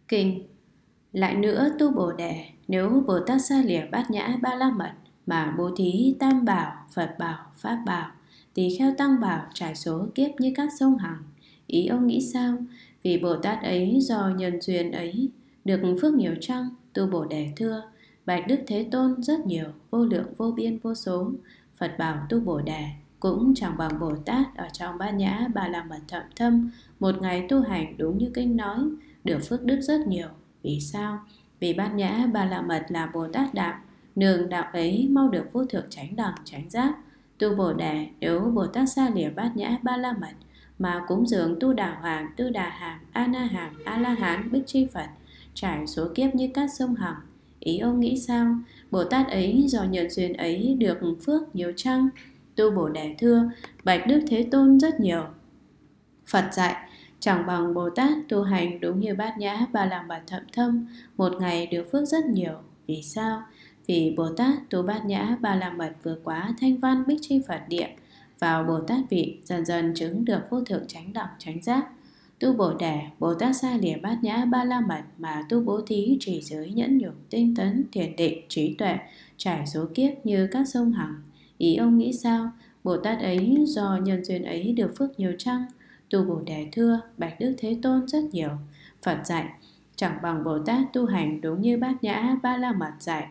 Kinh. Lại nữa tu Bồ Đề, nếu Bồ Tát xa lìa bát nhã ba la mật mà bố thí tam bảo, Phật bảo, Pháp bảo, tỳ kheo tăng bảo trải số kiếp như các sông Hằng. Ý ông nghĩ sao? Vì Bồ Tát ấy do nhân duyên ấy được phước nhiều chăng? Tu Bồ Đề thưa: Bạch Đức Thế Tôn, rất nhiều, vô lượng vô biên vô số. Phật bảo tu Bồ Đề cũng chẳng bằng Bồ Tát ở trong bát nhã ba la mật thậm thâm, một ngày tu hành đúng như kinh nói, được phước đức rất nhiều. Vì sao? Vì bát nhã ba la mật là Bồ Tát đạo, nương đạo ấy mau được vô thượng chánh đẳng chánh giác. Tu Bồ Đề, nếu Bồ Tát xa lìa bát nhã ba la mật mà cúng dường tu đà hoàng, tư đà hàm, a na hàm, a la hán, bích chi Phật, trải số kiếp như các sông Hằng. Ý ông nghĩ sao? Bồ Tát ấy do nhân duyên ấy được phước nhiều chăng? Tu Bồ Đề thưa: Bạch Đức Thế Tôn, rất nhiều. Phật dạy: chẳng bằng Bồ Tát tu hành đúng như bát nhã ba la mật thậm thâm, một ngày được phước rất nhiều. Vì sao? Vì Bồ Tát tu bát nhã ba la mật vượt quá thanh văn bích chi Phật địa, vào Bồ Tát vị, dần dần chứng được vô thượng chánh đẳng chánh giác. Tu Bồ Đề, Bồ Tát xa lìa bát nhã ba la mật mà tu bố thí trì giới nhẫn nhục tinh tấn thiền định trí tuệ, trải số kiếp như các sông Hằng. Ý ông nghĩ sao? Bồ Tát ấy do nhân duyên ấy được phước nhiều chăng? Tu Bồ Đề thưa: Bạch Đức Thế Tôn, rất nhiều. Phật dạy: chẳng bằng Bồ Tát tu hành đúng như bát nhã ba la mật dạy.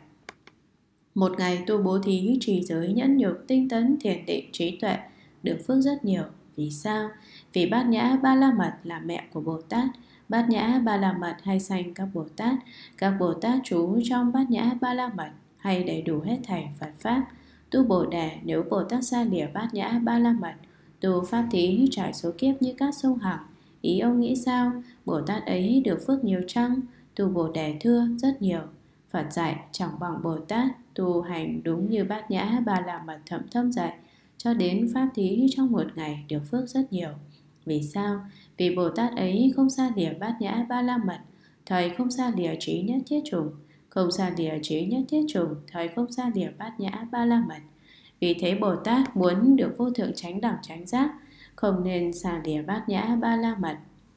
Một ngày tu bố thí trì giới nhẫn nhục tinh tấn thiền định trí tuệ, được phước rất nhiều. Vì sao? Vì bát nhã ba la mật là mẹ của Bồ Tát. Bát nhã ba la mật hay sanh các Bồ Tát. Các Bồ Tát trú trong bát nhã ba la mật hay đầy đủ hết thảy Phật pháp. Tu Bồ Đề, nếu Bồ Tát xa lìa bát nhã ba la mật, tu pháp thí trải số kiếp như các sông Hằng. Ý ông nghĩ sao? Bồ Tát ấy được phước nhiều chăng? Tu Bồ Đề thưa: rất nhiều. Phật dạy: chẳng bằng Bồ Tát tu hành đúng như bát nhã ba la mật thậm thâm dạy, cho đến pháp thí trong một ngày được phước rất nhiều. Vì sao? Vì Bồ Tát ấy không xa lìa bát nhã ba la mật, thời không xa lìa trí nhất thiết chủng, không xa lìa trí nhất thiết chủng, thời không xa lìa bát nhã ba la mật. Vì thế Bồ Tát muốn được vô thượng chánh đẳng chánh giác, không nên xa lìa bát nhã ba la mật.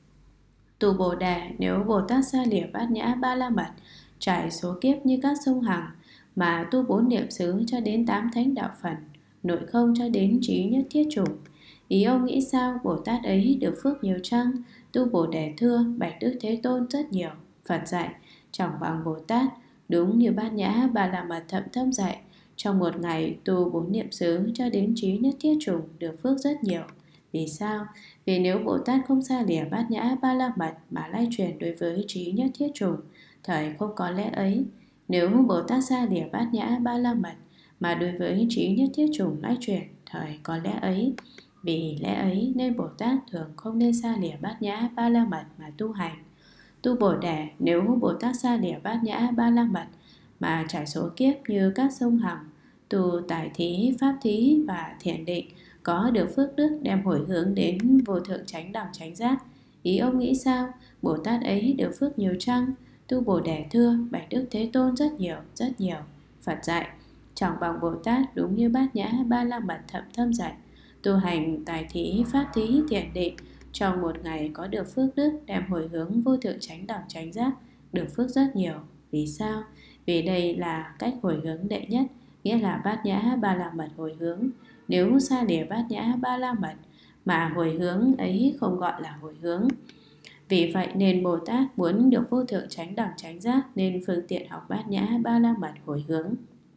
Tu Bồ Đề, nếu Bồ Tát xa lìa bát nhã ba la mật, trải số kiếp như các sông Hằng, mà tu 4 niệm xứ cho đến 8 thánh đạo phần, nội không cho đến trí nhất thiết chủng. Ý ông nghĩ sao? Bồ Tát ấy được phước nhiều chăng? Tu Bồ Đề thưa: Bạch Đức Thế Tôn, rất nhiều. Phật dạy: chẳng bằng Bồ Tát đúng như bát nhã ba la mật thậm thâm dạy, trong một ngày tu 4 niệm xứ cho đến trí nhất thiết chủng, được phước rất nhiều. Vì sao? Vì nếu Bồ Tát không xa lìa bát nhã ba la mật mà lay truyền đối với trí nhất thiết chủng, thời không có lẽ ấy. Nếu Bồ Tát xa lìa bát nhã ba la mật mà đối với trí nhất thiết chủng lay truyền, thời có lẽ ấy. Vì lẽ ấy nên Bồ Tát thường không nên xa lìa bát nhã ba la mật mà tu hành. Tu Bồ Đề, nếu Bồ Tát xa lìa bát nhã ba la mật mà trải số kiếp như các sông Hằng, tu tài thí, pháp thí và thiền định, có được phước đức đem hồi hướng đến vô thượng chánh đẳng chánh giác. Ý ông nghĩ sao? Bồ Tát ấy được phước nhiều chăng? Tu Bồ Đề thưa: Bạch Đức Thế Tôn, rất nhiều, rất nhiều. Phật dạy: chẳng bằng Bồ Tát đúng như bát nhã ba la mật thậm thâm dạy, tu hành tài thí, pháp thí, thiền định, trong một ngày có được phước đức đem hồi hướng vô thượng chánh đẳng chánh giác, được phước rất nhiều. Vì sao? Vì đây là cách hồi hướng đệ nhất, nghĩa là bát nhã ba la mật hồi hướng. Nếu xa lìa bát nhã ba la mật mà hồi hướng ấy không gọi là hồi hướng. Vì vậy nên Bồ Tát muốn được vô thượng chánh đẳng chánh giác nên phương tiện học bát nhã ba la mật hồi hướng.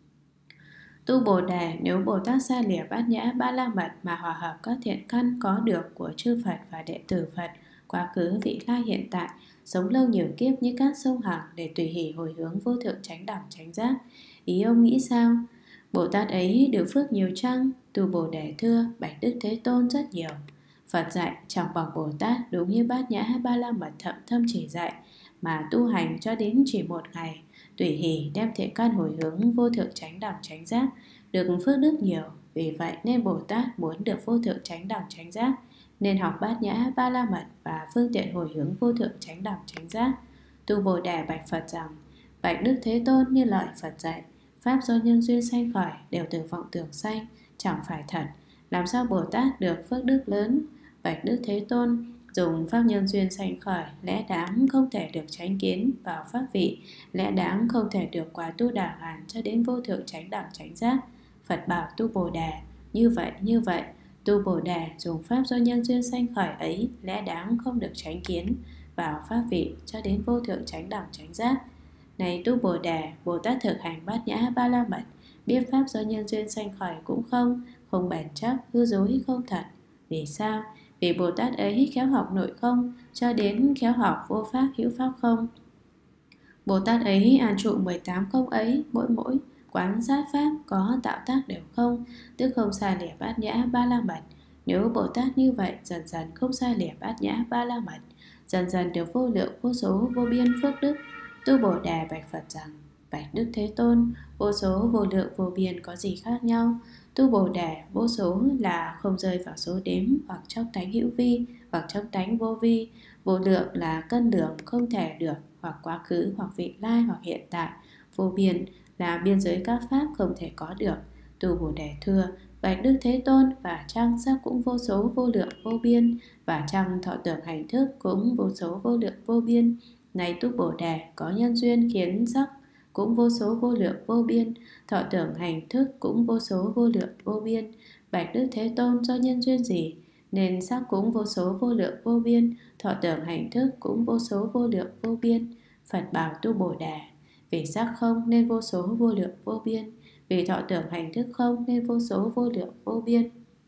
Tu Bồ Đề, nếu Bồ Tát xa lìa bát nhã ba la mật mà hòa hợp các thiện căn có được của chư Phật và đệ tử Phật, quá khứ vị lai hiện tại, sống lâu nhiều kiếp như các sông Hằng, để tùy hỷ hồi hướng vô thượng chánh đẳng chánh giác. Ý ông nghĩ sao? Bồ Tát ấy được phước nhiều chăng? Tu Bồ Đề thưa: Bạch Đức Thế Tôn, rất nhiều. Phật dạy: chẳng bằng Bồ Tát đúng như bát nhã ba la mật thậm thâm chỉ dạy, mà tu hành cho đến chỉ một ngày, tùy hỷ đem thiện căn hồi hướng vô thượng chánh đẳng chánh giác, được phước đức nhiều. Vì vậy nên Bồ Tát muốn được vô thượng chánh đẳng chánh giác nên học bát nhã ba la mật và phương tiện hồi hướng vô thượng chánh đẳng chánh giác. Tu Bồ Đề bạch Phật rằng: Bạch Đức Thế Tôn, như lời Phật dạy, pháp do nhân duyên sanh khởi đều từ vọng tưởng sanh, chẳng phải thật. Làm sao Bồ Tát được phước đức lớn? Bạch Đức Thế Tôn, dùng pháp nhân duyên sanh khởi, lẽ đáng không thể được chánh kiến vào pháp vị, lẽ đáng không thể được quá tu đà hoàn cho đến vô thượng chánh đẳng chánh giác. Phật bảo tu Bồ Đề, như vậy, tu Bồ Đề dùng pháp do nhân duyên sanh khởi ấy, lẽ đáng không được chánh kiến vào pháp vị cho đến vô thượng chánh đẳng chánh giác. Này tu Bồ Đề, Bồ Tát thực hành bát nhã ba la mật, biết pháp do nhân duyên sanh khởi cũng không bền chắc, hư dối không thật. Vì sao? Vì Bồ Tát ấy khéo học nội không cho đến khéo học vô pháp hữu pháp không. Bồ Tát ấy an trụ 18 không ấy, mỗi quán sát pháp có tạo tác đều không, tức không sai lìa bát nhã ba la mật. Nếu Bồ Tát như vậy dần dần không sai lìa bát nhã ba la mật, dần dần được vô lượng vô số vô biên phước đức. Tu Bồ Đề bạch Phật rằng: Bạch Đức Thế Tôn, vô số vô lượng vô biên có gì khác nhau? Tu Bồ Đề vô số là không rơi vào số đếm, hoặc trong tánh hữu vi, hoặc trong tánh vô vi. Vô lượng là cân lượng không thể được, hoặc quá khứ, hoặc vị lai, hoặc hiện tại. Vô biên là biên giới các pháp không thể có được. Tu Bồ Đề thưa: Bạch Đức Thế Tôn, và chăng sắc cũng vô số vô lượng vô biên, và chăng thọ tưởng hành thức cũng vô số vô lượng vô biên. Này tu Bồ Đề, có nhân duyên khiến sắc cũng vô số vô lượng vô biên, thọ tưởng hành thức cũng vô số vô lượng vô biên. Bạch Đức Thế Tôn, do nhân duyên gì nên sắc cũng vô số vô lượng vô biên, thọ tưởng hành thức cũng vô số vô lượng vô biên? Phật bảo tu Bồ Đề: Vì sắc không nên vô số vô lượng vô biên, vì thọ tưởng hành thức không nên vô số vô lượng vô biên.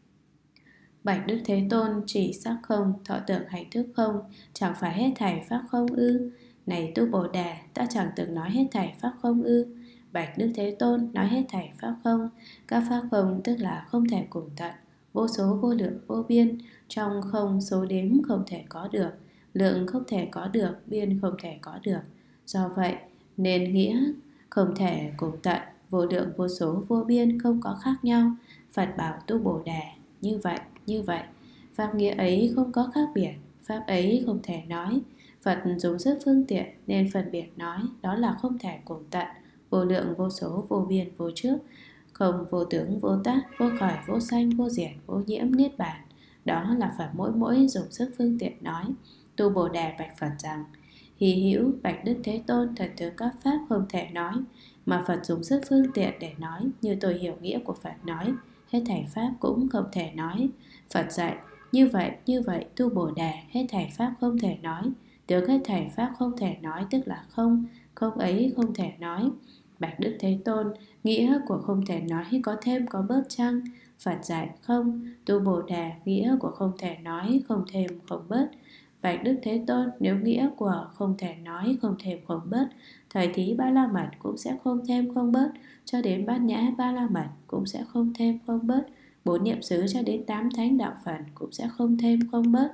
Bạch Đức Thế Tôn, chỉ sắc không, thọ tưởng hành thức không, chẳng phải hết thảy pháp không ư? Này tu Bồ Đề, ta chẳng từng nói hết thảy pháp không ư? Bạch Đức Thế Tôn, nói hết thảy pháp không. Các pháp không tức là không thể cùng tận, vô số vô lượng vô biên, trong không số đếm không thể có được, lượng không thể có được, biên không thể có được. Do vậy nên nghĩa không thể cùng tận, vô lượng vô số vô biên không có khác nhau. Phật bảo tu Bồ Đề: Như vậy, pháp nghĩa ấy không có khác biệt, pháp ấy không thể nói. Phật dùng sức phương tiện nên phân biệt nói, đó là không thể cùng tận, vô lượng vô số vô biên vô trước, không vô tướng vô tác, vô khởi vô sanh vô diệt, vô nhiễm niết bàn. Đó là Phật mỗi dùng sức phương tiện nói. Tu Bồ Đề bạch Phật rằng: Hy hữu Bạch Đức Thế Tôn, thật tướng các pháp không thể nói, mà Phật dùng sức phương tiện để nói, như tôi hiểu nghĩa của Phật nói, hết thảy pháp cũng không thể nói. Phật dạy: Như vậy, tu Bồ Đề, hết thảy pháp không thể nói. Tướng hết thảy pháp không thể nói tức là không, không ấy không thể nói. Bạch Đức Thế Tôn, nghĩa của không thể nói có thêm có bớt chăng? Phật dạy: Không, tu Bồ Đề, nghĩa của không thể nói không thêm không bớt. Bạch Đức Thế Tôn, nếu nghĩa của không thể nói không thêm không bớt, thời thí ba la mật cũng sẽ không thêm không bớt, cho đến bát nhã ba la mật cũng sẽ không thêm không bớt, 4 niệm xứ cho đến 8 thánh đạo phần cũng sẽ không thêm không bớt.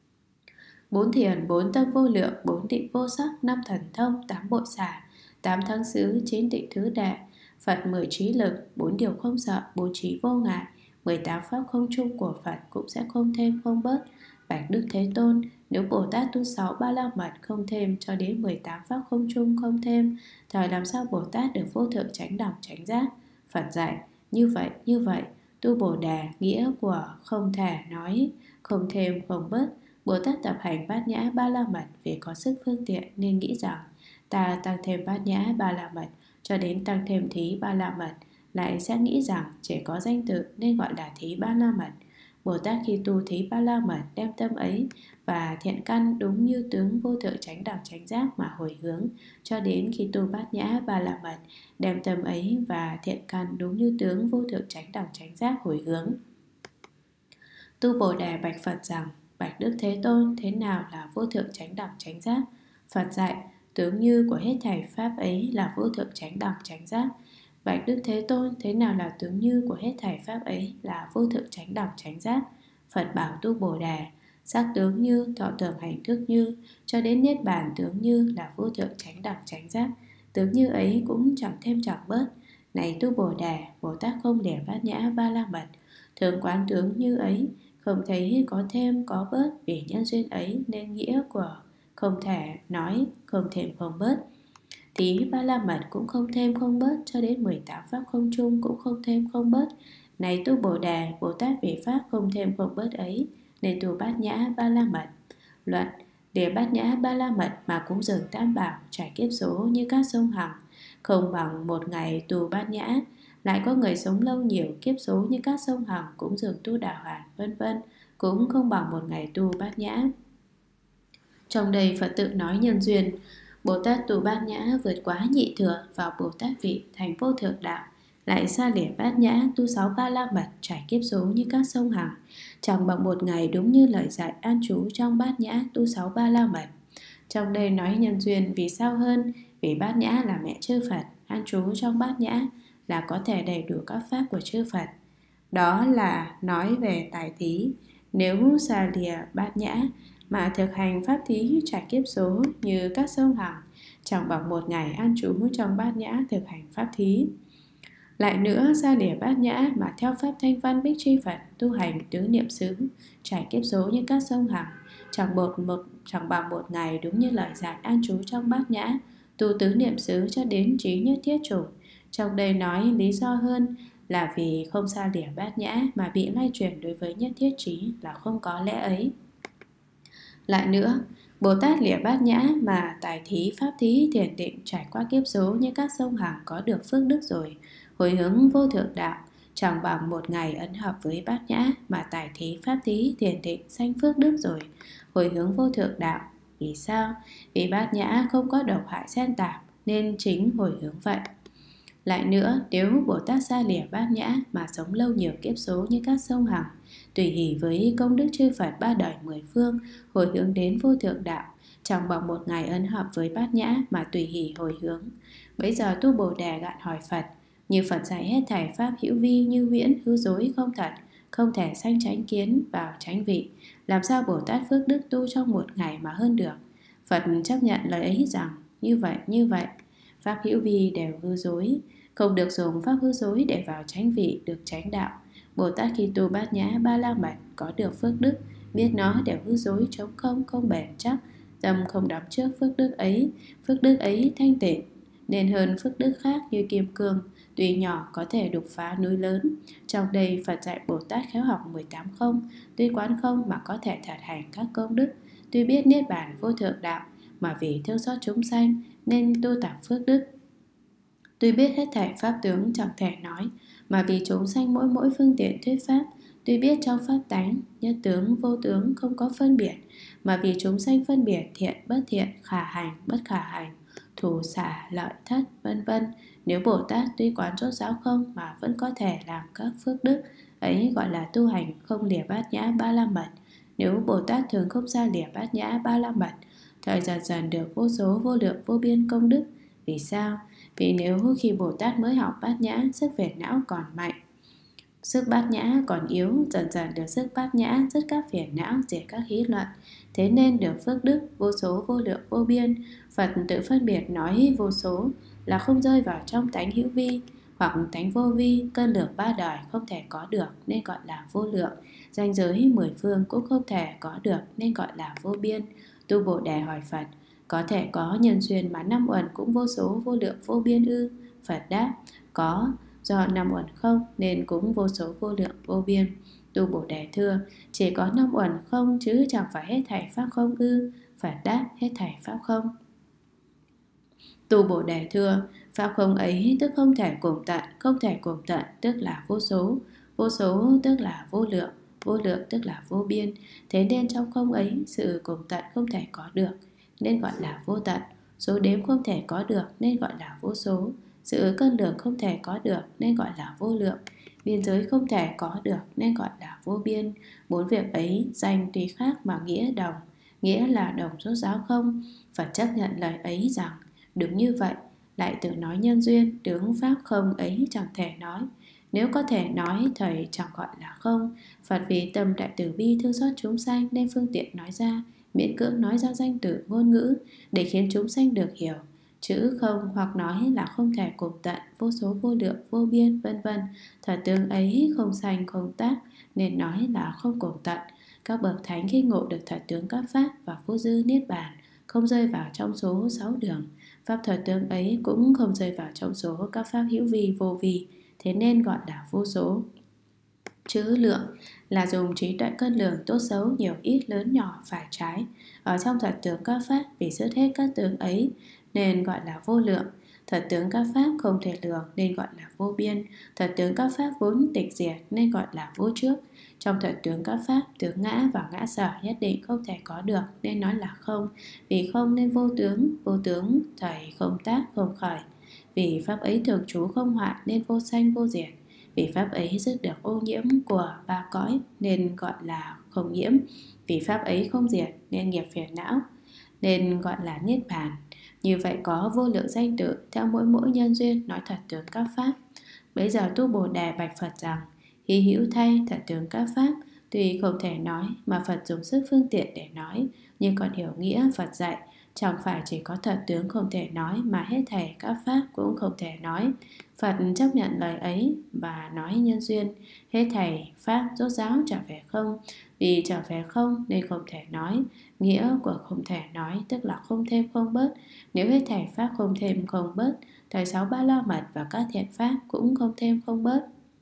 4 thiền, 4 tâm vô lượng, 4 định vô sắc, 5 thần thông, 8 bội xả, 8 thắng xứ, 9 tịnh thứ đệ. Phật 10 trí lực, 4 điều không sợ, 4 trí vô ngại, 18 pháp không chung của Phật cũng sẽ không thêm không bớt. Bạch Đức Thế Tôn, nếu Bồ Tát tu 6 ba la mật không thêm cho đến 18 pháp không chung không thêm, thời làm sao Bồ Tát được vô thượng chánh đẳng chánh giác? Phật dạy: Như vậy, tu Bồ Đề, nghĩa của không thể nói không thêm không bớt. Bồ Tát tập hành bát nhã ba la mật vì có sức phương tiện nên nghĩ rằng ta tăng thêm bát nhã ba la mật cho đến tăng thêm thí ba la mật, lại sẽ nghĩ rằng chỉ có danh tự nên gọi là thí ba la mật. Bồ Tát khi tu thí ba la mật đem tâm ấy và thiện căn đúng như tướng vô thượng chánh đẳng chánh giác mà hồi hướng, cho đến khi tu bát nhã ba la mật đem tâm ấy và thiện căn đúng như tướng vô thượng chánh đẳng chánh giác hồi hướng. Tu Bồ Đề bạch Phật rằng: Bạch Đức Thế Tôn, thế nào là vô thượng chánh đẳng chánh giác? Phật dạy: Tướng như của hết thảy pháp ấy là vô thượng chánh đẳng chánh giác. Bạch Đức Thế Tôn, thế nào là tướng như của hết thảy pháp ấy là vô thượng chánh đẳng chánh giác? Phật bảo tu Bồ Đề: Sắc tướng như, thọ tưởng hành thức như, cho đến niết bàn tướng như là vô thượng chánh đẳng chánh giác. Tướng như ấy cũng chẳng thêm chẳng bớt. Này tu Bồ Đề, Bồ Tát không lìa bát nhã ba la mật, thường quán tướng như ấy, không thấy có thêm có bớt, vì nhân duyên ấy nên nghĩa của không thể nói không thêm không bớt. Thí ba la mật cũng không thêm không bớt, cho đến 18 pháp không chung cũng không thêm không bớt. Này tu Bồ Đề, Bồ Tát vì pháp không thêm không bớt ấy nên tu bát nhã ba la mật. Luận: lìa bát nhã ba la mật mà cúng dường tam bảo, trải kiếp số như các sông Hằng, không bằng một ngày tu bát nhã. Lại có người sống lâu nhiều, kiếp số như các sông Hằng, cúng dường tu đạo hoàn, vân vân, cũng không bằng một ngày tu bát nhã. Trong đây Phật tự nói nhân duyên. Bồ Tát tu bát nhã vượt quá nhị thừa vào Bồ Tát vị, thành vô thượng đạo. Lại xa lìa bát nhã tu 6 ba la mật, trải kiếp số như các sông Hằng, chẳng bằng một ngày đúng như lời dạy an trú trong bát nhã tu 6 ba la mật. Trong đây nói nhân duyên vì sao hơn? Vì bát nhã là mẹ chư Phật, an trú trong bát nhã là có thể đầy đủ các pháp của chư Phật. Đó là nói về tài thí. Nếu xa lìa bát nhã mà thực hành pháp thí trải kiếp số như các sông Hằng, chẳng bằng một ngày an trú trong bát nhã thực hành pháp thí. Lại nữa, xa lìa bát nhã mà theo pháp thanh văn bích tri Phật tu hành tứ niệm xứ, trải kiếp số như các sông Hằng, chẳng bằng một ngày đúng như lời dạy an trú trong bát nhã tu tứ niệm xứ cho đến trí nhất thiết chủ. Trong đây nói lý do hơn là vì không xa lìa bát nhã mà bị lay chuyển đối với nhất thiết trí là không có lẽ ấy. Lại nữa, Bồ Tát lìa bát nhã mà tài thí, pháp thí, thiền định trải qua kiếp số như các sông Hằng có được phước đức rồi, hồi hướng vô thượng đạo, chẳng bằng một ngày ấn hợp với bát nhã mà tài thí, pháp thí, thiền định sanh phước đức rồi, hồi hướng vô thượng đạo. Vì sao? Vì bát nhã không có độc hại xen tạp nên chính hồi hướng vậy. Lại nữa, nếu Bồ Tát xa lìa bát nhã mà sống lâu nhiều kiếp số như các sông Hằng, tùy hỷ với công đức chư Phật ba đời 10 phương, hồi hướng đến vô thượng đạo, chẳng bằng một ngày ân hợp với bát nhã mà tùy hỷ hồi hướng. Bấy giờ tu Bồ Đề gạn hỏi Phật: như Phật dạy hết thảy pháp hữu vi như huyễn, hư dối, không thật, không thể sanh chánh kiến vào chánh vị, làm sao Bồ Tát phước đức tu trong một ngày mà hơn được? Phật chấp nhận lời ấy rằng như vậy, pháp hữu vi đều hư dối, không được dùng pháp hư dối để vào chánh vị được chánh đạo. Bồ Tát khi tu bát nhã ba la mật có được phước đức, biết nó đều hư dối, trống không, không bền chắc, tâm không đắm trước phước đức ấy thanh tịnh, nên hơn phước đức khác như kim cương, tuy nhỏ có thể đục phá núi lớn. Trong đây Phật dạy Bồ Tát khéo học 18 không, tuy quán không mà có thể thật hành các công đức, tuy biết niết bàn vô thượng đạo mà vì thương xót chúng sanh nên tu tập phước đức. Tuy biết hết thảy pháp tướng chẳng thể nói mà vì chúng sanh mỗi phương tiện thuyết pháp, tuy biết trong pháp tánh nhất tướng vô tướng không có phân biệt mà vì chúng sanh phân biệt thiện bất thiện, khả hành bất khả hành, thù xả lợi thất, vân vân. Nếu Bồ Tát tuy quán rốt ráo không mà vẫn có thể làm các phước đức ấy, gọi là tu hành không lìa bát nhã ba la mật. Nếu Bồ Tát thường không xa lìa bát nhã ba la mật, thời dần dần được vô số vô lượng vô biên công đức. Vì sao? Vì nếu khi Bồ Tát mới học bát nhã, sức về não còn mạnh, sức bát nhã còn yếu, dần dần được sức bát nhã dứt các phiền não, diệt các hí luận, thế nên được phước đức vô số vô lượng vô biên. Phật tự phân biệt nói vô số là không rơi vào trong tánh hữu vi hoặc tánh vô vi, cân lược ba đời không thể có được nên gọi là vô lượng, ranh giới 10 phương cũng không thể có được nên gọi là vô biên. Tu Bồ Đề hỏi Phật: có thể có nhân duyên mà 5 uẩn cũng vô số vô lượng vô biên ư? Phật đáp: có, do 5 uẩn không nên cũng vô số vô lượng vô biên. Tu Bồ Đề thưa: chỉ có 5 uẩn không chứ chẳng phải hết thảy pháp không ư? Phật đáp: hết thảy pháp không. Tu Bồ Đề thưa: pháp không ấy tức không thể cùng tận tức là vô số tức là vô lượng tức là vô biên. Thế nên trong không ấy, sự cùng tận không thể có được nên gọi là vô tận, số đếm không thể có được nên gọi là vô số, sự cân lượng không thể có được nên gọi là vô lượng, biên giới không thể có được nên gọi là vô biên. 4 việc ấy danh tuy khác mà nghĩa đồng, nghĩa là đồng rốt ráo không. Phật chấp nhận lời ấy rằng đúng như vậy. Lại tự nói nhân duyên tướng pháp không ấy chẳng thể nói, nếu có thể nói thầy chẳng gọi là không. Phật vì tâm đại từ bi thương xót chúng sanh nên phương tiện nói ra, miễn cưỡng nói ra danh từ ngôn ngữ để khiến chúng sanh được hiểu. Chữ không hoặc nói là không thể cùng tận, vô số vô lượng vô biên, vân vân. Thật tướng ấy không sanh không tác nên nói là không cùng tận. Các bậc thánh khi ngộ được thật tướng các pháp và vô dư niết bàn, không rơi vào trong số 6 đường. Pháp thật tướng ấy cũng không rơi vào trong số các pháp hữu vi vô vi, thế nên gọi là vô số. Chữ lượng là dùng trí tuệ cân lường tốt xấu, nhiều ít, lớn nhỏ, phải trái. Ở trong thật tướng các pháp, vì dứt hết các tướng ấy nên gọi là vô lượng. Thật tướng các pháp không thể lường nên gọi là vô biên. Thật tướng các pháp vốn tịch diệt nên gọi là vô trước. Trong thật tướng các pháp, tướng ngã và ngã sở nhất định không thể có được nên nói là không. Vì không nên vô tướng thầy không tác không khởi. Vì pháp ấy thường trú không hoại nên vô sanh vô diệt. Vì pháp ấy dứt được ô nhiễm của ba cõi nên gọi là không nhiễm. Vì pháp ấy không diệt nên nghiệp phiền não nên gọi là niết bàn. Như vậy có vô lượng danh tự, theo mỗi nhân duyên nói thật tướng các pháp. Bây giờ tu Bồ Đề bạch Phật rằng: hy hữu thay, thật tướng các pháp tuy không thể nói mà Phật dùng sức phương tiện để nói, nhưng còn hiểu nghĩa Phật dạy. Chẳng phải chỉ có thật tướng không thể nói mà hết thảy các pháp cũng không thể nói. Phật chấp nhận lời ấy và nói nhân duyên. Hết thảy pháp rốt ráo trở về không. Vì trở về không nên không thể nói. Nghĩa của không thể nói tức là không thêm không bớt. Nếu hết thảy pháp không thêm không bớt, thời 6 ba la mật và các thiện pháp cũng không thêm không bớt.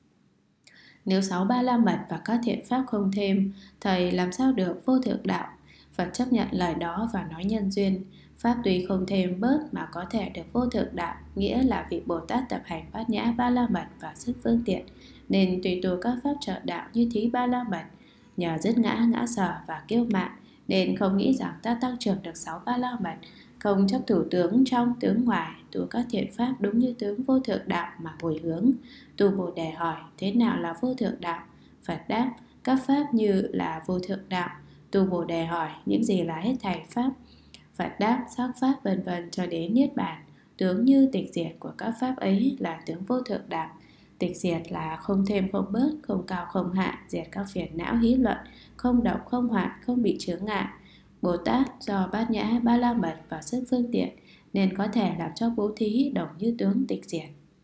Nếu 6 ba la mật và các thiện pháp không thêm, thầy làm sao được vô thượng đạo? Phật chấp nhận lời đó và nói nhân duyên. Pháp tuy không thêm bớt mà có thể được vô thượng đạo, nghĩa là vị Bồ Tát tập hành bát nhã ba la mật và sức phương tiện, nên tùy tu các pháp trợ đạo như thí ba la mật. Nhờ dứt ngã, ngã sở và kiêu mạn, nên không nghĩ rằng ta tăng trưởng được 6 ba la mật, không chấp thủ tướng trong tướng ngoài, tu các thiện pháp đúng như tướng vô thượng đạo mà hồi hướng. Tu Bồ Đề hỏi: thế nào là vô thượng đạo? Phật đáp: các pháp như là vô thượng đạo. Tu Bồ Đề hỏi: những gì là hết thảy pháp? Phật đáp: sắc pháp vân vân cho đến niết bàn. Tướng như tịch diệt của các pháp ấy là tướng vô thượng đạo. Tịch diệt là không thêm không bớt, không cao không hạ, diệt các phiền não hí luận, không động không hoại, không bị chướng ngại. Bồ Tát do bát nhã ba la mật và sức phương tiện nên có thể làm cho bố thí đồng như tướng tịch diệt.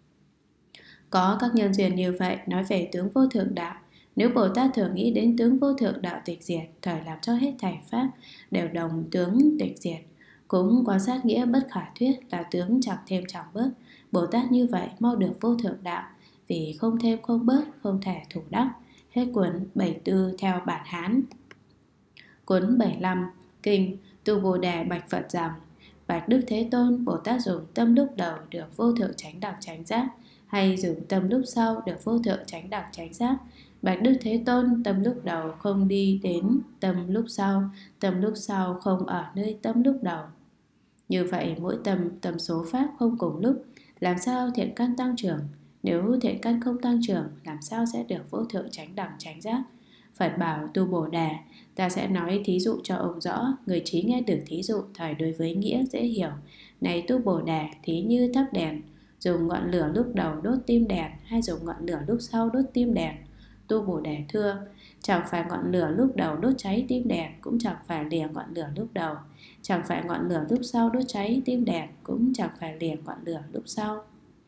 Có các nhân duyên như vậy nói về tướng vô thượng đạo. Nếu Bồ Tát thường nghĩ đến tướng vô thượng đạo tịch diệt, thời làm cho hết thảy pháp đều đồng tướng tịch diệt. Cũng quan sát nghĩa bất khả thuyết là tướng chẳng thêm chẳng bớt. Bồ Tát như vậy mau được vô thượng đạo, vì không thêm không bớt, không thể thủ đắc. Hết cuốn 74 theo bản Hán. Cuốn 75 Kinh. Tu Bồ Đề bạch Phật rằng: bạch Đức Thế Tôn, Bồ Tát dùng tâm lúc đầu được vô thượng chánh đẳng chánh giác, hay dùng tâm lúc sau được vô thượng chánh đẳng chánh giác? Bạch Đức Thế Tôn, tâm lúc đầu không đi đến tâm lúc sau không ở nơi tâm lúc đầu. Như vậy mỗi tâm số pháp không cùng lúc, làm sao thiện căn tăng trưởng? Nếu thiện căn không tăng trưởng, làm sao sẽ được vô thượng chánh đẳng chánh giác? Phật bảo Tu Bồ Đề: ta sẽ nói thí dụ cho ông rõ. Người trí nghe được thí dụ, thời đối với nghĩa dễ hiểu. Này Tu Bồ Đề, thí như thắp đèn, dùng ngọn lửa lúc đầu đốt tim đèn, hay dùng ngọn lửa lúc sau đốt tim đèn? Tu Bồ Đề thưa: chẳng phải ngọn lửa lúc đầu đốt cháy tim đèn, cũng chẳng phải lìa ngọn lửa lúc đầu. Chẳng phải ngọn lửa lúc sau đốt cháy tim đèn, cũng chẳng phải lìa ngọn lửa lúc sau.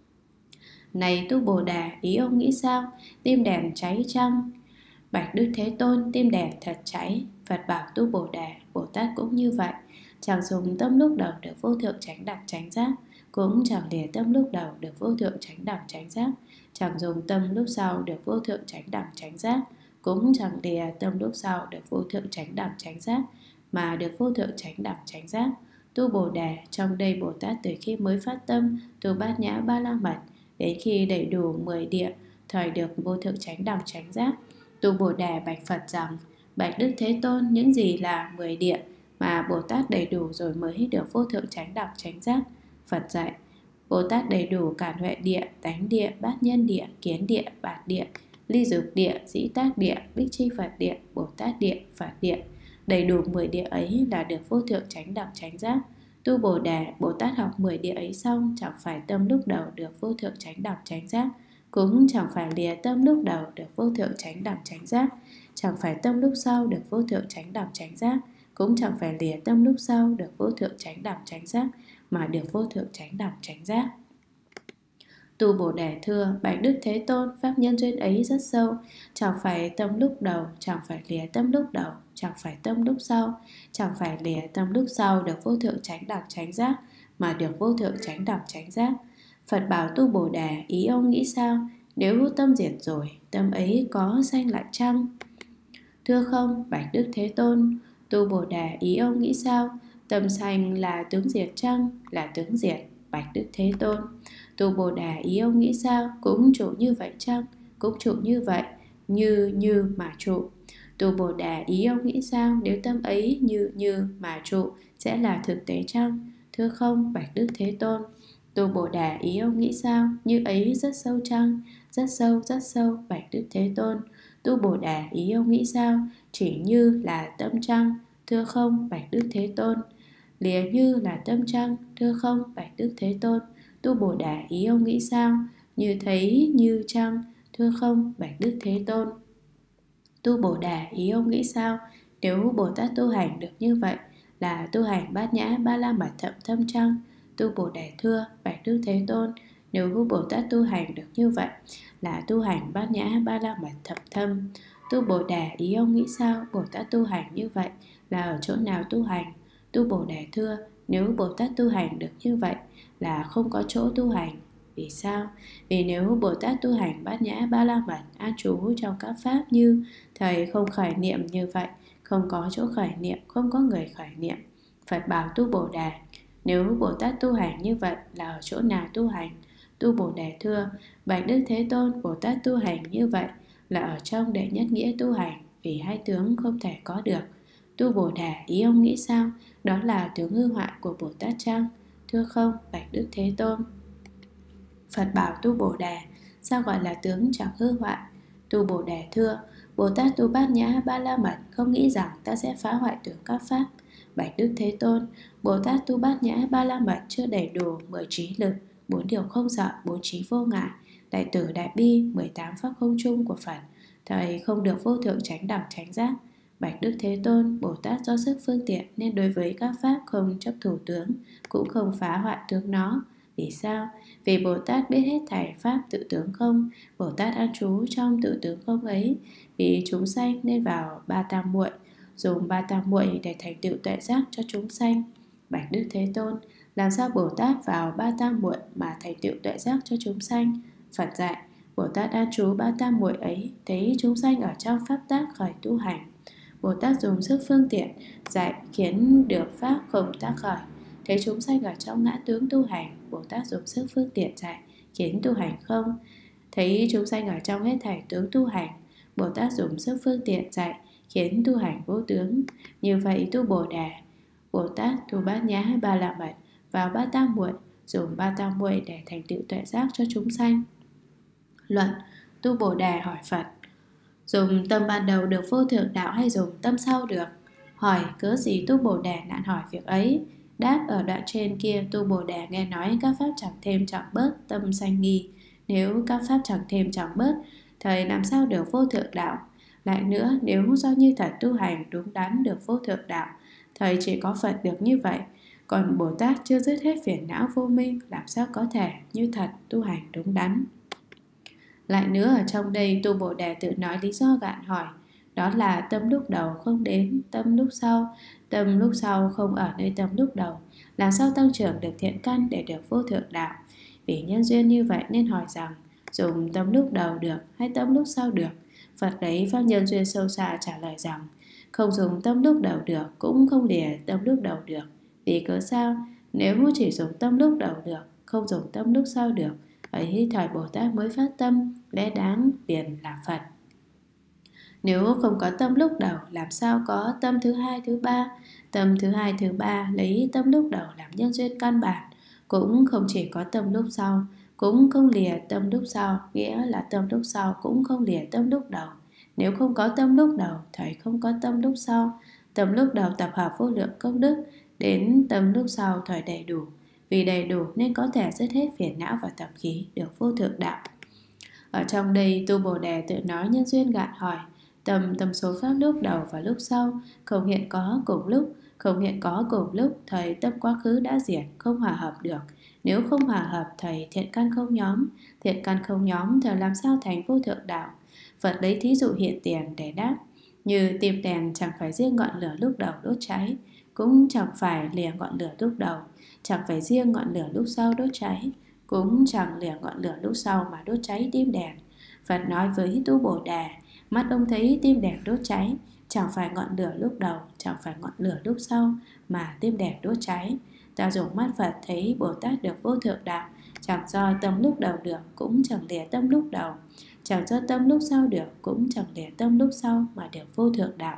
Này Tu Bồ Đề, ý ông nghĩ sao? Tim đèn cháy chăng? Bạch Đức Thế Tôn, tim đèn thật cháy. Phật bảo Tu Bồ Đề: Bồ Tát cũng như vậy. Chẳng dùng tâm lúc đầu được vô thượng chánh đẳng chánh giác, cũng chẳng lìa tâm lúc đầu được vô thượng chánh đẳng chánh giác. Chẳng dùng tâm lúc sau được vô thượng chánh đẳng chánh giác, cũng chẳng lìa tâm lúc sau được vô thượng chánh đẳng chánh giác, mà được vô thượng chánh đẳng chánh giác. Tu Bồ Đề, trong đây Bồ Tát từ khi mới phát tâm tu bát nhã ba la mật đến khi đầy đủ 10 địa, thời được vô thượng chánh đẳng chánh giác. Tu Bồ Đề bạch Phật rằng: bạch Đức Thế Tôn, những gì là 10 địa mà Bồ Tát đầy đủ rồi mới được vô thượng chánh đẳng chánh giác? Phật dạy: Bồ Tát đầy đủ cản huệ địa, tánh địa, bát nhân địa, kiến địa, bạt địa, ly dục địa, dĩ tác địa, bích chi Phật địa, Bồ Tát địa, Phật địa. Đầy đủ 10 địa ấy là được vô thượng chánh đẳng chánh giác. Tu Bồ Đề, Bồ Tát học 10 địa ấy xong, chẳng phải tâm lúc đầu được vô thượng chánh đẳng chánh giác, cũng chẳng phải lìa tâm lúc đầu được vô thượng chánh đẳng chánh giác. Chẳng phải tâm lúc sau được vô thượng chánh đẳng chánh giác, cũng chẳng phải lìa tâm lúc sau được vô thượng chánh đẳng chánh giác, mà được vô thượng chánh đẳng chánh giác. Tu Bồ Đề thưa: bạch Đức Thế Tôn, pháp nhân duyên ấy rất sâu. Chẳng phải tâm lúc đầu, chẳng phải lìa tâm lúc đầu, chẳng phải tâm lúc sau, chẳng phải lìa tâm lúc sau được vô thượng chánh đẳng chánh giác, mà được vô thượng chánh đẳng chánh giác. Phật bảo Tu Bồ Đề: ý ông nghĩ sao? Nếu tâm diệt rồi, tâm ấy có sanh lại chăng? Thưa không, bạch Đức Thế Tôn. Tu Bồ Đề, ý ông nghĩ sao? Tâm sanh là tướng diệt chăng? Là tướng diệt, bạch Đức Thế Tôn. Tu Bồ Đề, ý ông nghĩ sao? Cũng trụ như vậy chăng? Cũng trụ như vậy, như mà trụ. Tu Bồ Đề, ý ông nghĩ sao? Nếu tâm ấy như mà trụ sẽ là thực tế chăng? Thưa không, bạch Đức Thế Tôn. Tu Bồ Đề, ý ông nghĩ sao? Như ấy rất sâu chăng? Rất sâu, bạch Đức Thế Tôn. Tu Bồ Đề, ý ông nghĩ sao? Chỉ như là tâm chăng? Thưa không, bạch Đức Thế Tôn. Lìa như là tâm chăng? Thưa không, bạch Đức Thế Tôn. Tu Bồ Đề, ý ông nghĩ sao? Như thấy như chăng? Thưa không, bạch Đức Thế Tôn. Tu Bồ Đề, ý ông nghĩ sao? Nếu Bồ Tát tu hành được như vậy là tu hành bát nhã ba la mật thậm thâm chăng? Tu Bồ Đề, thưa bạch Đức Thế Tôn. Nếu Bồ Tát tu hành được như vậy là tu hành bát nhã ba la mật thậm thâm. Tu Bồ Đề, ý ông nghĩ sao? Bồ Tát tu hành như vậy là ở chỗ nào tu hành? Tu Bồ Đề, thưa nếu Bồ Tát tu hành được như vậy là không có chỗ tu hành. Vì sao? Vì nếu Bồ Tát tu hành bát nhã ba la mật an trú trong các pháp như thầy không khởi niệm như vậy, không có chỗ khởi niệm, không có người khởi niệm. Phật bảo Tu Bồ Đề, nếu Bồ Tát tu hành như vậy là ở chỗ nào tu hành? Tu Bồ Đề, thưa bạch Đức Thế Tôn. Bồ Tát tu hành như vậy là ở trong đệ nhất nghĩa tu hành, vì hai tướng không thể có được. Tu Bồ Đề, ý ông nghĩ sao? Đó là tướng hư hoại của Bồ Tát chăng? Thưa không, bạch Đức Thế Tôn. Phật bảo Tu Bồ Đề, sao gọi là tướng chẳng hư hoại? Tu Bồ Đề, thưa Bồ Tát tu bát nhã ba la mật không nghĩ rằng ta sẽ phá hoại tướng các pháp. Bạch Đức Thế Tôn, Bồ Tát tu bát nhã ba la mật chưa đầy đủ 10 trí lực, 4 điều không sợ, 4 trí vô ngại, đại từ đại bi, 18 pháp không chung của Phật, thời không được vô thượng chánh đẳng chánh giác. Bạch Đức Thế Tôn, Bồ Tát do sức phương tiện nên đối với các pháp không chấp thủ tướng, cũng không phá hoại tướng nó. Vì sao? Vì Bồ Tát biết hết thảy pháp tự tướng không, Bồ Tát an trú trong tự tướng không ấy. Vì chúng sanh nên vào ba tam muội, dùng ba tam muội để thành tựu tuệ giác cho chúng sanh. Bạch Đức Thế Tôn, làm sao Bồ Tát vào ba tam muội mà thành tựu tuệ giác cho chúng sanh? Phật dạy, Bồ Tát an trú ba tam muội ấy, thấy chúng sanh ở trong pháp tác khởi tu hành. Bồ Tát dùng sức phương tiện dạy khiến được pháp không tác khởi. Thấy chúng sanh ở trong ngã tướng tu hành, Bồ Tát dùng sức phương tiện dạy khiến tu hành không. Thấy chúng sanh ở trong hết thảy tướng tu hành, Bồ Tát dùng sức phương tiện dạy khiến tu hành vô tướng. Như vậy Tu Bồ Đề, Bồ Tát tu bát nhã ba la mật vào ba tam muội, dùng ba tam muội để thành tựu tuệ giác cho chúng sanh. Luận. Tu Bồ Đề hỏi Phật, dùng tâm ban đầu được vô thượng đạo hay dùng tâm sau được? Hỏi, cớ gì Tu Bồ Đề nạn hỏi việc ấy? Đáp, ở đoạn trên kia Tu Bồ Đề nghe nói các pháp chẳng thêm chẳng bớt, tâm sanh nghi. Nếu các pháp chẳng thêm chẳng bớt, thầy làm sao được vô thượng đạo? Lại nữa, nếu do như thật tu hành đúng đắn được vô thượng đạo, thầy chỉ có Phật được như vậy. Còn Bồ Tát chưa dứt hết phiền não vô minh, làm sao có thể như thật tu hành đúng đắn? Lại nữa, ở trong đây Tu Bồ Đề tự nói lý do gạn hỏi, đó là tâm lúc đầu không đến tâm lúc sau không ở nơi tâm lúc đầu, làm sao tăng trưởng được thiện căn để được vô thượng đạo? Vì nhân duyên như vậy nên hỏi rằng, dùng tâm lúc đầu được hay tâm lúc sau được? Phật lấy pháp nhân duyên sâu xa trả lời rằng, không dùng tâm lúc đầu được, cũng không lìa tâm lúc đầu được. Vì cớ sao? Nếu chỉ dùng tâm lúc đầu được, không dùng tâm lúc sau được, ấy thời Bồ Tát mới phát tâm, lẽ đáng liền là Phật. Nếu không có tâm lúc đầu, làm sao có tâm thứ hai, thứ ba? Tâm thứ hai, thứ ba lấy tâm lúc đầu làm nhân duyên căn bản, cũng không chỉ có tâm lúc sau, cũng không lìa tâm lúc sau, nghĩa là tâm lúc sau cũng không lìa tâm lúc đầu. Nếu không có tâm lúc đầu, thầy không có tâm lúc sau. Tâm lúc đầu tập hợp vô lượng công đức, đến tâm lúc sau thầy đầy đủ. Vì đầy đủ nên có thể dứt hết phiền não và tập khí, được vô thượng đạo. Ở trong đây Tu Bồ Đề tự nói nhân duyên gạn hỏi, tâm số pháp lúc đầu và lúc sau không hiện có cùng lúc, không hiện có cùng lúc, thầy tâm quá khứ đã diệt, không hòa hợp được. Nếu không hòa hợp, thầy thiện căn không nhóm, thiện căn không nhóm, thầy làm sao thành vô thượng đạo? Phật lấy thí dụ hiện tiền để đáp, như tim đèn chẳng phải riêng ngọn lửa lúc đầu đốt cháy, cũng chẳng phải lìa ngọn lửa lúc đầu, chẳng phải riêng ngọn lửa lúc sau đốt cháy, cũng chẳng lìa ngọn lửa lúc sau mà đốt cháy tim đèn. Phật nói với Tu Bồ Đề: mắt ông thấy tim đèn đốt cháy, chẳng phải ngọn lửa lúc đầu, chẳng phải ngọn lửa lúc sau, mà tim đèn đốt cháy. Ta dùng mắt Phật thấy Bồ Tát được vô thượng đạo, chẳng do tâm lúc đầu được, cũng chẳng lìa tâm lúc đầu, chẳng do tâm lúc sau được, cũng chẳng lìa tâm lúc sau, mà được vô thượng đạo.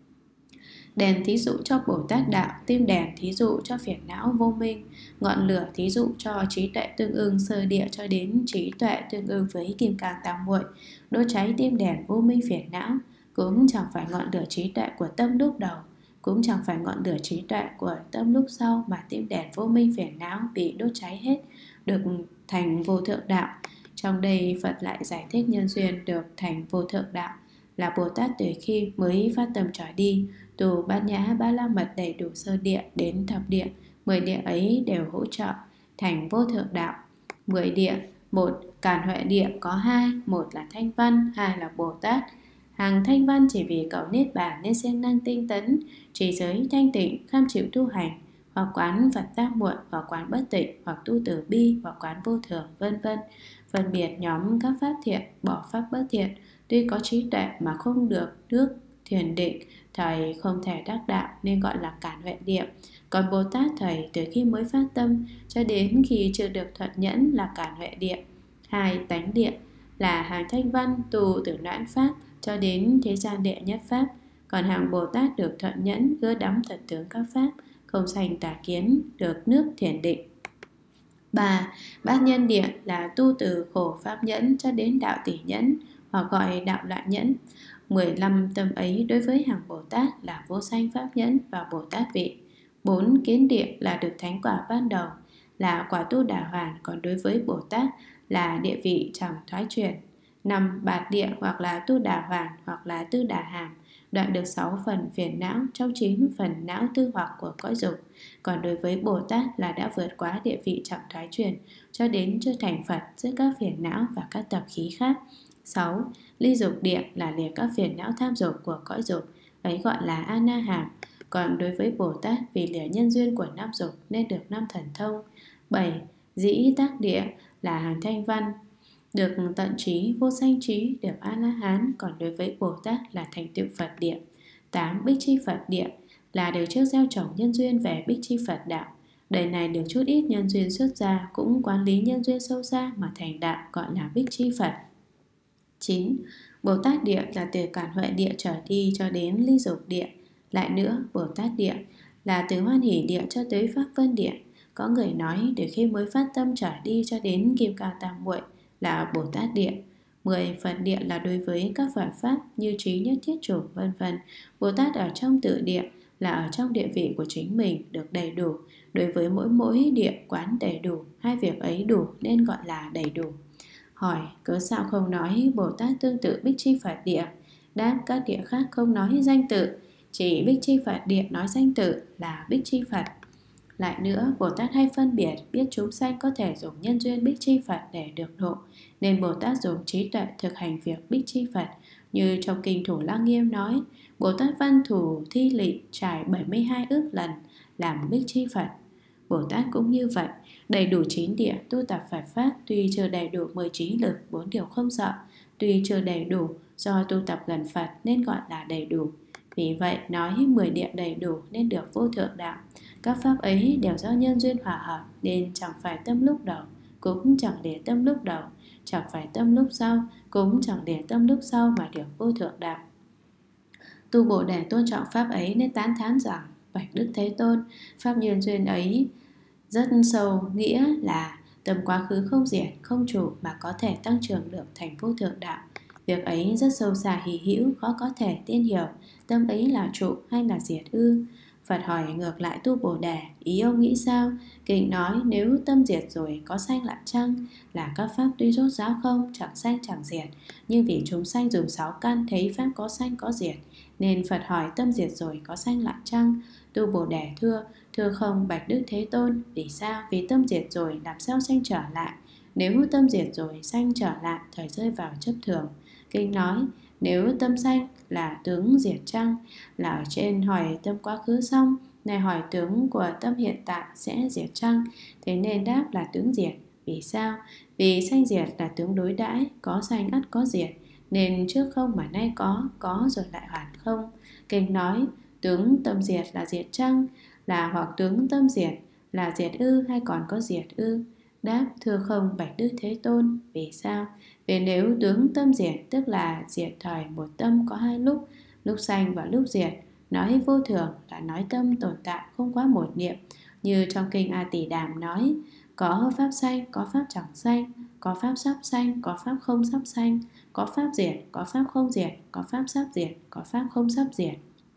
Đèn thí dụ cho Bồ Tát đạo, tim đèn thí dụ cho phiền não vô minh, ngọn lửa thí dụ cho trí tuệ tương ưng sơ địa cho đến trí tuệ tương ưng với kim cang tam muội. Đốt cháy tim đèn vô minh phiền não, cũng chẳng phải ngọn lửa trí tuệ của tâm lúc đầu, cũng chẳng phải ngọn lửa trí tuệ của tâm lúc sau, mà tim đèn vô minh phiền não bị đốt cháy hết, được thành vô thượng đạo. Trong đây Phật lại giải thích nhân duyên được thành vô thượng đạo là Bồ Tát từ khi mới phát tâm trở đi, từ bát nhã ba la mật đầy đủ sơ địa đến thập địa, 10 địa ấy đều hỗ trợ thành vô thượng đạo. 10 địa, một Càn Huệ địa có hai, một là Thanh Văn, hai là Bồ Tát. Hàng Thanh Văn chỉ vì cầu niết bàn nên siêng năng tinh tấn, trì giới thanh tịnh, kham chịu tu hành, hoặc quán Phật tác muội, hoặc quán bất tịnh, hoặc tu từ bi, hoặc quán vô thường, vân vân. Phân biệt nhóm các pháp thiện, bỏ pháp bất thiện. Tuy có trí tuệ mà không được nước thiền định, thầy không thể đắc đạo nên gọi là Càn Huệ địa. Còn Bồ Tát thầy từ khi mới phát tâm cho đến khi chưa được thuận nhẫn là Càn Huệ địa. Hai Tánh địa là hàng Thanh Văn tu từ noãn pháp cho đến thế gian địa nhất pháp. Còn hàng Bồ Tát được thuận nhẫn gỡ đắm thật tướng các pháp, không sanh tà kiến, được nước thiền định. 3. Bát nhân địa là tu từ khổ pháp nhẫn cho đến đạo tỷ nhẫn, hoặc gọi đạo loạn nhẫn. 15 tâm ấy đối với hàng Bồ Tát là vô sanh pháp nhẫn và Bồ Tát vị. 4. Kiến địa là được thánh quả ban đầu, là quả tu đà hoàn, còn đối với Bồ Tát là địa vị chẳng thoái chuyển. 5. Bạt địa hoặc là tu đà hoàn hoặc là tư đà hàm, đoạn được 6 phần phiền não trong 9 phần não tư hoặc của cõi dục. Còn đối với Bồ Tát là đã vượt quá địa vị chẳng thoái chuyển cho đến chưa thành Phật giữa các phiền não và các tập khí khác. 6. Ly dục địa là lìa các phiền não tham dục của cõi dục, ấy gọi là A Na Hàm. Còn đối với Bồ Tát vì lìa nhân duyên của năm dục nên được 5 thần thông. 7. Dĩ tác địa là hàng Thanh Văn, được tận trí, vô sanh trí, được A-la-hán. Còn đối với Bồ Tát là thành tựu Phật địa. 8. Bích chi Phật địa là đời trước gieo trồng nhân duyên về Bích chi Phật đạo. Đời này được chút ít nhân duyên xuất ra, cũng quán lý nhân duyên sâu xa mà thành đạo, gọi là Bích chi Phật. 9. Bồ Tát địa là từ Càn Huệ địa trở đi cho đến Ly dục địa. Lại nữa, Bồ Tát địa là từ Hoan hỷ địa cho tới Pháp Vân địa. Có người nói từ khi mới phát tâm trở đi cho đến Kim Cang Tam Muội là Bồ Tát địa. 10. Phật địa là đối với các Phật pháp như trí nhất thiết chủng, vân vân. Bồ Tát ở trong tự địa là ở trong địa vị của chính mình được đầy đủ. Đối với mỗi địa quán đầy đủ, hai việc ấy đủ nên gọi là đầy đủ. Hỏi, cớ sao không nói Bồ Tát tương tự Bích chi Phật địa? Đáp, các địa khác không nói danh tự, chỉ Bích chi Phật địa nói danh tự là Bích chi Phật. Lại nữa, Bồ Tát hay phân biệt biết chúng sanh có thể dùng nhân duyên Bích chi Phật để được độ, nên Bồ Tát dùng trí tuệ thực hành việc Bích chi Phật. Như trong kinh Thủ Lăng Nghiêm nói, Bồ Tát văn thủ thi lị trải 72 ước lần làm Bích chi Phật. Bồ Tát cũng như vậy, đầy đủ 9 địa tu tập Phật pháp, tuy chưa đầy đủ 19 lực 4 điều không sợ, tuy chưa đầy đủ do tu tập gần Phật nên gọi là đầy đủ. Vì vậy nói 10 địa đầy đủ nên được vô thượng đạo. Các pháp ấy đều do nhân duyên hòa hợp nên chẳng phải tâm lúc đầu, cũng chẳng lìa tâm lúc đầu, chẳng phải tâm lúc sau, cũng chẳng lìa tâm lúc sau mà được vô thượng đạo. Tu Bồ Đề tôn trọng pháp ấy nên tán thán rằng: bạch Đức Thế Tôn, pháp nhân duyên ấy rất sâu, nghĩa là tâm quá khứ không diệt, không trụ mà có thể tăng trưởng được thành vô thượng đạo. Việc ấy rất sâu xa hỷ hữu, khó có thể tiên hiểu. Tâm ấy là trụ hay là diệt ư? Phật hỏi ngược lại Tu Bồ Đề, ý ông nghĩ sao? Kinh nói nếu tâm diệt rồi có sanh lại chăng? Là các pháp tuy rốt ráo không, chẳng sanh chẳng diệt, nhưng vì chúng sanh dùng 6 căn thấy pháp có sanh có diệt, nên Phật hỏi tâm diệt rồi có sanh lại chăng? Tu Bồ Đề thưa không bạch Đức Thế Tôn. Vì sao? Vì tâm diệt rồi làm sao sanh trở lại? Nếu tâm diệt rồi sanh trở lại, thời rơi vào chấp thường. Kinh nói nếu tâm sanh là tướng diệt chăng? Là ở trên hỏi tâm quá khứ xong, này hỏi tướng của tâm hiện tại sẽ diệt chăng? Thế nên đáp là tướng diệt. Vì sao? Vì sanh diệt là tướng đối đãi, có sanh ắt có diệt, nên trước không mà nay có rồi lại hoàn không. Kinh nói, tướng tâm diệt là diệt chăng? Là hoặc tướng tâm diệt là diệt ư hay còn có diệt ư? Đáp, thưa không bạch Đức Thế Tôn. Vì sao? Vì nếu tướng tâm diệt tức là diệt thời một tâm có hai lúc sanh và lúc diệt. Nói vô thường là nói tâm tồn tại không quá một niệm. Như trong kinh A Tỳ Đàm nói, có pháp sanh, có pháp chẳng sanh, có pháp sắp sanh, có pháp không sắp sanh, có pháp diệt, có pháp không diệt, có pháp sắp diệt, có pháp không sắp diệt.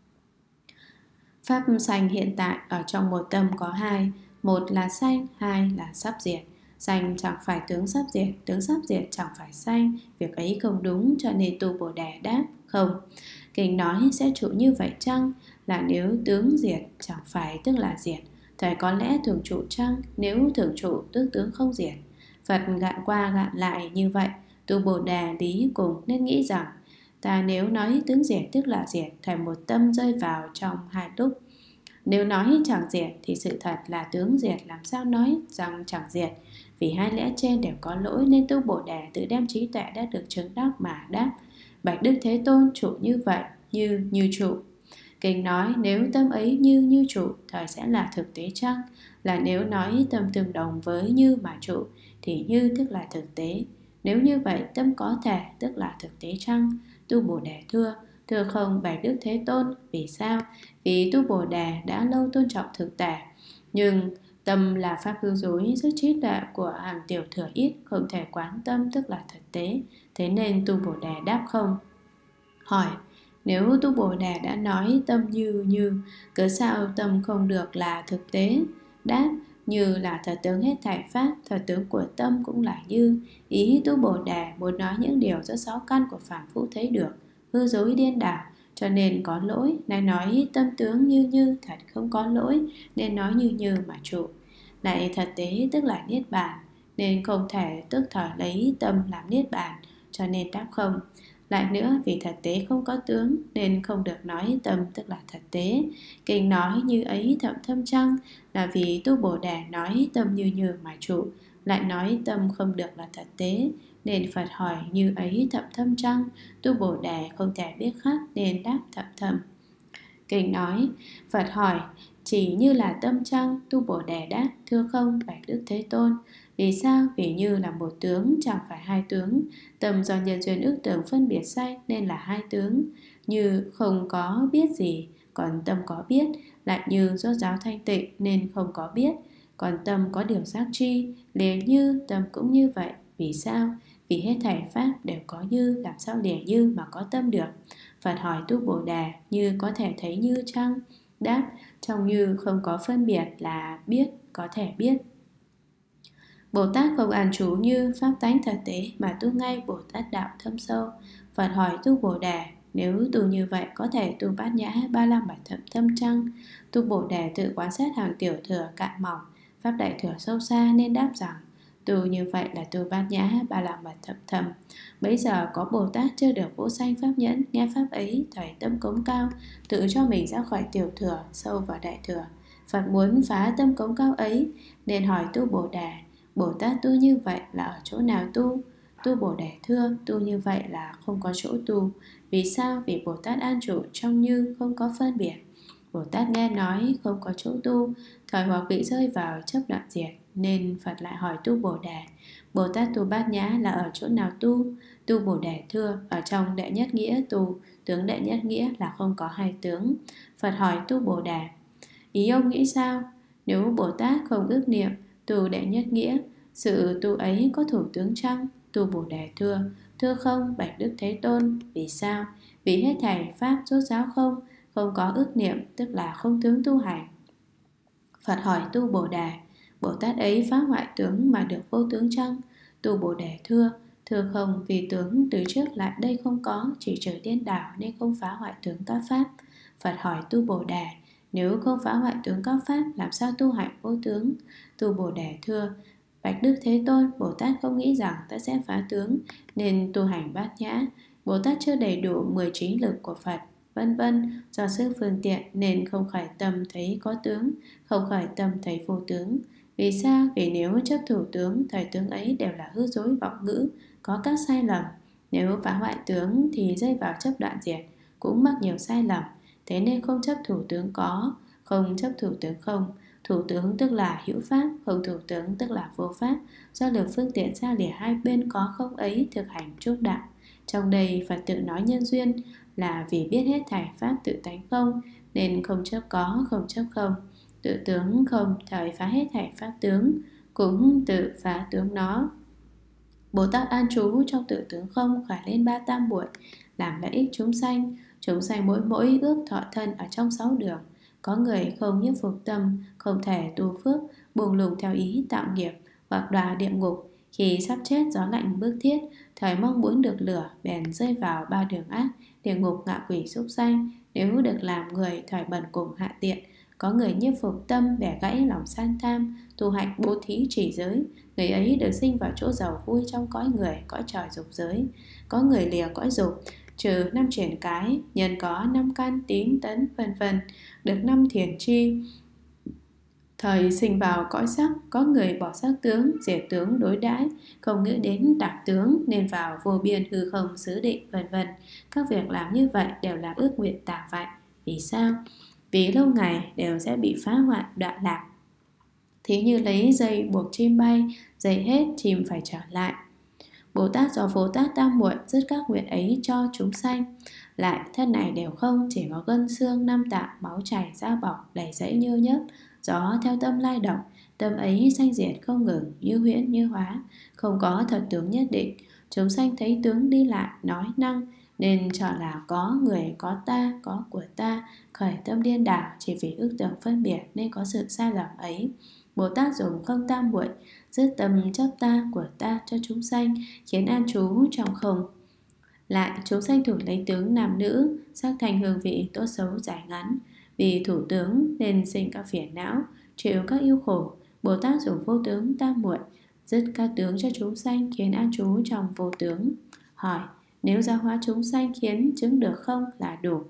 Pháp sanh hiện tại ở trong một tâm có hai, một là sanh, hai là sắp diệt. Sanh chẳng phải tướng sắp diệt, tướng sắp diệt chẳng phải sanh, việc ấy không đúng, cho nên tu Bồ Đề đáp không. Kinh nói sẽ trụ như vậy chăng? Là nếu tướng diệt chẳng phải tức là diệt. Thời có lẽ thường trụ chăng? Nếu thường trụ tức tướng không diệt. Phật gạn qua gạn lại như vậy, tu Bồ Đề lý cùng nên nghĩ rằng ta nếu nói tướng diệt tức là diệt, thời một tâm rơi vào trong hai lúc. Nếu nói chẳng diệt thì sự thật là tướng diệt, làm sao nói rằng chẳng diệt? Vì hai lẽ trên đều có lỗi, nên tu Bồ Đề tự đem trí tuệ đã được chứng đắc mà đáp, bạch Đức Thế Tôn, trụ như vậy, như trụ. Kinh nói nếu tâm ấy như trụ, thời sẽ là thực tế chăng? Là nếu nói tâm tương đồng với như mà trụ, thì như tức là thực tế. Nếu như vậy tâm có thể tức là thực tế chăng? Tu Bồ Đề thưa không bạch Đức Thế Tôn. Vì sao? Vì tu Bồ Đề đã lâu tôn trọng thực tại, nhưng tâm là pháp hư dối, sức trí tuệ của hàng tiểu thừa ít, không thể quán tâm tức là thực tế. Thế nên tu Bồ Đề đáp không. Hỏi, nếu tu Bồ Đề đã nói tâm như, cớ sao tâm không được là thực tế? Đáp, như là thật tướng hết thảy pháp, thật tướng của tâm cũng là như. Ý tu Bồ Đề muốn nói những điều do sáu căn của phàm phu thấy được, hư dối điên đảo, cho nên có lỗi. Này nói tâm tướng như thật không có lỗi, nên nói như mà trụ. Lại thật tế tức là niết bàn, nên không thể tức thời lấy tâm làm niết bàn, cho nên đáp không. Lại nữa, vì thật tế không có tướng, nên không được nói tâm tức là thật tế. Kinh nói như ấy thậm thâm chăng? Là vì tu Bồ Đề nói tâm như mà trụ, lại nói tâm không được là thật tế, nên Phật hỏi như ấy thậm thâm chăng? Tu Bồ Đề không thể biết khác, nên đáp thậm thâm. Kinh nói, Phật hỏi, chỉ như là tâm chăng? Tu Bồ Đề đáp, thưa không bạch Đức Thế Tôn. Vì sao? Vì như là một tướng, chẳng phải hai tướng. Tâm do nhân duyên ước tưởng phân biệt sanh nên là hai tướng. Như không có biết gì, còn tâm có biết. Lại như do giáo thanh tịnh nên không có biết, còn tâm có điều giác tri. Lìa như, tâm cũng như vậy. Vì sao? Vì hết thảy pháp đều có như, làm sao lìa như mà có tâm được? Phật hỏi tu Bồ Đề, như có thể thấy như chăng? Đáp, trong như không có phân biệt là biết, có thể biết. Bồ Tát không an trú như pháp tánh thật tế, mà tu ngay Bồ Tát đạo thâm sâu. Phật hỏi tu Bồ Đề, nếu tu như vậy có thể tu bát nhã ba la mật thậm thâm chăng? Tu Bồ Đề tự quan sát hàng tiểu thừa cạn mỏng, pháp đại thừa sâu xa, nên đáp rằng tu như vậy là tu bát nhã ba la mật thậm thâm. Bấy giờ có Bồ Tát chưa được vô sanh pháp nhẫn, nghe pháp ấy thời tâm cống cao, tự cho mình ra khỏi tiểu thừa sâu vào đại thừa. Phật muốn phá tâm cống cao ấy, nên hỏi tu Bồ Đề, Bồ Tát tu như vậy là ở chỗ nào tu? Tu Bồ Đề thưa, tu như vậy là không có chỗ tu. Vì sao? Vì Bồ Tát an trụ trong như không có phân biệt. Bồ Tát nghe nói không có chỗ tu, thời hoặc bị rơi vào chấp đoạn diệt, nên Phật lại hỏi tu Bồ Đề, Bồ Tát tu bát nhã là ở chỗ nào tu? Tu Bồ Đề thưa, ở trong đệ nhất nghĩa tu, tướng đệ nhất nghĩa là không có hai tướng. Phật hỏi tu Bồ Đề, ý ông nghĩ sao? Nếu Bồ Tát không ước niệm tu đệ nhất nghĩa, sự tu ấy có thủ tướng chăng? Tu Bồ Đề thưa không bạch Đức Thế Tôn. Vì sao? Vì hết thảy pháp rốt ráo không có ước niệm, tức là không tướng tu hành. Phật hỏi tu Bồ Đề, Bồ Tát ấy phá hoại tướng mà được vô tướng chăng? Tu Bồ Đề thưa không, vì tướng từ trước lại đây không có, chỉ trừ điên đảo nên không phá hoại tướng các pháp. Phật hỏi tu Bồ Đề, nếu không phá hoại tướng các pháp, làm sao tu hành vô tướng? Tu Bồ Đề thưa, bạch Đức Thế Tôn, Bồ Tát không nghĩ rằng ta sẽ phá tướng, nên tu hành bát nhã. Bồ Tát chưa đầy đủ 19 lực của Phật, vân vân, do sức phương tiện nên không khởi tâm thấy có tướng, không khởi tâm thấy vô tướng. Vì sao? Vì nếu chấp thủ tướng, thời tướng ấy đều là hư dối vọng ngữ, có các sai lầm. Nếu phá hoại tướng thì rơi vào chấp đoạn diệt, cũng mắc nhiều sai lầm. Thế nên không chấp thủ tướng có, không chấp thủ tướng không. Thủ tướng tức là hữu pháp, không thủ tướng tức là vô pháp. Do lực phương tiện xa lìa hai bên có không ấy thực hành trúc đạo. Trong đây Phật tự nói nhân duyên là vì biết hết thảy pháp tự tánh không, nên không chấp có, không chấp không. Tự tướng không, thời phá hết thảy pháp tướng, cũng tự phá tướng nó. Bồ Tát an trú trong tự tướng không, khởi lên ba tam muội, làm lợi ích chúng sanh. Chúng sanh mỗi mỗi ước thọ thân ở trong 6 đường. Có người không nhiếp phục tâm, không thể tu phước, buông lùng theo ý tạo nghiệp, hoặc đọa địa ngục. Khi sắp chết gió lạnh bước thiết, thời mong muốn được lửa, bèn rơi vào ba đường ác, địa ngục, ngạ quỷ, súc sanh. Nếu được làm người, thời bần cùng hạ tiện. Có người nhiếp phục tâm, bẻ gãy lòng san tham, tu hạnh bố thí chỉ giới. Người ấy được sinh vào chỗ giàu vui trong cõi người, cõi trời dục giới. Có người lìa cõi dục, trừ 5 chuyển cái, nhân có 5 căn tín tấn vân vân, được 5 thiền chi, thời sinh vào cõi sắc. Có người bỏ sắc tướng, diệt tướng đối đãi, không nghĩ đến đặc tướng, nên vào vô biên hư không xứ định vân vân. Các việc làm như vậy đều là ước nguyện tà vậy. Vì sao? Vì lâu ngày đều sẽ bị phá hoại đoạn lạc. Thí như lấy dây buộc chim bay, dây hết chim phải trở lại. Bồ Tát do Bồ Tát tam muội dứt các nguyện ấy cho chúng sanh. Lại thân này đều không, chỉ có gân xương năm tạng, máu chảy da bọc, đầy dẫy nhơ nhớp. Gió theo tâm lai động, tâm ấy sanh diệt không ngừng, như huyễn như hóa, không có thật tướng nhất định. Chúng sanh thấy tướng đi lại, nói năng, nên cho là có người, có ta, có của ta, khởi tâm điên đảo, chỉ vì ước tưởng phân biệt nên có sự sai lầm ấy. Bồ Tát dùng không tam muội dứt tâm chấp ta, của ta cho chúng sanh, khiến an trú trong không. Lại chúng sanh thủ lấy tướng nam nữ, sắc thành hương vị tốt xấu dài ngắn. Vì thủ tướng nên sinh các phiền não, chịu các yêu khổ. Bồ Tát dùng vô tướng tam muội dứt các tướng cho chúng sanh, khiến an trú trong vô tướng. Hỏi: nếu giáo hóa chúng sanh khiến chứng được không là đủ,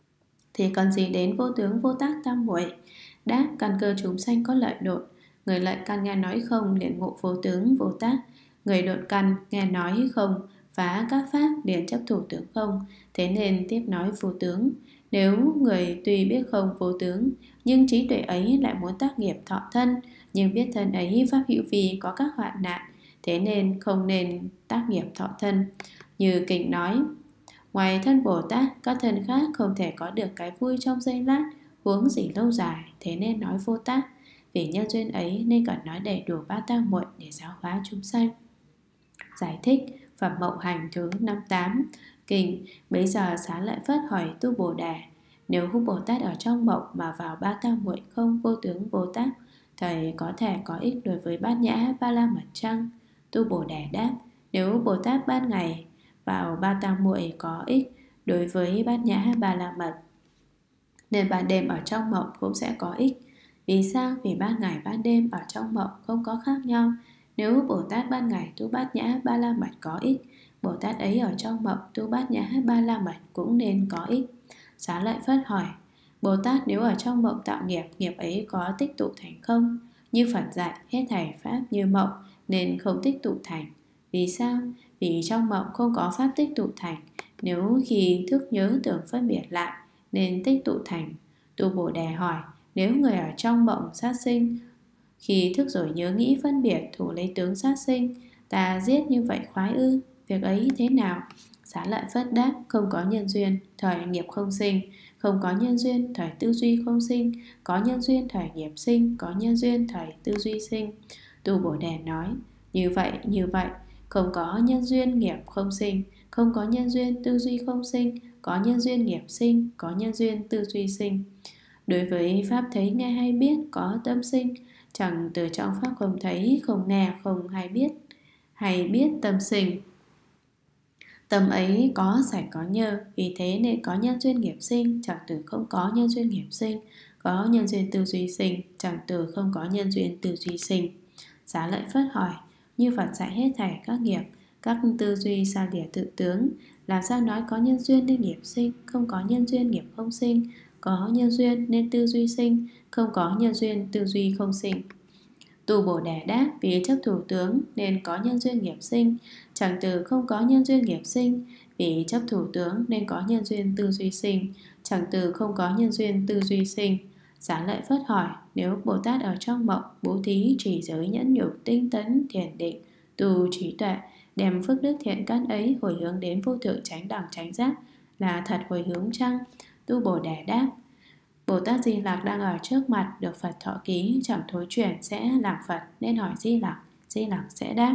thì còn gì đến vô tướng Vô Tác tam muội? Đáp: căn cơ chúng sanh có lợi độn. Người lợi căn nghe nói không liền ngộ vô tướng Vô Tác. Người độn căn nghe nói không phá các pháp liền chấp thủ tướng không. Thế nên tiếp nói vô tướng. Nếu người tuy biết không vô tướng, nhưng trí tuệ ấy lại muốn tác nghiệp thọ thân, nhưng biết thân ấy pháp hữu vi có các hoạn nạn, thế nên không nên tác nghiệp thọ thân. Như kinh nói: ngoài thân Bồ Tát, các thân khác không thể có được cái vui trong giây lát, huống gì lâu dài, thế nên nói vô tác. Vì nhân duyên ấy nên cần nói đầy đủ ba tam muội để giáo hóa chúng sanh. Giải thích Phẩm Mậu Hành thứ 58 kinh. Bấy giờ Xá Lợi Phất hỏi Tu Bồ Đề: nếu hữu Bồ Tát ở trong mộng mà vào ba tam muội không vô tướng Bồ Tát, thầy có thể có ích đối với Bát Nhã Ba La Mật chăng? Tu Bồ Đề đáp: nếu Bồ Tát ban ngày vào ba tam muội có ích đối với Bát Nhã Ba La Mật, nên ban đêm ở trong mộng cũng sẽ có ích. Vì sao? Vì ban ngày ban đêm ở trong mộng không có khác nhau. Nếu Bồ Tát ban ngày tu Bát Nhã Ba La Mật có ích, Bồ Tát ấy ở trong mộng tu Bát Nhã Ba La Mật cũng nên có ích. Xá Lợi Phất hỏi: Bồ Tát nếu ở trong mộng tạo nghiệp, nghiệp ấy có tích tụ thành không? Như Phật dạy, hết thảy pháp như mộng nên không tích tụ thành. Vì sao? Vì trong mộng không có pháp tích tụ thành. Nếu khi thức nhớ tưởng phân biệt lại nên tích tụ thành. Tu Bồ Đề hỏi: nếu người ở trong mộng sát sinh, khi thức rồi nhớ nghĩ phân biệt, thủ lấy tướng sát sinh, ta giết như vậy khoái ư? Việc ấy thế nào? Xá Lợi Phất đáp: không có nhân duyên, thời nghiệp không sinh. Không có nhân duyên, thời tư duy không sinh. Có nhân duyên, thời nghiệp sinh. Có nhân duyên, thời tư duy sinh. Tu Bồ Đề nói: như vậy, không có nhân duyên nghiệp không sinh. Không có nhân duyên tư duy không sinh. Có nhân duyên nghiệp sinh. Có nhân duyên tư duy sinh. Đối với pháp thấy nghe hay biết có tâm sinh, chẳng từ trong pháp không thấy, không nghe, không hay biết tâm sinh. Tâm ấy có sạch có nhơ, vì thế nên có nhân duyên nghiệp sinh, chẳng từ không có nhân duyên nghiệp sinh. Có nhân duyên tư duy sinh, chẳng từ không có nhân duyên tư duy sinh. Xá Lợi Phất hỏi: như Phật dạy hết thảy các nghiệp, các tư duy xa lìa tự tướng, làm sao nói có nhân duyên nên nghiệp sinh, không có nhân duyên nghiệp không sinh? Có nhân duyên nên tư duy sinh, không có nhân duyên tư duy không sinh. Tu Bồ Đề đáp: vì chấp thủ tướng nên có nhân duyên nghiệp sinh, chẳng từ không có nhân duyên nghiệp sinh. Vì chấp thủ tướng nên có nhân duyên tư duy sinh, chẳng từ không có nhân duyên tư duy sinh. Xá Lợi Phất hỏi: nếu Bồ Tát ở trong mộng bố thí, trì giới, nhẫn nhục, tinh tấn, thiền định, tu trí tuệ, đem phước đức thiện căn ấy hồi hướng đến vô thượng chánh đẳng chánh giác, là thật hồi hướng chăng? Tu Bồ Đề đáp: Bồ Tát Di Lặc đang ở trước mặt, được Phật thọ ký, chẳng thối chuyển sẽ làm Phật, nên hỏi Di Lặc. Di Lặc sẽ đáp.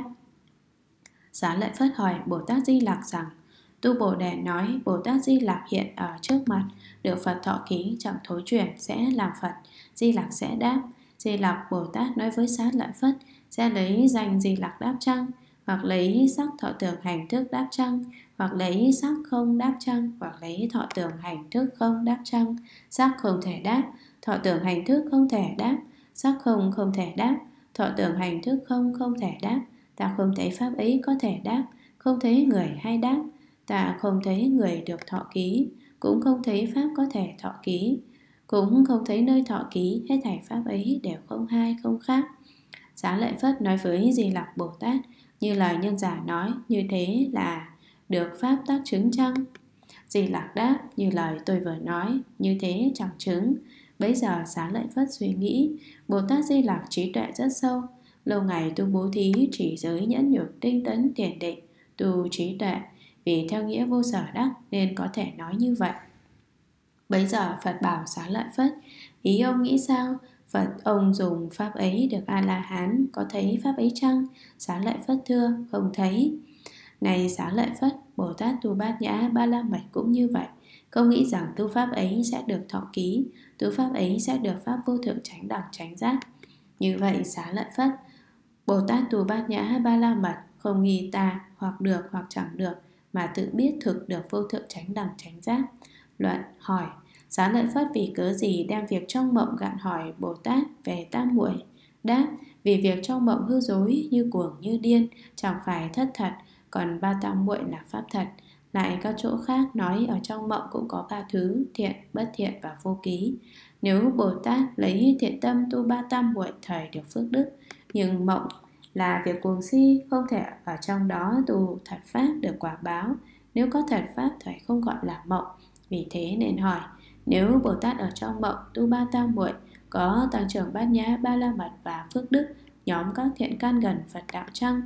Xá Lợi Phất hỏi Bồ Tát Di Lặc rằng: Tu Bồ Đề nói Bồ Tát Di Lặc hiện ở trước mặt, được Phật thọ ký, chẳng thối chuyển sẽ làm Phật. Di Lặc sẽ đáp. Di Lặc Bồ Tát nói với Xá Lợi Phất: sẽ lấy danh Di Lặc đáp chăng? Hoặc lấy sắc thọ tưởng hành thức đáp chăng? Hoặc lấy sắc không đáp chăng? Hoặc lấy thọ tưởng hành thức không đáp chăng? Sắc không thể đáp, thọ tưởng hành thức không thể đáp. Sắc không không thể đáp, thọ tưởng hành thức không thể đáp. Ta không thấy pháp ấy có thể đáp, không thấy người hay đáp. Ta không thấy người được thọ ký, cũng không thấy pháp có thể thọ ký, cũng không thấy nơi thọ ký. Hết thảy pháp ấy đều không hai không khác. Xá Lợi Phất nói với Di Lặc Bồ Tát: như lời nhân giả nói, như thế là được pháp tác chứng chăng? Di Lặc đáp: như lời tôi vừa nói, như thế chẳng chứng. Bấy giờ Xá Lợi Phất suy nghĩ: Bồ Tát Di Lặc trí tuệ rất sâu, lâu ngày tu bố thí, trì giới, nhẫn nhục, tinh tấn, thiền định, tu trí tuệ, vì theo nghĩa vô sở đắc nên có thể nói như vậy. Bấy giờ Phật bảo Xá Lợi Phất: ý ông nghĩ sao? Phật ông dùng pháp ấy được A-la-hán, có thấy pháp ấy chăng? Xá Lợi Phất thưa: không thấy. Này Xá Lợi Phất, Bồ Tát tu Bát Nhã Ba La Mật cũng như vậy, không nghĩ rằng tu pháp ấy sẽ được thọ ký, tu pháp ấy sẽ được pháp vô thượng chánh đẳng chánh giác. Như vậy Xá Lợi Phất, Bồ Tát tu Bát Nhã Ba La Mật không nghi ta hoặc được hoặc chẳng được, mà tự biết thực được vô thượng chánh đẳng chánh giác. Luận hỏi: Xá Lợi Phất vì cớ gì đem việc trong mộng gạn hỏi Bồ Tát về tam muội? Đáp: vì việc trong mộng hư dối, như cuồng như điên, chẳng phải thất thật, còn ba tam muội là pháp thật. Lại các chỗ khác nói ở trong mộng cũng có ba thứ: thiện, bất thiện và vô ký. Nếu Bồ Tát lấy thiện tâm tu ba tam muội, thời được phước đức. Nhưng mộng là việc cuồng si, không thể ở trong đó tu thật pháp được quả báo. Nếu có thật pháp, thời không gọi là mộng. Vì thế nên hỏi: nếu Bồ Tát ở trong mộng tu ba tam muội, có tăng trưởng Bát Nhã Ba La Mật và phước đức, nhóm các thiện căn gần Phật đạo chăng?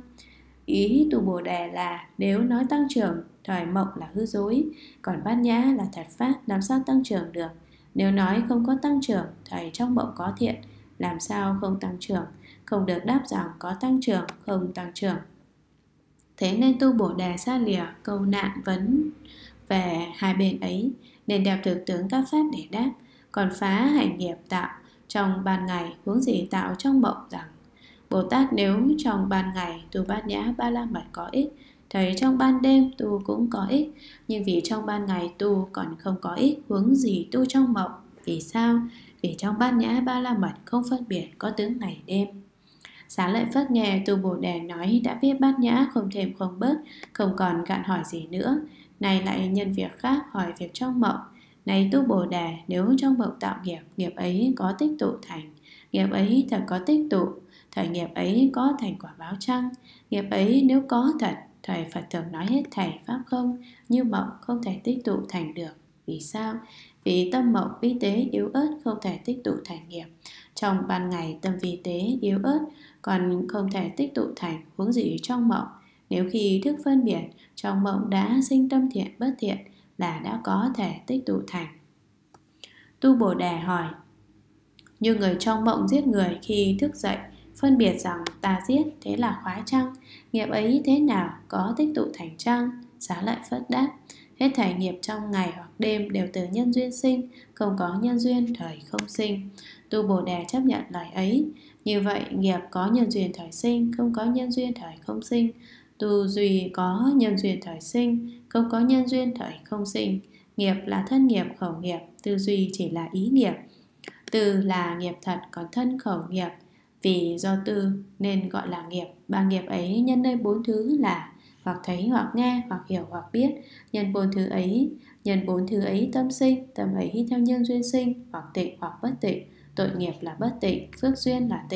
Ý Tu Bồ Đề là nếu nói tăng trưởng thời mộng là hư dối, còn Bát Nhã là thật pháp, làm sao tăng trưởng được? Nếu nói không có tăng trưởng, thời trong mộng có thiện, làm sao không tăng trưởng? Không được đáp rằng có tăng trưởng, không tăng trưởng. Thế nên Tu Bồ Đề xa lìa câu nạn vấn về hai bên ấy, nên đem thực tướng các pháp để đáp. Còn phá hành nghiệp tạo trong ban ngày, huống gì tạo trong mộng rằng: Bồ Tát nếu trong ban ngày tu Bát Nhã Ba La Mật có ích, thầy trong ban đêm tu cũng có ích. Nhưng vì trong ban ngày tu còn không có ích, huống gì tu trong mộng? Vì sao? Vì trong Bát Nhã Ba La Mật không phân biệt có tướng ngày đêm. Xá Lợi Phất nghe Tu Bồ Đề nói đã biết Bát Nhã không thêm không bớt, không còn gạn hỏi gì nữa. Này lại nhân việc khác hỏi việc trong mộng: này Tu Bồ Đề, nếu trong mộng tạo nghiệp, nghiệp ấy có tích tụ thành, nghiệp ấy thật có tích tụ, thời nghiệp ấy có thành quả báo chăng? Nghiệp ấy nếu có thật, thầy Phật thường nói hết thảy pháp không, như mộng không thể tích tụ thành được. Vì sao? Vì tâm mộng vi tế yếu ớt, không thể tích tụ thành nghiệp. Trong ban ngày tâm vi tế yếu ớt, còn không thể tích tụ thành, huống gì trong mộng. Nếu khi thức phân biệt, trong mộng đã sinh tâm thiện bất thiện, là đã có thể tích tụ thành. Tu Bồ Đề hỏi: như người trong mộng giết người, khi thức dậy phân biệt rằng ta giết, thế là khoái chăng? Nghiệp ấy thế nào, có tích tụ thành chăng? Xá Lợi Phất đáp: hết thảy nghiệp trong ngày hoặc đêm đều từ nhân duyên sinh, không có nhân duyên thời không sinh. Tu Bồ Đề chấp nhận lời ấy. Như vậy nghiệp có nhân duyên thời sinh, không có nhân duyên thời không sinh. Tu duy có nhân duyên thời sinh, không có nhân duyên thời không sinh. Nghiệp là thân nghiệp, khẩu nghiệp, tư duy chỉ là ý nghiệp. Tư là nghiệp thật, còn thân khẩu nghiệp vì do tư nên gọi là nghiệp. Ba nghiệp ấy nhân nơi bốn thứ là hoặc thấy hoặc nghe, hoặc hiểu hoặc biết. Nhân bốn thứ ấy tâm sinh, tâm ấy theo nhân duyên sinh, hoặc tịnh hoặc bất tịnh. Tội nghiệp là bất tịnh, phước duyên là tịnh.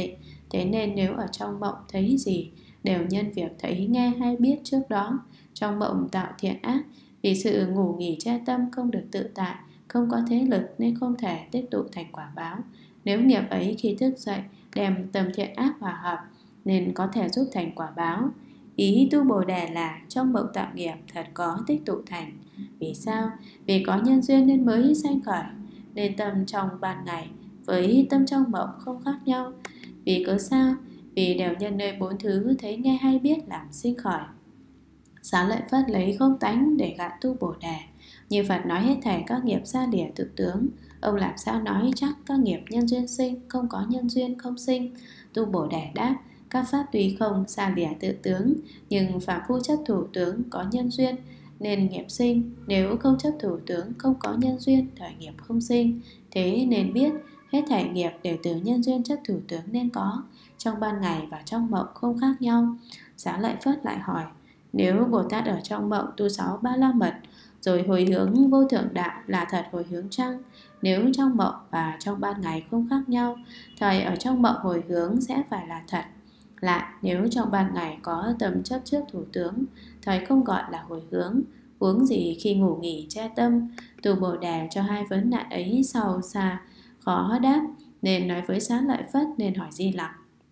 Thế nên nếu ở trong mộng thấy gì đều nhân việc thấy nghe hay biết trước đó. Trong mộng tạo thiện ác, vì sự ngủ nghỉ che tâm không được tự tại, không có thế lực nên không thể tích tụ thành quả báo. Nếu nghiệp ấy khi thức dậy đem tâm thiện ác hòa hợp nên có thể giúp thành quả báo. Ý tu Bồ Đề là trong mộng tạo nghiệp thật có tích tụ thành. Vì sao? Vì có nhân duyên nên mới sanh khởi. Nên tâm trong ban ngày với tâm trong mộng không khác nhau. Vì cớ sao? Vì đều nhân nơi bốn thứ thấy nghe hay biết làm sinh khởi. Xá Lợi Phất lấy không tánh để gạt tu Bồ Đề. Như Phật nói hết thảy các nghiệp xa lìa tự tướng, ông làm sao nói chắc các nghiệp nhân duyên sinh, không có nhân duyên không sinh? Tu Bồ Đề đáp, các pháp tuy không xa lìa tự tướng, nhưng phạm phu chấp thủ tướng có nhân duyên nên nghiệp sinh. Nếu không chấp thủ tướng không có nhân duyên, thời nghiệp không sinh. Thế nên biết hết thảy nghiệp đều từ nhân duyên chấp thủ tướng nên có. Trong ban ngày và trong mộng không khác nhau. Xá Lợi Phất lại hỏi, nếu Bồ Tát ở trong mộng tu 6 ba la mật rồi hồi hướng vô thượng đạo là thật hồi hướng chăng? Nếu trong mộng và trong ban ngày không khác nhau, thời ở trong mộng hồi hướng sẽ phải là thật. Lại, nếu trong ban ngày có tâm chấp trước thủ tướng, thời không gọi là hồi hướng. Huống gì khi ngủ nghỉ che tâm? Tu Bồ Đề cho hai vấn nạn ấy sâu xa khó đáp, nên nói với Xá Lợi Phất nên hỏi Di Lặc.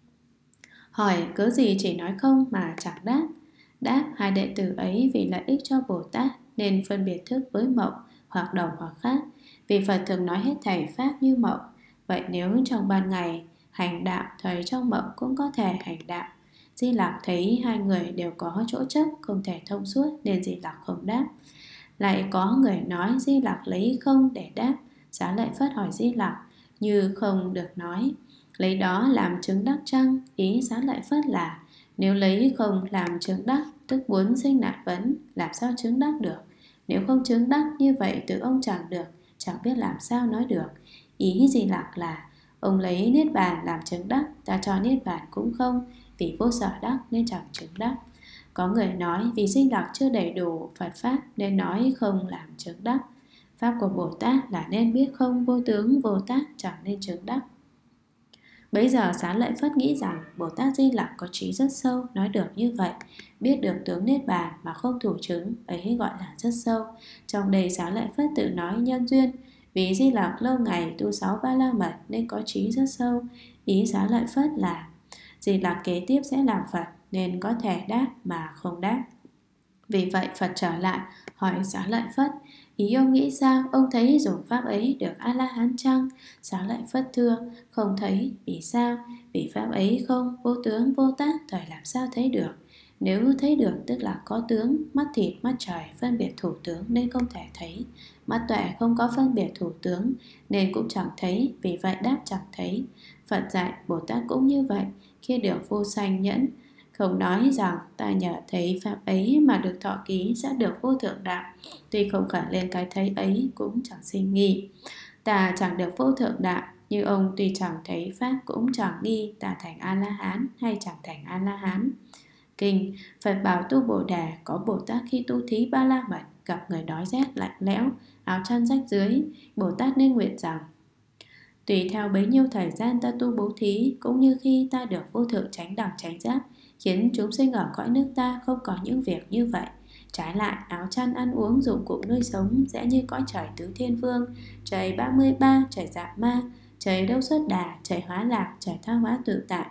Hỏi cớ gì chỉ nói không mà chẳng đáp? Đáp, hai đệ tử ấy vì lợi ích cho Bồ Tát nên phân biệt thức với mộng, hoặc đồng hoặc khác. Vì Phật thường nói hết thảy pháp như mộng. Vậy nếu trong ban ngày hành đạo, thời trong mộng cũng có thể hành đạo. Di Lặc thấy hai người đều có chỗ chấp, không thể thông suốt nên Di Lặc không đáp. Lại có người nói Di Lặc lấy không để đáp. Xá Lợi Phất hỏi Di Lặc, như không được nói, lấy đó làm chứng đắc chăng? Ý Xá Lợi Phất là nếu lấy không làm chứng đắc, tức muốn sinh nạn vấn, làm sao chứng đắc được? Nếu không chứng đắc như vậy tự ông chẳng được, chẳng biết làm sao nói được. Ý Di Lặc là ông lấy niết bàn làm chứng đắc, ta cho niết bàn cũng không, vì vô sở đắc nên chẳng chứng đắc. Có người nói vì Di Lặc chưa đầy đủ Phật pháp nên nói không làm chứng đắc. Pháp của Bồ Tát là nên biết không vô tướng vô tác, chẳng nên chứng đắc. Bấy giờ Xá Lợi Phất nghĩ rằng Bồ Tát Di Lặc có trí rất sâu, nói được như vậy, biết được tướng niết bàn mà không thủ chứng, ấy gọi là rất sâu. Trong đây Xá Lợi Phất tự nói nhân duyên, vì Di Lặc lâu ngày tu 6 ba la mật nên có trí rất sâu. Ý Xá Lợi Phất là Di Lặc kế tiếp sẽ làm Phật nên có thể đáp mà không đáp. Vì vậy Phật trở lại hỏi Xá Lợi Phất, ý ông nghĩ sao? Ông thấy dùng pháp ấy được A-la-hán chăng? Xá Lợi Phất thưa, không thấy. Vì sao? Vì pháp ấy không vô tướng vô tác, thời làm sao thấy được? Nếu thấy được tức là có tướng, mắt thịt mắt trời phân biệt thủ tướng nên không thể thấy. Mắt tuệ không có phân biệt thủ tướng nên cũng chẳng thấy, vì vậy đáp chẳng thấy. Phật dạy Bồ Tát cũng như vậy, khi được vô sanh nhẫn, không nói rằng ta nhờ thấy pháp ấy mà được thọ ký sẽ được vô thượng đạo. Tuy không khởi lên cái thấy ấy cũng chẳng sinh nghi. Ta chẳng được vô thượng đạo, như ông tuy chẳng thấy pháp cũng chẳng nghi ta thành A-la-hán hay chẳng thành A-la-hán. Kinh Phật bảo tu Bồ Đề có Bồ Tát khi tu thí ba la mật gặp người đói rét lạnh lẽo, áo chăn rách dưới, Bồ Tát nên nguyện rằng tùy theo bấy nhiêu thời gian ta tu bố thí, cũng như khi ta được vô thượng chánh đẳng chánh giác, khiến chúng sinh ở cõi nước ta không có những việc như vậy. Trái lại, áo chăn ăn uống dụng cụ nuôi sống sẽ như cõi trời tứ thiên vương, trời 33, trời dạ ma, trời đâu xuất đà, trời hóa lạc, trời tha hóa tự tại.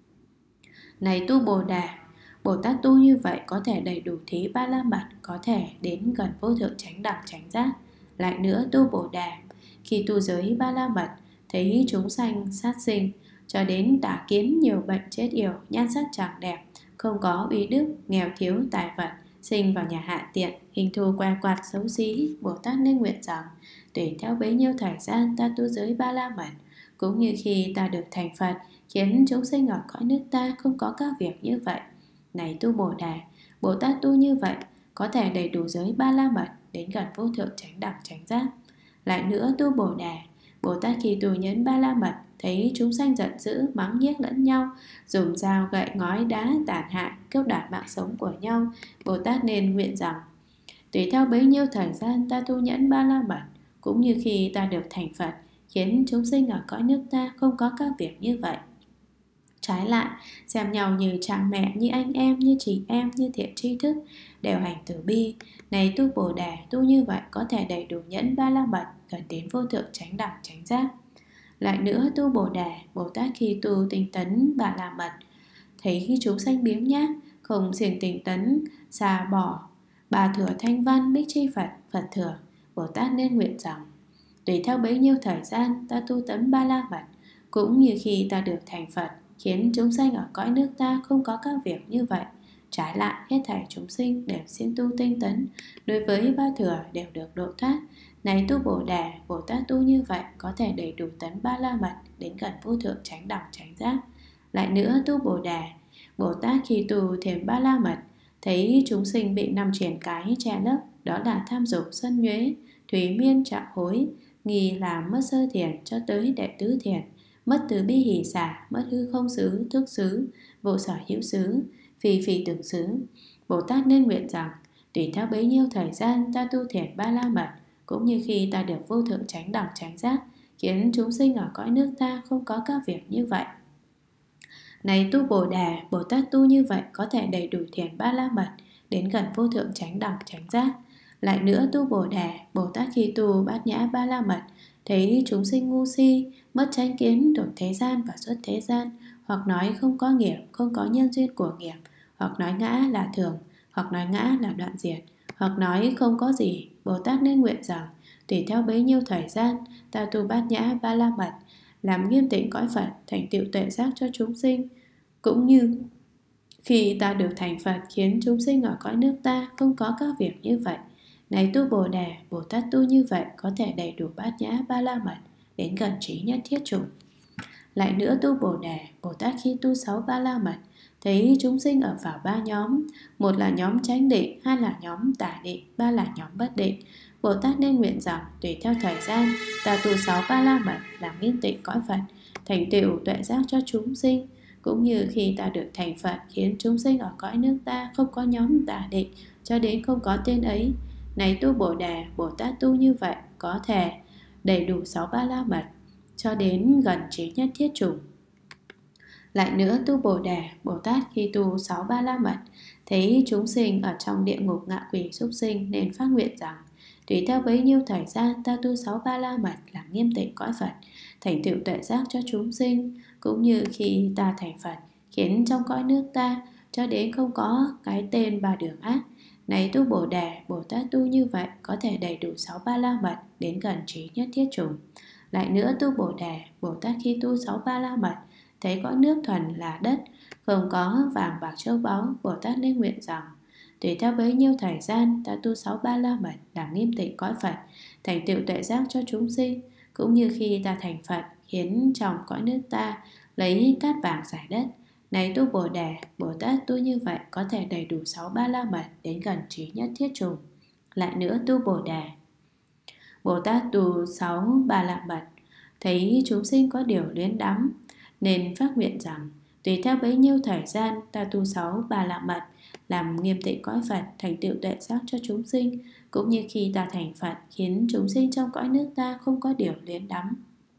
Này tu Bồ Đề, Bồ Tát tu như vậy có thể đầy đủ thí ba la mật, có thể đến gần vô thượng chánh đẳng chánh giác. Lại nữa tu Bồ Đề, khi tu giới ba la mật, thấy chúng sanh sát sinh, cho đến tả kiến nhiều bệnh chết yểu, nhan sắc chẳng đẹp, không có uy đức, nghèo thiếu tài vật, sinh vào nhà hạ tiện, hình thù que quạt xấu xí, Bồ Tát nên nguyện rằng tùy theo bấy nhiêu thời gian ta tu giới ba la mật, cũng như khi ta được thành Phật, khiến chúng sinh ở cõi nước ta không có các việc như vậy. Này tu Bồ Đề, Bồ Tát tu như vậy có thể đầy đủ giới ba la mật, đến gần vô thượng chánh đẳng chánh giác. Lại nữa tu Bồ Đề, Bồ Tát khi tu nhẫn ba la mật, thấy chúng sanh giận dữ, mắng nhiếc lẫn nhau, dùng dao gậy ngói đá tàn hại, cướp đoạt mạng sống của nhau, Bồ Tát nên nguyện rằng tùy theo bấy nhiêu thời gian ta tu nhẫn ba la mật, cũng như khi ta được thành Phật, khiến chúng sinh ở cõi nước ta không có các việc như vậy. Trái lại, xem nhau như cha mẹ, như anh em, như chị em, như thiện tri thức, đều hành từ bi. Này tu Bồ Đề, tu như vậy có thể đầy đủ nhẫn ba la mật, gần đến vô thượng chánh đẳng chánh giác. Lại nữa, tu Bồ Đề, Bồ Tát khi tu tinh tấn ba la mật, thấy khi chúng sanh biếng nhác, không xiềng tinh tấn, xà bỏ bà thừa thanh văn bích chi Phật, Phật thừa, Bồ Tát nên nguyện rằng: tùy theo bấy nhiêu thời gian ta tu tấn ba la mật, cũng như khi ta được thành Phật, khiến chúng sanh ở cõi nước ta không có các việc như vậy. Trái lại, hết thảy chúng sinh đều siêng tu tinh tấn, đối với ba thừa đều được độ thoát. Này tu Bồ Đề, Bồ Tát tu như vậy có thể đầy đủ tấn ba la mật, đến gần vô thượng chánh đẳng chánh giác. Lại nữa, tu Bồ Đề, Bồ Tát khi tu thiền ba la mật, thấy chúng sinh bị năm triền cái che lấp, đó là tham dục, sân nhuế, thủy miên, trạo hối, nghi làm mất sơ thiền cho tới đệ tứ thiền, mất từ bi hỷ xả, mất hư không xứ, thức xứ, vô sở hữu xứ, phi phi tưởng xứ. Bồ Tát nên nguyện rằng: tùy theo bấy nhiêu thời gian ta tu thiền ba la mật, cũng như khi ta được vô thượng chánh đẳng chánh giác, khiến chúng sinh ở cõi nước ta không có các việc như vậy. Này tu Bồ Đề, Bồ Tát tu như vậy có thể đầy đủ thiền ba la mật, đến gần vô thượng chánh đẳng chánh giác. Lại nữa, tu Bồ Đề, Bồ Tát khi tu bát nhã ba la mật, thấy chúng sinh ngu si, mất chánh kiến, đổi thế gian và xuất thế gian, hoặc nói không có nghiệp, không có nhân duyên của nghiệp, hoặc nói ngã là thường, hoặc nói ngã là đoạn diệt, hoặc nói không có gì. Bồ Tát nên nguyện rằng: tùy theo bấy nhiêu thời gian ta tu bát nhã ba la mật, làm nghiêm tịnh cõi Phật, thành tựu tuệ giác cho chúng sinh, cũng như khi ta được thành Phật, khiến chúng sinh ở cõi nước ta không có các việc như vậy. Này tu Bồ Đề, Bồ Tát tu như vậy có thể đầy đủ bát nhã ba la mật, đến gần trí nhất thiết chủng. Lại nữa, tu Bồ Đề, Bồ Tát khi tu 6 ba la mật, thấy chúng sinh ở vào 3 nhóm: một là nhóm chánh định, hai là nhóm tả định, ba là nhóm bất định. Bồ Tát nên nguyện rằng: tùy theo thời gian ta tu 6 ba la mật, làm nghiêm tịnh cõi Phật, thành tựu tuệ giác cho chúng sinh, cũng như khi ta được thành Phật, khiến chúng sinh ở cõi nước ta không có nhóm tả định, cho đến không có tên ấy. Này tu Bồ Đề, Bồ Tát tu như vậy có thể đầy đủ 6 ba la mật, cho đến gần trí nhất thiết chủng. Lại nữa, tu Bồ Đề, Bồ Tát khi tu 6 ba la mật, thấy chúng sinh ở trong địa ngục, ngạ quỷ, súc sinh, nên phát nguyện rằng: tùy theo bấy nhiêu thời gian ta tu 6 ba la mật, làm nghiêm tịnh cõi Phật, thành tựu tuệ giác cho chúng sinh, cũng như khi ta thành Phật, khiến trong cõi nước ta cho đến không có cái tên ba đường ác. Này tu Bồ Đề, Bồ Tát tu như vậy có thể đầy đủ 6 ba la mật, đến gần trí nhất thiết chủng. Lại nữa, tu Bồ Đề, Bồ Tát khi tu 6 ba la mật, thấy cõi nước thuần là đất, không có vàng bạc châu báu, Bồ Tát nên nguyện rằng: tùy theo bấy nhiêu thời gian ta tu 6 ba la mật, làm nghiêm tịnh cõi Phật, thành tựu tuệ giác cho chúng sinh, cũng như khi ta thành Phật, khiến trong cõi nước ta lấy cát vàng rải đất. Này tu Bồ Đề, Bồ Tát tu như vậy có thể đầy đủ 6 ba la mật, đến gần trí nhất thiết chủng. Lại nữa, tu Bồ Đề, Bồ Tát tu 6 ba la mật, thấy chúng sinh có điều luyến đắm, nên phát nguyện rằng: tùy theo bấy nhiêu thời gian ta tu 6 ba la mật, làm nghiêm tịnh cõi Phật, thành tựu tuệ giác cho chúng sinh, cũng như khi ta thành Phật, khiến chúng sinh trong cõi nước ta không có điều luyến đắm.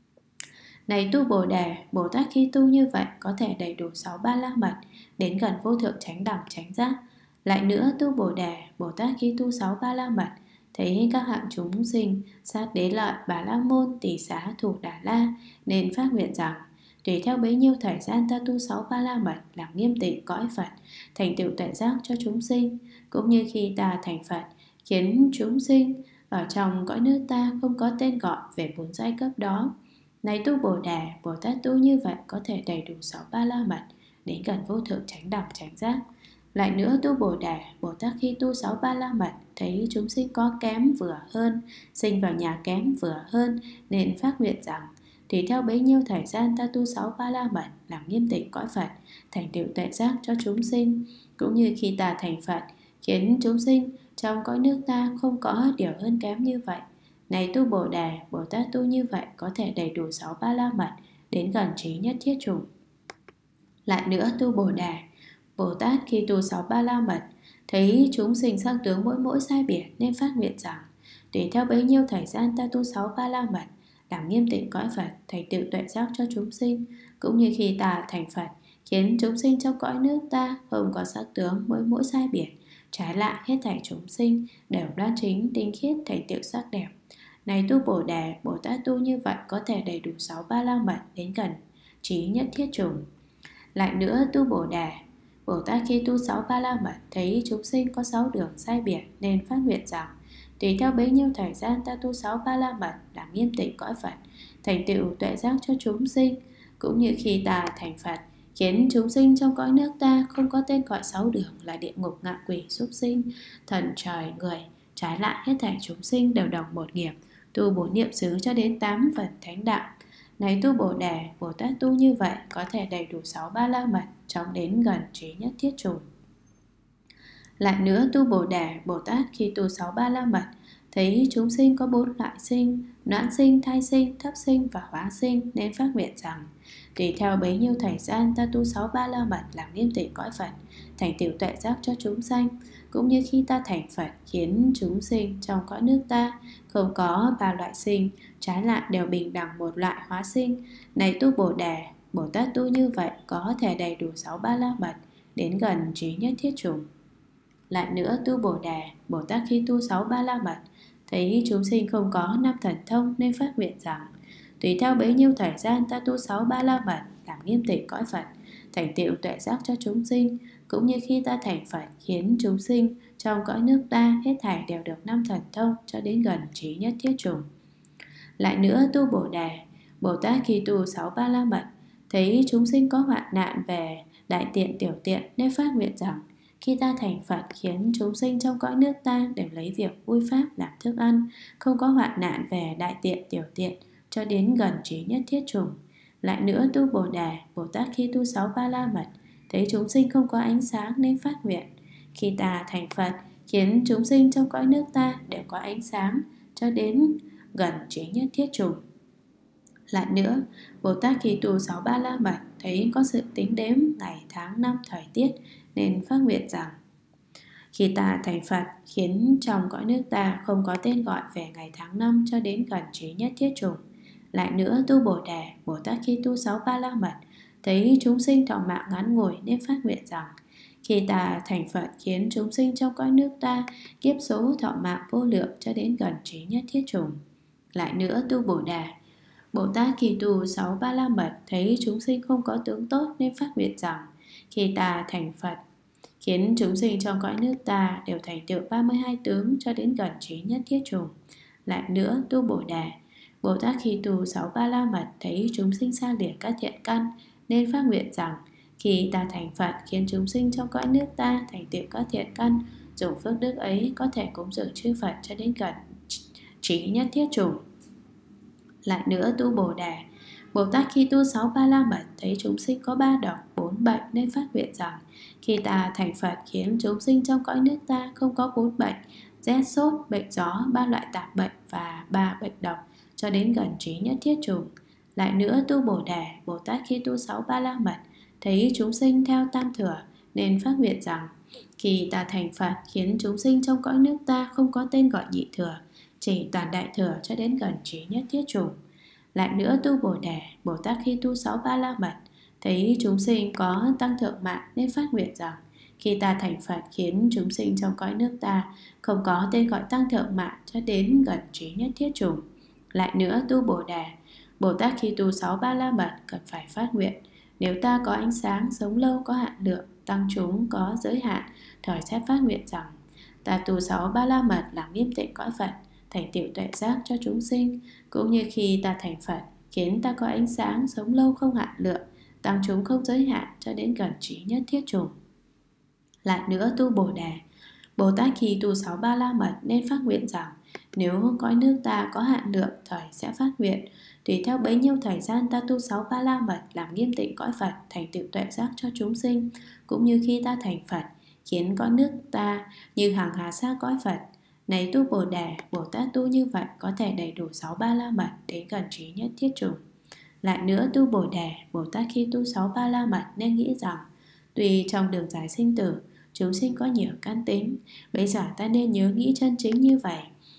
Này tu Bồ Đề, Bồ Tát khi tu như vậy có thể đầy đủ 6 ba la mật, đến gần vô thượng chánh đẳng chánh giác. Lại nữa, tu Bồ Đề, Bồ Tát khi tu 6 ba la mật, thấy các hạng chúng sinh sát đế lợi, bà la môn, tỷ xá, thủ đà la, nên phát nguyện rằng: tùy theo bấy nhiêu thời gian ta tu 6 ba la mật, làm nghiêm tịnh cõi Phật, thành tựu tuệ giác cho chúng sinh, cũng như khi ta thành Phật, khiến chúng sinh ở trong cõi nước ta không có tên gọi về 4 giai cấp đó. Này tu Bồ Đề, Bồ Tát tu như vậy có thể đầy đủ 6 ba la mật, đến gần vô thượng chánh đẳng chánh giác. Lại nữa, tu Bồ Đề, Bồ Tát khi tu 6 ba la mật, thấy chúng sinh có kém vừa hơn, sinh vào nhà kém vừa hơn, nên phát nguyện rằng: tùy theo bấy nhiêu thời gian ta tu 6 ba la mật, làm nghiêm tịnh cõi Phật, thành tựu tuệ giác cho chúng sinh, cũng như khi ta thành Phật, khiến chúng sinh trong cõi nước ta không có điều hơn kém như vậy. Này tu Bồ Đề, Bồ Tát tu như vậy có thể đầy đủ 6 ba la mật, đến gần trí nhất thiết chủng. Lại nữa, tu Bồ Đề, Bồ Tát khi tu 6 ba la mật, thấy chúng sinh sắc tướng mỗi mỗi sai biệt, nên phát nguyện rằng: tùy theo bấy nhiêu thời gian ta tu 6 ba la mật, làm nghiêm tịnh cõi Phật, thành tựu tuệ giác cho chúng sinh, cũng như khi ta thành Phật, khiến chúng sinh trong cõi nước ta không có sắc tướng mỗi sai biệt. Trái lại, hết thảy chúng sinh đều đoan chính, tinh khiết, thành tựu sắc đẹp. Này tu Bồ Đề, Bồ Tát tu như vậy có thể đầy đủ 6 ba la mật đến gần trí nhất thiết chủng. Lại nữa, tu Bồ Đề, Bồ Tát khi tu 6 ba la mật thấy chúng sinh có 6 đường sai biệt nên phát nguyện rằng: tùy theo bấy nhiêu thời gian ta tu 6 ba la mật làm nghiêm tịnh cõi Phật, thành tựu tuệ giác cho chúng sinh. Cũng như khi ta thành Phật, khiến chúng sinh trong cõi nước ta không có tên gọi 6 đường là địa ngục, ngạ quỷ, súc sinh, thần, trời, người. Trái lại, hết thảy chúng sinh đều đồng một nghiệp, tu 4 niệm xứ cho đến 8 phần thánh đạo. Này tu Bồ Đề, Bồ Tát tu như vậy có thể đầy đủ 6 ba la mật, chóng đến gần trí nhất thiết chủng. Lại nữa, tu Bồ Đề, Bồ Tát khi tu 6 ba la mật thấy chúng sinh có 4 loại sinh: noãn sinh, thai sinh, thấp sinh và hóa sinh, nên phát nguyện rằng: tùy theo bấy nhiêu thời gian ta tu 6 ba la mật làm nghiêm tịnh cõi Phật, thành tựu tuệ giác cho chúng sanh. Cũng như khi ta thành Phật, khiến chúng sinh trong cõi nước ta không có 3 loại sinh, trái lại đều bình đẳng một loại hóa sinh. Này tu Bồ Đề, Bồ Tát tu như vậy có thể đầy đủ 6 ba la mật đến gần trí nhất thiết chủng. Lại nữa, tu Bồ Đề, Bồ Tát khi tu 6 ba la mật thấy chúng sinh không có 5 thần thông nên phát nguyện rằng: tùy theo bấy nhiêu thời gian ta tu 6 ba la mật làm nghiêm tịnh cõi Phật, thành tựu tuệ giác cho chúng sinh. Cũng như khi ta thành Phật, khiến chúng sinh trong cõi nước ta hết thảy đều được 5 thần thông cho đến gần trí nhất thiết chủng. Lại nữa, tu Bồ Đề, Bồ Tát khi tu 6 ba la mật thấy chúng sinh có hoạn nạn về đại tiện, tiểu tiện nên phát nguyện rằng: khi ta thành Phật, khiến chúng sinh trong cõi nước ta đều lấy việc vui pháp làm thức ăn, không có hoạn nạn về đại tiện, tiểu tiện cho đến gần trí nhất thiết chủng. Lại nữa, tu Bồ Đề, Bồ Tát khi tu 6 ba la mật thấy chúng sinh không có ánh sáng nên phát nguyện: khi ta thành Phật, khiến chúng sinh trong cõi nước ta đều có ánh sáng cho đến gần trí nhất thiết chủng. Lại nữa, Bồ Tát khi tu 6 ba la mật thấy có sự tính đếm ngày, tháng, năm, thời tiết nên phát nguyện rằng: khi ta thành Phật, khiến trong cõi nước ta không có tên gọi về ngày, tháng, năm cho đến gần trí nhất thiết chủng. Lại nữa, tu Bồ Đề, Bồ Tát khi tu 6 ba la mật thấy chúng sinh thọ mạng ngắn ngủi nên phát nguyện rằng: khi ta thành Phật, khiến chúng sinh trong cõi nước ta kiếp số thọ mạng vô lượng cho đến gần trí nhất thiết chủng. Lại nữa, tu Bồ Đề, Bồ Tát khi tu 6 ba la mật thấy chúng sinh không có tướng tốt nên phát nguyện rằng: khi ta thành Phật, khiến chúng sinh trong cõi nước ta đều thành tựu 32 tướng cho đến gần trí nhất thiết chủng. Lại nữa, tu Bồ Đề, Bồ Tát khi tu 6 ba la mật thấy chúng sinh xa lìa các thiện căn nên phát nguyện rằng: khi ta thành Phật, khiến chúng sinh trong cõi nước ta thành tựu các thiện căn, dùng phước đức ấy có thể cúng dường chư Phật cho đến gần trí nhất thiết chủng. Lại nữa, tu Bồ Đề, Bồ Tát khi tu 6 ba la mật thấy chúng sinh có 3 độc, 4 bệnh nên phát nguyện rằng: khi ta thành Phật, khiến chúng sinh trong cõi nước ta không có 4 bệnh: rét, sốt, bệnh gió, 3 loại tạp bệnh và 3 bệnh độc cho đến gần trí nhất thiết chủng. Lại nữa, tu Bồ Đề, Bồ Tát khi tu 6 ba la mật thấy chúng sinh theo tam thừa nên phát nguyện rằng: khi ta thành Phật, khiến chúng sinh trong cõi nước ta không có tên gọi nhị thừa, chỉ toàn đại thừa cho đến gần trí nhất thiết chủng. Lại nữa, tu Bồ Đề, Bồ Tát khi tu 6 ba la mật thấy chúng sinh có tăng thượng mạng nên phát nguyện rằng: khi ta thành Phật, khiến chúng sinh trong cõi nước ta không có tên gọi tăng thượng mạng cho đến gần trí nhất thiết chủng. Lại nữa, tu Bồ Đề, Bồ Tát khi tu 6 ba la mật cần phải phát nguyện: nếu ta có ánh sáng, sống lâu có hạn lượng, tăng chúng có giới hạn, thời sẽ phát nguyện rằng: ta tu 6 ba la mật làm nghiêm tịnh cõi Phật, thành tựu tuệ giác cho chúng sinh. Cũng như khi ta thành Phật, khiến ta có ánh sáng, sống lâu không hạn lượng, tăng chúng không giới hạn cho đến gần trí nhất thiết chủng. Lại nữa, tu Bồ Đề, Bồ Tát khi tu 6 ba la mật nên phát nguyện rằng: nếu cõi nước ta có hạn lượng, thời sẽ phát nguyện: tùy theo bấy nhiêu thời gian ta tu 6 ba la mật làm nghiêm tịnh cõi Phật, thành tựu tuệ giác cho chúng sinh. Cũng như khi ta thành Phật, khiến cõi nước ta như hàng hà sa cõi Phật. Này tu Bồ Đề, Bồ Tát tu như vậy có thể đầy đủ 6 ba la mật đến gần trí nhất thiết chủng. Lại nữa, tu Bồ Đề, Bồ Tát khi tu 6 ba la mật nên nghĩ rằng: tuy trong đường giải sinh tử, chúng sinh có nhiều căn tính, bây giờ ta nên nhớ nghĩ chân chính như vậy.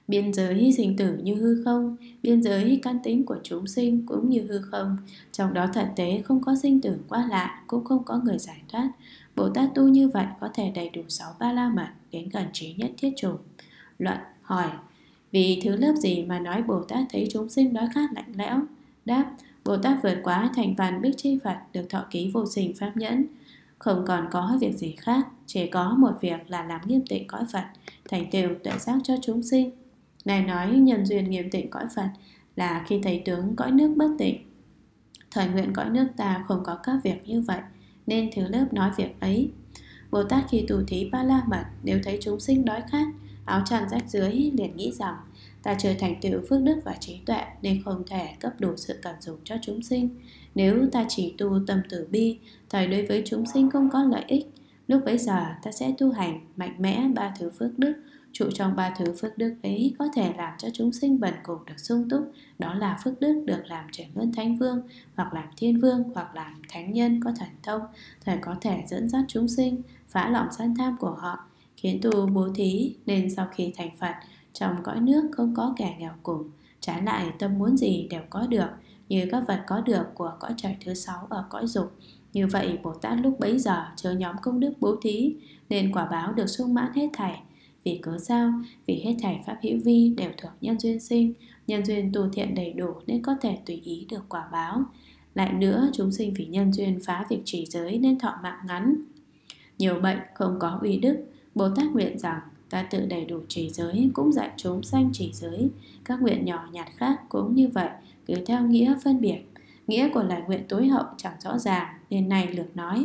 Biên giới sinh tử như hư không, biên giới căn tính của chúng sinh cũng như hư không. Trong đó thực tế không có sinh tử qua lại, cũng không có người giải thoát. Bồ Tát tu như vậy có thể đầy đủ 6 ba la mật đến gần trí nhất thiết chủng. Luận hỏi: vì thứ lớp gì mà nói Bồ Tát thấy chúng sinh đói khát lạnh lẽo? Đáp: Bồ Tát vượt quá thành văn bích chi Phật, được thọ ký vô sinh pháp nhẫn, không còn có việc gì khác, chỉ có một việc là làm nghiêm tịnh cõi Phật, thành tựu tuệ giác cho chúng sinh. Này nói nhân duyên nghiêm tịnh cõi Phật là khi thấy tướng cõi nước bất tịnh. Thời nguyện cõi nước ta không có các việc như vậy, nên thứ lớp nói việc ấy. Bồ Tát khi tu thí ba la mật, nếu thấy chúng sinh đói khát, áo chăn rách rưới, liền nghĩ rằng ta chưa thành tựu phước đức và trí tuệ nên không thể cấp đủ sự cần dùng cho chúng sinh. Nếu ta chỉ tu tâm từ bi, thời đối với chúng sinh không có lợi ích, lúc bấy giờ ta sẽ tu hành mạnh mẽ ba thứ phước đức. Trụ trong ba thứ phước đức ấy có thể làm cho chúng sinh bần cùng được sung túc. Đó là phước đức được làm trở nên thánh vương, hoặc làm thiên vương, hoặc làm thánh nhân có thần thông, thời có thể dẫn dắt chúng sinh, phá lòng sân tham của họ, khiến tu bố thí. Nên sau khi thành Phật, trong cõi nước không có kẻ nghèo cùng, trái lại tâm muốn gì đều có được, như các vật có được của cõi trời thứ 6 ở cõi dục. Như vậy Bồ Tát lúc bấy giờ chứa nhóm công đức bố thí, nên quả báo được sung mãn hết thảy. Vì cớ sao? Vì hết thảy pháp hữu vi đều thuộc nhân duyên sinh, nhân duyên tu thiện đầy đủ nên có thể tùy ý được quả báo. Lại nữa, chúng sinh vì nhân duyên phá việc trì giới nên thọ mạng ngắn, nhiều bệnh, không có uy đức. Bồ Tát nguyện rằng ta tự đầy đủ trì giới, cũng dạy chúng sanh trì giới. Các nguyện nhỏ nhặt khác cũng như vậy, cứ theo nghĩa phân biệt. Nghĩa của lời nguyện tối hậu chẳng rõ ràng, nên này lược nói.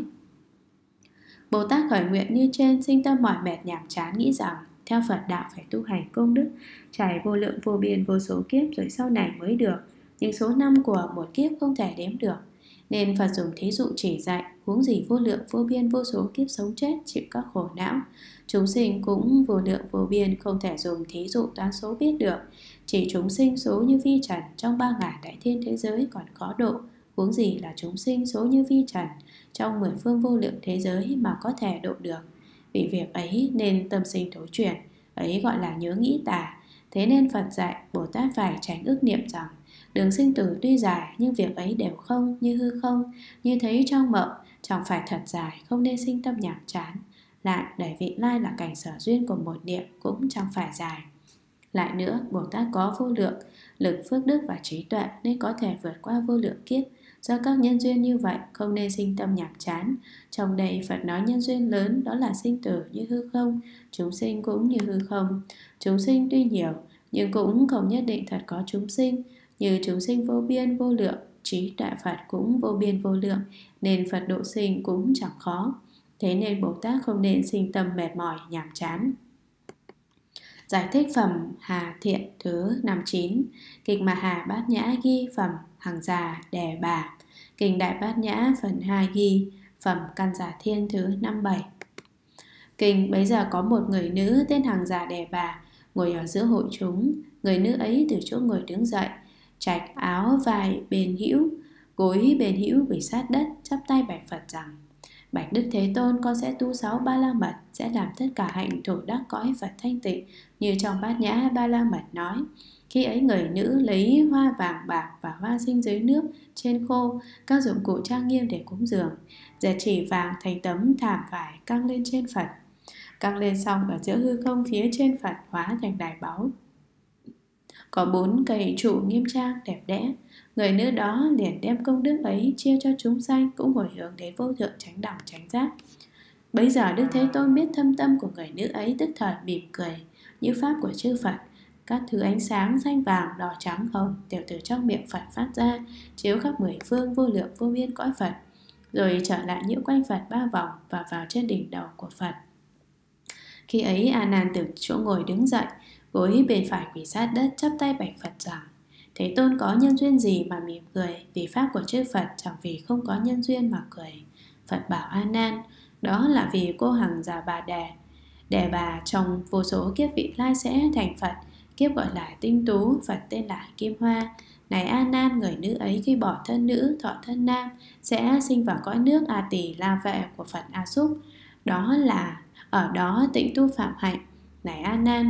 Bồ Tát khởi nguyện như trên, sinh tâm mỏi mệt nhàm chán, nghĩ rằng theo Phật đạo phải tu hành công đức, trải vô lượng vô biên vô số kiếp rồi sau này mới được. Nhưng số năm của một kiếp không thể đếm được, nên Phật dùng thí dụ chỉ dạy, huống gì vô lượng vô biên vô số kiếp sống chết chịu các khổ não. Chúng sinh cũng vô lượng vô biên, không thể dùng thí dụ toán số biết được. Chỉ chúng sinh số như vi trần trong 3.000 đại thiên thế giới còn khó độ, huống gì là chúng sinh số như vi trần trong 10 phương vô lượng thế giới mà có thể độ được. Vì việc ấy nên tâm sinh thối chuyển, ấy gọi là nhớ nghĩ tà. Thế nên Phật dạy Bồ Tát phải tránh ức niệm rằng đường sinh tử tuy dài, nhưng việc ấy đều không, như hư không, như thấy trong mộng, chẳng phải thật dài, không nên sinh tâm nhàm chán. Lại để vị lai là cảnh sở duyên của một niệm cũng chẳng phải dài. Lại nữa, Bồ Tát có vô lượng lực phước đức và trí tuệ nên có thể vượt qua vô lượng kiếp. Do các nhân duyên như vậy, không nên sinh tâm nhàm chán. Trong đây Phật nói nhân duyên lớn, đó là sinh tử như hư không, chúng sinh cũng như hư không. Chúng sinh tuy nhiều, nhưng cũng không nhất định thật có chúng sinh. Như chúng sinh vô biên vô lượng, trí tuệ Phật cũng vô biên vô lượng, nên Phật độ sinh cũng chẳng khó. Thế nên Bồ Tát không nên sinh tâm mệt mỏi nhàm chán. Giải thích phẩm Hà Thiện thứ 59. Kinh Ma Hà Bát Nhã ghi phẩm Hằng Già Đề Bà. Kinh Đại Bát Nhã phần 2 ghi phẩm Căn Giả Thiên thứ 57. Kinh bấy giờ có một người nữ tên Hằng Già Đề Bà ngồi ở giữa hội chúng. Người nữ ấy từ chỗ ngồi đứng dậy, trạch áo vai bên hữu, gối bên hữu quỳ sát đất, chắp tay bạch Phật rằng: Bạch Đức Thế Tôn, con sẽ tu 6 ba la mật, sẽ làm tất cả hạnh thủ đắc cõi Phật thanh tịnh, như trong Bát Nhã ba la mật nói. Khi ấy người nữ lấy hoa vàng bạc và hoa sinh dưới nước trên khô, các dụng cụ trang nghiêm để cúng dường, dệt chỉ vàng thành tấm thảm vải căng lên trên Phật. Căng lên xong, ở giữa hư không phía trên Phật hóa thành đài báu, có 4 cây trụ nghiêm trang đẹp đẽ. Người nữ đó liền đem công đức ấy chia cho chúng sanh, cũng hồi hướng đến vô thượng chánh đẳng chánh giác. Bấy giờ Đức Thế Tôn biết thâm tâm của người nữ ấy, tức thời mỉm cười như pháp của chư Phật. Các thứ ánh sáng xanh vàng đỏ trắng hồng đều từ trong miệng Phật phát ra, chiếu khắp 10 phương vô lượng vô biên cõi Phật, rồi trở lại nhiễu quanh Phật 3 vòng và vào trên đỉnh đầu của Phật. Khi ấy A Nan từ chỗ ngồi đứng dậy, gối bên phải quỳ sát đất, chắp tay bạch Phật rằng: Thế Tôn có nhân duyên gì mà mỉm cười? Vì pháp của chư Phật chẳng vì không có nhân duyên mà cười. Phật bảo A Nan: Đó là vì cô Hằng Già Bà Đề Bà trong vô số kiếp vị lai sẽ thành Phật. Kiếp gọi là tinh tú, Phật tên là Kim Hoa. Này A Nan, người nữ ấy khi bỏ thân nữ thọ thân nam sẽ sinh vào cõi nước A Tỳ La Vệ của Phật A Xúc. Đó là ở đó tịnh tu phạm hạnh. Này A Nan,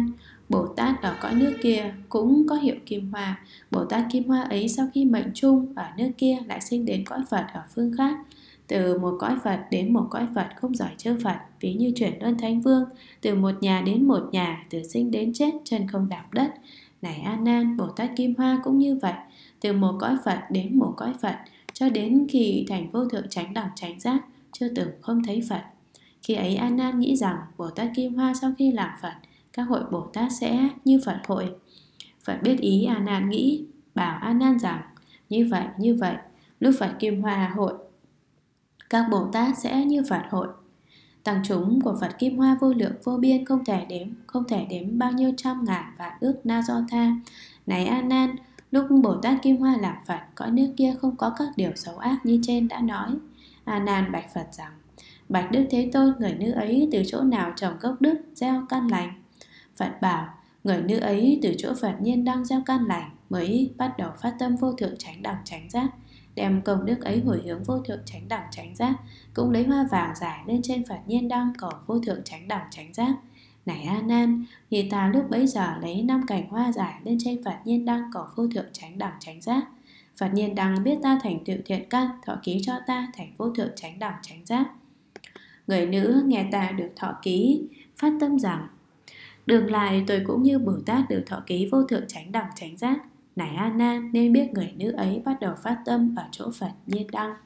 Bồ Tát ở cõi nước kia cũng có hiệu Kim Hoa. Bồ Tát Kim Hoa ấy sau khi mệnh chung ở nước kia lại sinh đến cõi Phật ở phương khác. Từ một cõi Phật đến một cõi Phật không giỏi chư Phật, ví như chuyển luân thánh vương. Từ một nhà đến một nhà, từ sinh đến chết, chân không đạp đất. Này A Nan, Bồ Tát Kim Hoa cũng như vậy. Từ một cõi Phật đến một cõi Phật, cho đến khi thành vô thượng chánh đẳng chánh giác, chưa từng không thấy Phật. Khi ấy A Nan nghĩ rằng Bồ Tát Kim Hoa sau khi làm Phật, các hội Bồ Tát sẽ như Phật hội. Phật biết ý A Nan nghĩ, bảo A Nan rằng như vậy, lúc Phật Kim Hoa hội, các Bồ Tát sẽ như Phật hội. Tăng chúng của Phật Kim Hoa vô lượng vô biên, không thể đếm bao nhiêu trăm ngàn vạn ước na do tha. Này A Nan, lúc Bồ Tát Kim Hoa làm Phật, cõi nước kia không có các điều xấu ác như trên đã nói. A Nan bạch Phật rằng: Bạch Đức Thế Tôn, người nữ ấy từ chỗ nào trồng gốc đức, gieo căn lành? Phật bảo: người nữ ấy từ chỗ Phật nhiên đăng gieo căn lành, mới bắt đầu phát tâm vô thượng chánh đẳng chánh giác, đem công đức ấy hồi hướng vô thượng chánh đẳng chánh giác, cũng lấy hoa vàng rải lên trên Phật nhiên đăng cầu vô thượng chánh đẳng chánh giác. Này A Nan, thì ta lúc bấy giờ lấy 5 cành hoa rải lên trên Phật nhiên đăng cầu vô thượng chánh đẳng chánh giác. Phật nhiên đăng biết ta thành tựu thiện căn, thọ ký cho ta thành vô thượng chánh đẳng chánh giác. Người nữ nghe ta được thọ ký, phát tâm rằng: đường lại tôi cũng như Bồ Tát được thọ ký vô thượng chánh đẳng chánh giác. Này A Nan, nên biết người nữ ấy bắt đầu phát tâm ở chỗ Phật nhiên đăng.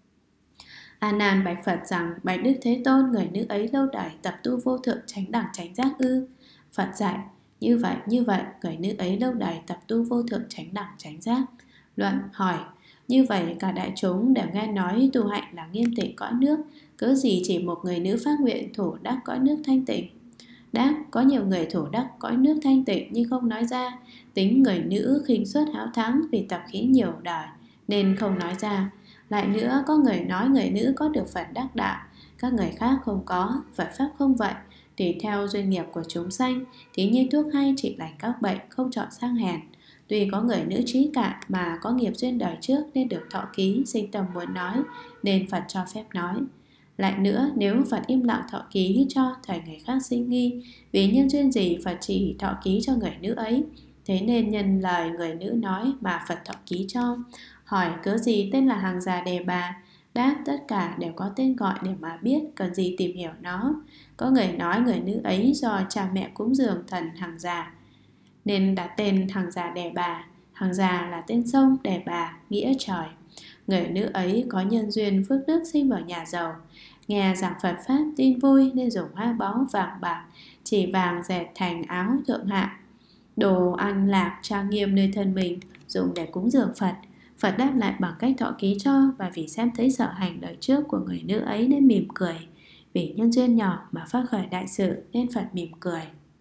A Nan bạch Phật rằng: bạch Đức Thế Tôn, người nữ ấy lâu đời tập tu vô thượng chánh đẳng chánh giác ư? Phật dạy: như vậy, người nữ ấy lâu đời tập tu vô thượng chánh đẳng chánh giác. Luận hỏi: như vậy cả đại chúng đều nghe nói tu hạnh là nghiêm tịnh cõi nước, cớ gì chỉ một người nữ phát nguyện thủ đắc cõi nước thanh tịnh? Đáp: có nhiều người thủ đắc cõi nước thanh tịnh nhưng không nói ra. Tính người nữ khinh suất háo thắng vì tập khí nhiều đời nên không nói ra. Lại nữa, có người nói người nữ có được Phật đắc đạo, các người khác không có. Phật pháp không vậy, tùy theo duyên nghiệp của chúng sanh, thí như thuốc hay trị lành các bệnh, không chọn sang hèn. Tuy có người nữ trí cạn mà có nghiệp duyên đời trước nên được thọ ký, sinh tâm muốn nói, nên Phật cho phép nói. Lại nữa, nếu Phật im lặng thọ ký cho, thời người khác sinh nghi, vì nhân duyên gì Phật chỉ thọ ký cho người nữ ấy. Thế nên nhân lời người nữ nói mà Phật thọ ký cho. Hỏi cớ gì tên là Hằng Già Đề Bà? Đáp: tất cả đều có tên gọi để mà biết, cần gì tìm hiểu nó. Có người nói người nữ ấy do cha mẹ cúng dường thần Hằng Già nên đặt tên Hằng Già Đề Bà. Hằng Già là tên sông, Đề Bà nghĩa trời. Người nữ ấy có nhân duyên phước đức sinh vào nhà giàu, nghe giảng Phật pháp tin vui nên dùng hoa báu vàng bạc, chỉ vàng dệt thành áo thượng hạng, đồ ăn lạc trang nghiêm nơi thân mình, dùng để cúng dường Phật. Phật đáp lại bằng cách thọ ký cho, và vì xem thấy sở hành đời trước của người nữ ấy nên mỉm cười. Vì nhân duyên nhỏ mà phát khởi đại sự nên Phật mỉm cười.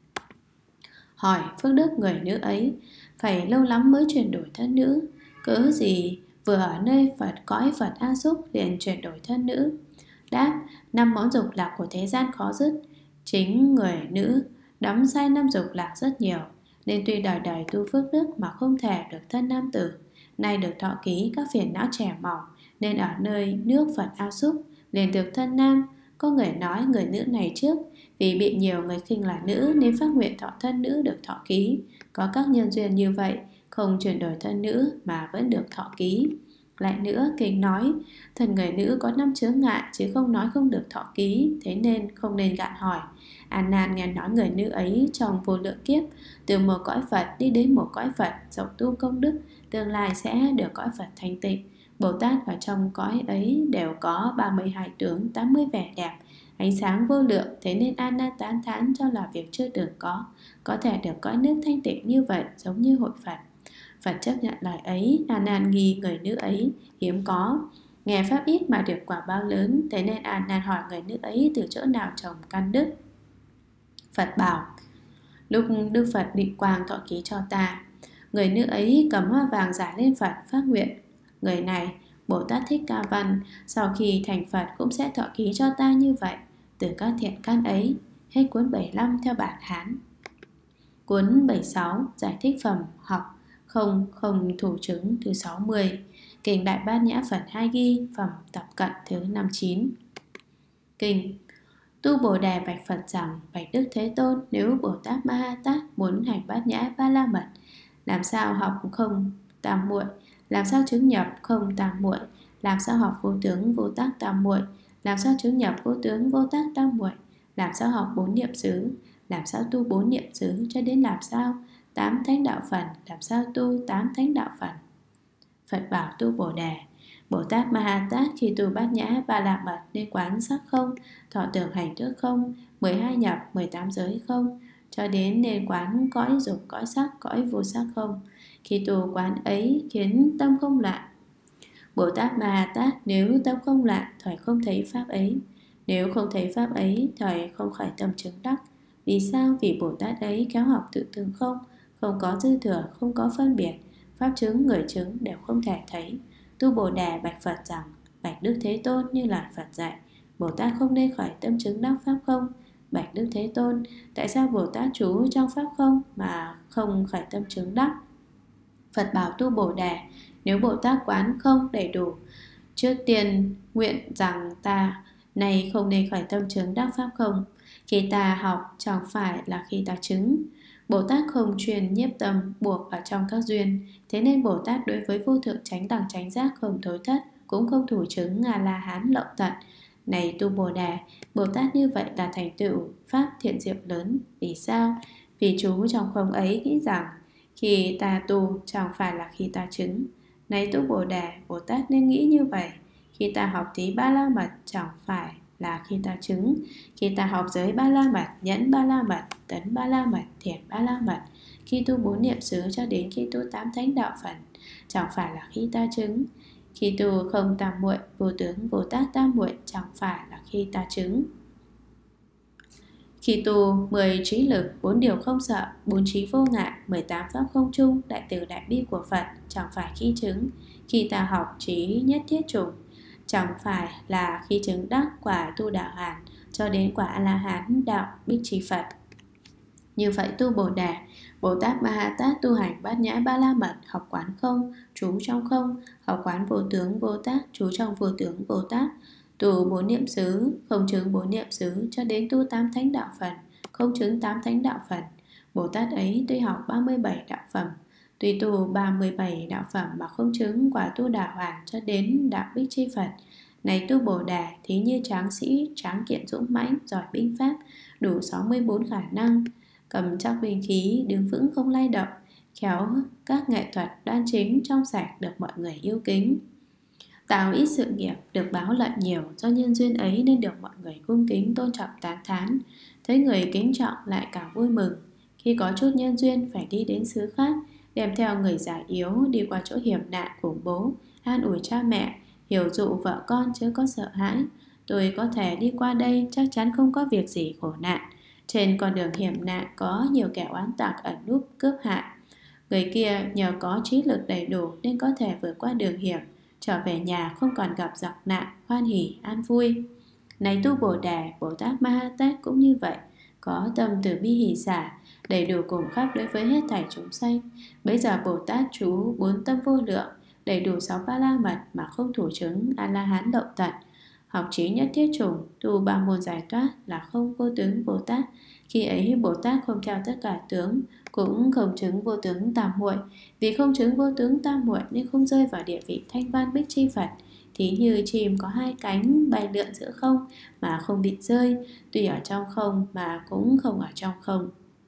Hỏi phước đức người nữ ấy phải lâu lắm mới chuyển đổi thân nữ, cớ gì vừa ở nơi Phật cõi Phật A Xúc liền chuyển đổi thân nữ? Đáp: 5 món dục lạc của thế gian khó dứt, chính người nữ đắm say 5 dục lạc rất nhiều, nên tuy đời đời tu phước đức mà không thể được thân nam tử. Nay được thọ ký các phiền não trẻ mỏng, nên ở nơi nước Phật A Xúc liền được thân nam. Có người nói người nữ này trước vì bị nhiều người khinh là nữ nên phát nguyện thọ thân nữ được thọ ký. Có các nhân duyên như vậy, không chuyển đổi thân nữ mà vẫn được thọ ký. Lại nữa, kinh nói thân người nữ có 5 chướng ngại, chứ không nói không được thọ ký, thế nên không nên gạn hỏi. A Nan nghe nói người nữ ấy trong vô lượng kiếp, từ một cõi Phật đi đến một cõi Phật, dọc tu công đức, tương lai sẽ được cõi Phật thanh tịnh. Bồ Tát vào trong cõi ấy đều có 32 tướng, 80 vẻ đẹp, ánh sáng vô lượng. Thế nên A Nan tán thán cho là việc chưa từng có thể được cõi nước thanh tịnh như vậy, giống như hội Phật. Phật chấp nhận lời ấy. A Nan nghi người nữ ấy hiếm có, nghe pháp ít mà được quả bao lớn. Thế nên A Nan hỏi người nữ ấy từ chỗ nào trồng căn đức. Phật bảo: lúc Đức Phật định quang thọ ký cho ta, người nữ ấy cầm hoa vàng rải lên Phật phát nguyện: người này Bồ Tát Thích Ca Văn sau khi thành Phật cũng sẽ thọ ký cho ta như vậy, từ các thiện căn ấy. Hết cuốn 75 theo bản Hán. Cuốn 76 giải thích phẩm học không thủ chứng thứ 60. Kinh Đại Bát Nhã Phật 2 ghi phẩm tập cận thứ 59. Kinh: Tu Bồ Đề bạch Phật rằng: bạch Đức Thế Tôn, nếu Bồ Tát Ma Ha Tát muốn hành bát nhã ba la mật, làm sao học không tam muội, làm sao chứng nhập không tam muội, làm sao học vô tướng vô tác tam muội, làm sao chứng nhập vô tướng vô tác tam muội, làm sao học bốn niệm xứ, làm sao tu bốn niệm xứ, cho đến làm sao tám thánh đạo phần, làm sao tu tám thánh đạo phần. Phật bảo Tu Bồ Đề: Bồ Tát Ma Ha Tát khi tu bát nhã ba la mật nên quán sắc không, thọ tưởng hành thức không, 12 nhập 18 giới không, cho đến nên quán cõi dục, cõi sắc, cõi vô sắc không. Khi tu quán ấy khiến tâm không loạn. Bồ Tát Ma Ha Tát nếu tâm không loạn, thời không thấy pháp ấy. Nếu không thấy pháp ấy, thời không khởi tâm chứng đắc. Vì sao? Vì Bồ Tát ấy kéo học tự tương không, không có dư thừa, không có phân biệt, pháp chứng, người chứng đều không thể thấy. Tu Bồ Đề bạch Phật rằng: bạch Đức Thế Tôn, như là Phật dạy, Bồ Tát không nên khởi tâm chứng đắc pháp không. Bạch Đức Thế Tôn, tại sao Bồ Tát trú trong pháp không mà không khởi tâm chứng đắc? Phật bảo Tu Bồ Đề: nếu Bồ Tát quán không đầy đủ, trước tiên nguyện rằng ta này không nên khởi tâm chứng đắc pháp không. Khi ta học chẳng phải là khi ta chứng. Bồ Tát không truyền nhiếp tâm buộc vào trong các duyên, thế nên Bồ Tát đối với vô thượng chánh đẳng chánh giác không thối thất, cũng không thủ chứng A-la-hán lậu tận. Này Tu Bồ Đề, Bồ Tát như vậy là thành tựu pháp thiện diệu lớn. Vì sao? Vì chú trong không ấy nghĩ rằng khi ta tu chẳng phải là khi ta chứng. Này Tu Bồ Đề, Bồ Tát nên nghĩ như vậy. Khi ta học thí ba la mật chẳng phải là khi ta chứng. Khi ta học giới ba la mật, nhẫn ba la mật, tấn ba la mật, thiền ba la mật, khi tu bốn niệm xứ cho đến khi tu tám thánh đạo phần, chẳng phải là khi ta chứng. Khi tu không tam muội, vô tướng vô tác tam muội, chẳng phải là khi ta chứng. Khi tu 10 trí lực, 4 điều không sợ, 4 trí vô ngại, 18 pháp không chung, đại từ đại bi của Phật, chẳng phải khi chứng. Khi ta học trí nhất thiết chủng, chẳng phải là khi chứng đắc quả tu đạo hàn, cho đến quả A-la-hán đạo bích trì Phật. Như vậy Tu Bồ Đề, Bồ Tát Ma Ha Tát tu hành bát nhã ba la mật, học quán không, trú trong không, học quán vô tướng vô tác, trú trong vô tướng vô tác, tu bốn niệm xứ, không chứng bốn niệm xứ, cho đến tu tám thánh đạo phần, không chứng tám thánh đạo phần. Bồ Tát ấy tuy học 37 đạo phẩm, tuy tu 37 đạo phẩm mà không chứng quả tu đạo hoàn, cho đến đạo bích chi Phật. Này Tu Bồ Đề, thí như tráng sĩ, tráng kiện dũng mãnh, giỏi binh pháp, đủ 64 khả năng, cầm chắc binh khí, đứng vững không lay động, khéo các nghệ thuật đoan chính trong sạch, được mọi người yêu kính. Tạo ít sự nghiệp, được báo lợi nhiều, do nhân duyên ấy nên được mọi người cung kính tôn trọng tán thán. Thấy người kính trọng lại càng vui mừng. Khi có chút nhân duyên phải đi đến xứ khác, đem theo người già yếu, đi qua chỗ hiểm nạn khủng bố, an ủi cha mẹ, hiểu dụ vợ con chứ có sợ hãi. Tôi có thể đi qua đây, chắc chắn không có việc gì khổ nạn. Trên con đường hiểm nạn có nhiều kẻ oán tặc ẩn núp cướp hại. Người kia nhờ có trí lực đầy đủ nên có thể vượt qua đường hiểm, trở về nhà không còn gặp giặc nạn, hoan hỉ, an vui. Này Tu Bồ Đề, Bồ Tát Ma Ha Tát cũng như vậy, có tâm từ bi hỷ xả, đầy đủ cùng khắp đối với hết thảy chúng sanh. Bây giờ Bồ Tát trú 4 tâm vô lượng, đầy đủ 6 ba la mật mà không thủ chứng A-la-hán lậu tận. Học trí nhất thiết chủng, tu 3 môn giải thoát là không vô tướng vô tác. Khi ấy Bồ Tát không theo tất cả tướng, cũng không chứng vô tướng tam muội. Vì không chứng vô tướng tam muội nên không rơi vào địa vị thanh văn bích chi Phật. Thí như chim có 2 cánh bay lượn giữa không mà không bị rơi, tuy ở trong không mà cũng không ở trong không.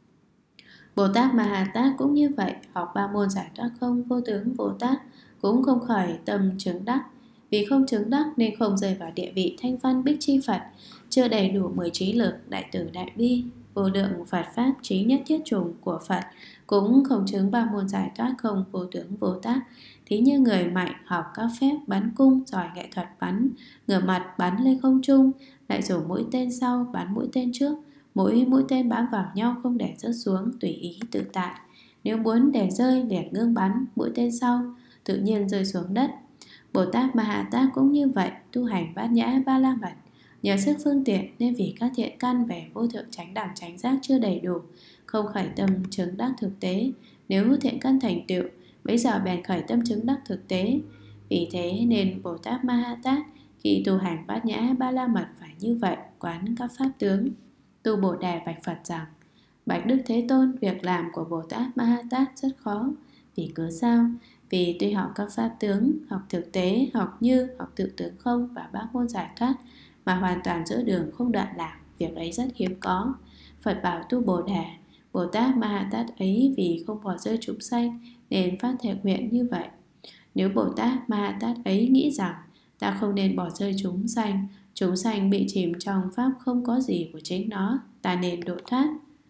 Bồ Tát Ma Ha Tát cũng như vậy, học 3 môn giải thoát không, vô tướng vô tác, cũng không khởi tâm chứng đắc. Vì không chứng đắc nên không rơi vào địa vị thanh văn bích chi Phật, chưa đầy đủ 10 trí lực, đại từ đại bi, vô lượng Phật pháp trí nhất thiết chủng của Phật, cũng không chứng 3 môn giải thoát không, vô tướng vô tác. Thí như người mạnh học các phép bắn cung, giỏi nghệ thuật bắn, ngửa mặt bắn lên không trung, lại dùng mũi tên sau bắn mũi tên trước, mỗi mũi tên bám vào nhau không để rớt xuống, tùy ý tự tại. Nếu muốn để rơi liền ngưng bắn mũi tên sau, tự nhiên rơi xuống đất. Bồ Tát Ma Ha Tát cũng như vậy, tu hành bát nhã ba la mật, nhờ sức phương tiện nên vì các thiện căn về vô thượng chánh đẳng chánh giác chưa đầy đủ, không khởi tâm chứng đắc thực tế. Nếu thiện căn thành tựu, bây giờ bèn khởi tâm chứng đắc thực tế. Vì thế nên Bồ Tát Ma Ha Tát khi tu hành bát nhã ba la mật phải như vậy. quán các pháp tướng. Tu Bồ Đề bạch Phật rằng: Bạch Đức Thế Tôn, việc làm của Bồ Tát Ma Ha Tát rất khó. Vì cớ sao? Vì tuy học các pháp tướng, học thực tế, học như, học tự tướng không và bát môn giải thoát, mà hoàn toàn giữa đường không đoạn lạc, việc ấy rất hiếm có. Phật bảo Tu Bồ Đề: Bồ Tát Ma Ha Tát ấy vì không bỏ rơi chúng sanh nên phát thể nguyện như vậy. Nếu Bồ Tát Ma Ha Tát ấy nghĩ rằng ta không nên bỏ rơi chúng sanh bị chìm trong pháp không có gì của chính nó, ta nên độ thoát,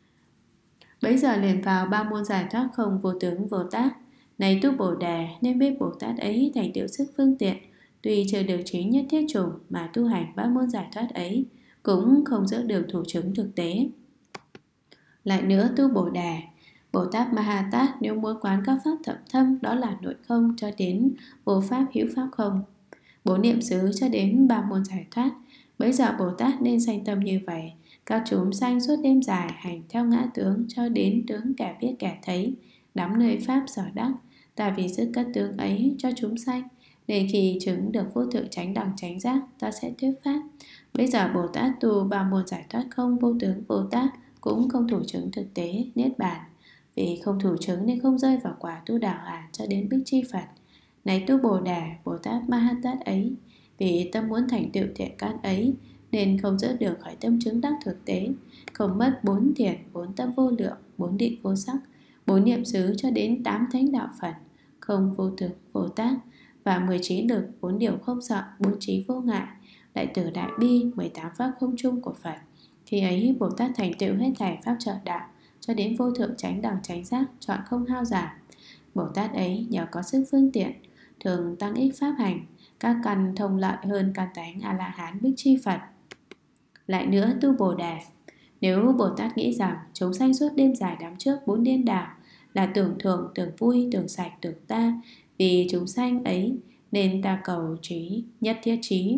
bấy giờ liền vào ba môn giải thoát không vô tướng vô tác. Này Tu Bồ Đề, nên biết Bồ Tát ấy thành tựu sức phương tiện, tuy chưa được chính nhất thiết chủng mà tu hành ba môn giải thoát ấy, cũng không giữ được thủ chứng thực tế. Lại nữa Tu Bồ Đề, Bồ Tát Ma Ha Tát nếu muốn quán các pháp thậm thâm, đó là nội không cho đến vô pháp hữu pháp không, bốn niệm xứ cho đến ba môn giải thoát, bấy giờ Bồ Tát nên sanh tâm như vậy. Các chúng sanh suốt đêm dài hành theo ngã tướng cho đến tướng kẻ biết kẻ thấy, đắm nơi pháp sở đắc. Ta vì dứt các tướng ấy cho chúng sanh, nên khi chứng được vô thượng chánh đẳng chánh giác, ta sẽ thuyết pháp. Bây giờ Bồ Tát tu ba môn giải thoát không vô tướng vô tác, cũng không thủ chứng thực tế niết bàn. Vì không thủ chứng nên không rơi vào quả tu đạo hàn cho đến bích chi Phật. Này Tu Bồ Đề, Bồ Tát Ma Ha Tát ấy vì tâm muốn thành tựu thiện căn ấy nên không giữ được khỏi tâm chứng đắc thực tế, không mất bốn thiện, bốn tâm vô lượng, bốn định vô sắc, bốn niệm xứ cho đến 8 thánh đạo Phật, không vô tướng vô tác, và 19 lực, 4 điều không sợ, 4 trí vô ngại, đại từ đại bi, 18 pháp không chung của Phật. Khi ấy Bồ Tát thành tựu hết thảy pháp trợ đạo cho đến vô thượng chánh đẳng chánh giác, chọn không hao giảm. Bồ Tát ấy nhờ có sức phương tiện, thường tăng ích pháp hành, các căn thông lợi hơn căn tánh A-la-hán bích chi Phật. Lại nữa Tu Bồ Đề, nếu Bồ Tát nghĩ rằng chúng sanh suốt đêm dài đắm trước 4 điên đảo là tưởng thường, tưởng vui, tưởng sạch, tưởng ta, vì chúng sanh ấy nên ta cầu trí, nhất thiết trí.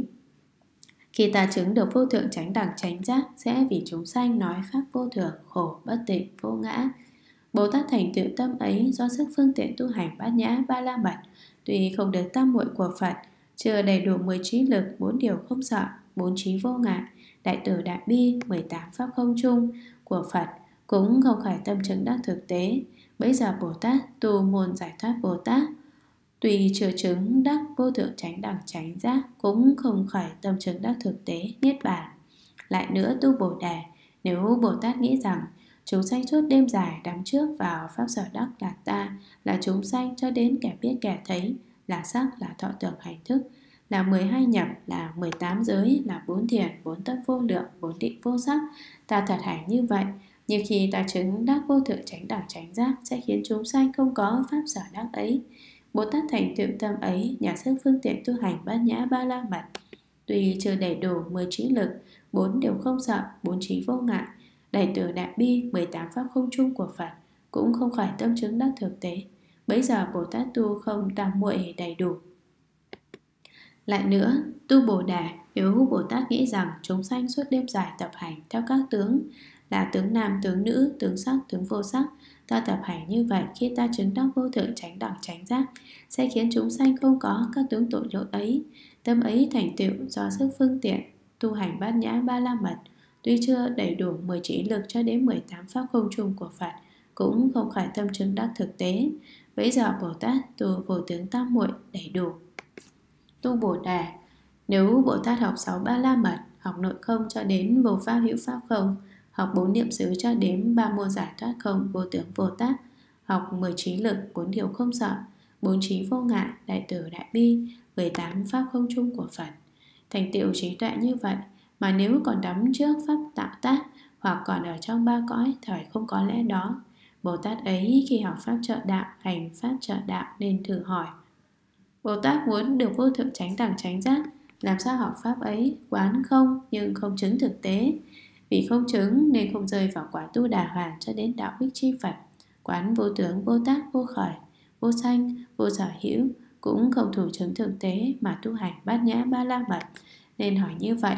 Khi ta chứng được vô thượng chánh đẳng chánh giác, sẽ vì chúng sanh nói pháp vô thường, khổ, bất tịnh, vô ngã. Bồ Tát thành tựu tâm ấy do sức phương tiện tu hành bát nhã ba la mật, tuy không được tam muội của Phật, chưa đầy đủ 19 lực, 4 điều không sợ, 4 trí vô ngại, đại từ đại bi, 18 pháp không chung của Phật, cũng không khỏi tâm chứng đắc thực tế. Bấy giờ Bồ Tát tu môn giải thoát Bồ Tát, tuy chưa chứng đắc vô thượng chánh đẳng chánh giác, cũng không khỏi tâm chứng đắc thực tế niết bàn. Lại nữa Tu Bồ Đề, nếu Bồ Tát nghĩ rằng chúng sanh suốt đêm dài đắm trước vào pháp sở đắc là ta, là chúng sanh cho đến kẻ biết kẻ thấy, là sắc, là thọ tưởng hành thức, là 12 nhập, là 18 giới, là 4 thiền, 4 tâm vô lượng, 4 định vô sắc, ta thật hành như vậy. Nhưng khi ta chứng đắc vô thượng chánh đẳng chánh giác, sẽ khiến chúng sanh không có pháp sở đắc ấy. Bồ Tát thành tựu tâm ấy nhờ sức phương tiện tu hành bát nhã ba la mật, tuy chưa đầy đủ 19 lực, 4 điều không sợ, 4 trí vô ngại, đại từ đại bi, 18 pháp không chung của Phật, cũng không khỏi tâm chứng đắc thực tế. Bấy giờ Bồ Tát tu không tam muội đầy đủ. Lại nữa Tu Bồ Đề, nếu Bồ Tát nghĩ rằng chúng sanh suốt đêm dài tập hành theo các tướng là tướng nam, tướng nữ, tướng sắc, tướng vô sắc, ta tập hành như vậy, khi ta chứng đắc vô thượng chánh đẳng chánh giác, sẽ khiến chúng sanh không có các tướng tội lỗi ấy. Tâm ấy thành tựu do sức phương tiện tu hành bát nhã ba la mật, tuy chưa đầy đủ 19 lực cho đến 18 pháp không chung của Phật, cũng không khỏi tâm chứng đắc thực tế. Bấy giờ Bồ Tát tu vô tướng tam muội đầy đủ. Tu Bồ Đề, nếu Bồ Tát học 6 ba la mật, học nội không cho đến vô pháp hữu pháp không, học 4 niệm xứ cho đến 3 môn giải thoát không, vô tướng vô tác, học 19 lực, 4 điều không sợ, 4 trí vô ngại, đại từ đại bi, 18 pháp không chung của Phật, thành tựu trí tuệ như vậy, mà nếu còn đắm trước pháp tạo tác, hoặc còn ở trong ba cõi thời không có lẽ đó, Bồ Tát ấy khi học pháp trợ đạo, hành pháp trợ đạo nên thử hỏi: Bồ Tát muốn được vô thượng chánh đẳng chánh giác, làm sao học pháp ấy? Quán không nhưng không chứng thực tế. Vì không chứng nên không rơi vào quả tu đà hoàn cho đến đạo bích chi Phật. Quán vô tướng, vô tác, vô khởi, vô sanh, vô sở hữu, cũng không thủ chứng thực tế mà tu hành bát nhã ba la mật, nên hỏi như vậy.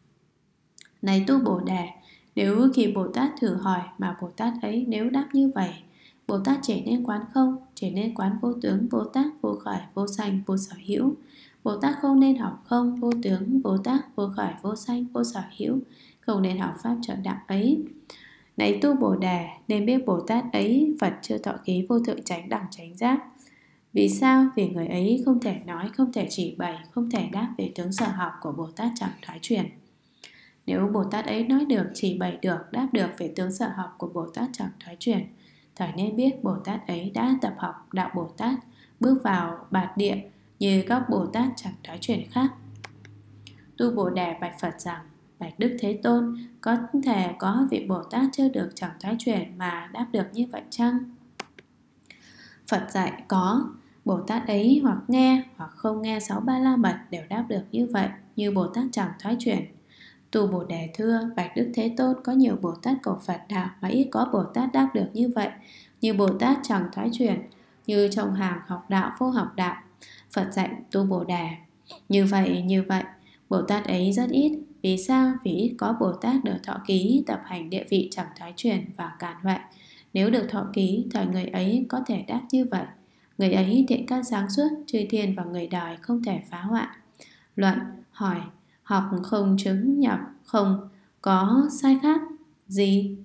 Này Tu Bồ Đề, nếu khi Bồ Tát thử hỏi mà Bồ Tát ấy nếu đáp như vậy, Bồ Tát chỉ nên quán không, chỉ nên quán vô tướng, vô tác, vô khởi, vô sanh, vô sở hữu. Bồ Tát không nên học không, vô tướng, vô tác, vô khởi, vô sanh, vô sở hữu, không nên học pháp trợ đạo ấy. Này tu Bồ Đề, nên biết Bồ Tát ấy Phật chưa thọ ký vô thượng chánh đẳng chánh giác. Vì sao? Vì người ấy không thể nói, không thể chỉ bày, không thể đáp về tướng sở học của Bồ Tát chẳng thoái chuyển. Nếu Bồ Tát ấy nói được, chỉ bày được, đáp được về tướng sở học của Bồ Tát chẳng thoái chuyển, thời nên biết Bồ Tát ấy đã tập học đạo Bồ Tát, bước vào bạt địa như các Bồ Tát chẳng thoái chuyển khác. Tu Bồ Đề bạch Phật rằng: Bạch Đức Thế Tôn, có thể có vị Bồ Tát chưa được chẳng thoái chuyển mà đáp được như vậy chăng? Phật dạy có. Bồ Tát ấy hoặc nghe hoặc không nghe 6 ba la mật đều đáp được như vậy, như Bồ Tát chẳng thoái chuyển. Tu Bồ Đề thưa: Bạch Đức Thế Tôn, có nhiều Bồ Tát cầu Phật đạo mà ít có Bồ Tát đáp được như vậy, như Bồ Tát chẳng thoái chuyển, như trong hàng học đạo vô học đạo. Phật dạy Tu Bồ Đề: như vậy, Bồ Tát ấy rất ít. Vì sao? Vì ít có Bồ Tát được thọ ký tập hành địa vị chẳng thoái chuyển và cản huệ. Nếu được thọ ký, thời người ấy có thể đáp như vậy. Người ấy thiện căn sáng suốt, chư thiên và người đời không thể phá hoại. Luận hỏi: học không chứng nhập không có sai khác gì?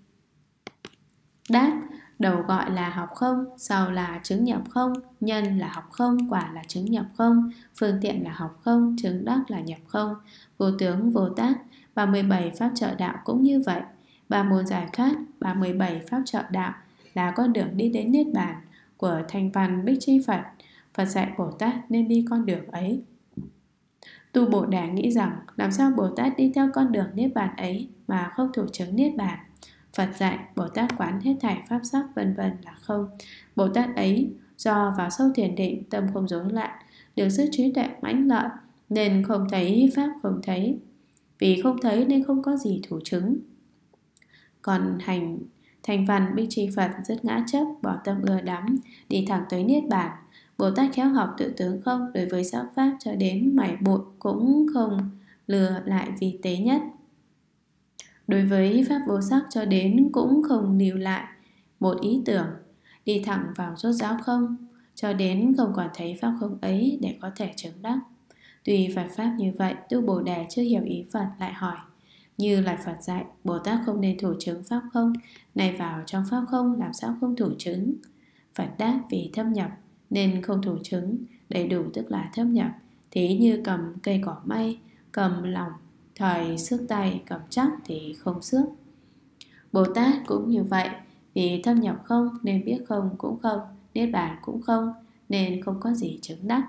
Đáp: đầu gọi là học không, sau là chứng nhập không, nhân là học không, quả là chứng nhập không, phương tiện là học không, chứng đắc là nhập không, vô tướng vô tác. 37 pháp trợ đạo cũng như vậy. 3 môn giải thoát, 37 pháp trợ đạo là con đường đi đến Niết Bàn của Thành Văn Bích Chi Phật. Phật dạy Bồ Tát nên đi con đường ấy. Tu Bồ Đề nghĩ rằng làm sao Bồ Tát đi theo con đường Niết Bàn ấy mà không thủ chứng Niết Bàn. Phật dạy Bồ Tát quán hết thảy pháp sắc vân vân là không. Bồ Tát ấy do vào sâu thiền định, tâm không rối loạn, được sức trí tuệ mãnh lợi, nên không thấy pháp không thấy. Vì không thấy nên không có gì thủ chứng. Còn Thành Văn Bích Chi Phật rất ngã chấp, bỏ tâm ưa đắm, đi thẳng tới Niết Bàn. Bồ Tát khéo học tự tướng không, đối với giáo pháp cho đến mảy bụi cũng không lừa lại vì tế nhất. Đối với pháp vô sắc cho đến cũng không lưu lại một ý tưởng, đi thẳng vào rốt ráo không, cho đến không còn thấy pháp không ấy để có thể chứng đắc. Tuy Phật pháp như vậy, Tu Bồ Đề chưa hiểu ý Phật lại hỏi: như lời Phật dạy, Bồ Tát không nên thủ chứng pháp không, này vào trong pháp không làm sao không thủ chứng? Phật đáp: vì thâm nhập nên không thủ chứng, đầy đủ tức là thâm nhập. Thí như cầm cây cỏ may, cầm lòng thời xước tay, cầm chắc thì không xước. Bồ Tát cũng như vậy, vì thâm nhập không nên biết không cũng không, Niết Bàn cũng không, nên không có gì chứng đắc.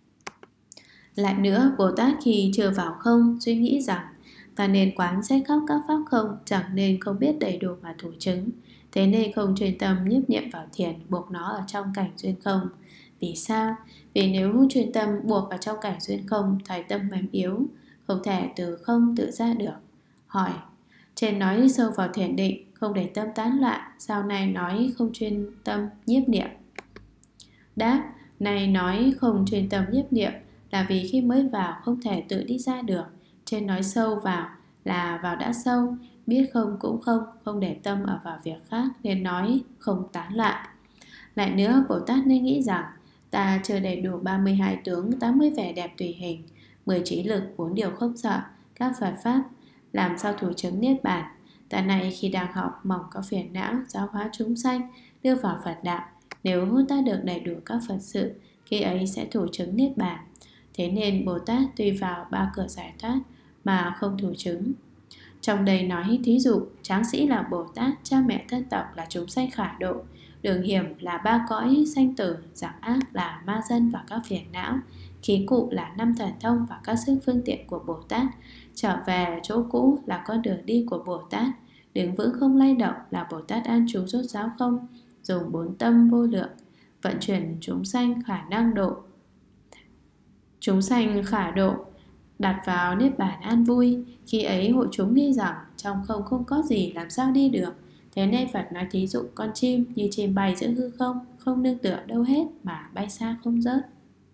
Lại nữa, Bồ Tát khi chưa vào không suy nghĩ rằng ta nên quán xét khắp các pháp không, chẳng nên không biết đầy đủ mà thủ chứng. Thế nên không chuyên tâm nhiếp niệm vào thiền, buộc nó ở trong cảnh duyên không. Vì sao? Vì nếu chuyên tâm buộc ở trong cảnh duyên không, thời tâm mềm yếu, không thể từ không tự ra được. Hỏi: trên nói sâu vào thiền định, không để tâm tán loạn, sau này nói không chuyên tâm nhiếp niệm? Đáp: này nói không chuyên tâm nhiếp niệm là vì khi mới vào không thể tự đi ra được. Trên nói sâu vào là vào đã sâu, biết không cũng không, không để tâm ở vào việc khác, nên nói không tán loạn. Lại nữa, Bồ Tát nên nghĩ rằng ta chưa đầy đủ 32 tướng, 80 vẻ đẹp tùy hình, 10 trí lực, 4 điều không sợ, các Phật pháp, làm sao thủ chứng Niết Bàn. Ta này khi đang học mỏng có phiền não, giáo hóa chúng sanh, đưa vào Phật đạo. Nếu ta được đầy đủ các Phật sự, khi ấy sẽ thủ chứng Niết Bàn. Thế nên Bồ Tát tuy vào 3 cửa giải thoát mà không thủ chứng. Trong đây nói thí dụ, tráng sĩ là Bồ Tát, cha mẹ thân tộc là chúng sanh khả độ, đường hiểm là 3 cõi sanh tử, giặc ác là ma dân và các phiền não, khí cụ là 5 thần thông và các sức phương tiện của Bồ Tát, trở về chỗ cũ là con đường đi của Bồ Tát, đứng vững không lay động là Bồ Tát an trú rốt ráo không, dùng 4 tâm vô lượng, vận chuyển chúng sanh khả năng độ. Chúng sanh khả độ, đặt vào Niết Bàn an vui. Khi ấy hội chúng nghĩ rằng trong không có gì làm sao đi được. Thế nên Phật nói thí dụ con chim như chim bay giữa hư không, không nương tựa đâu hết mà bay xa không rớt.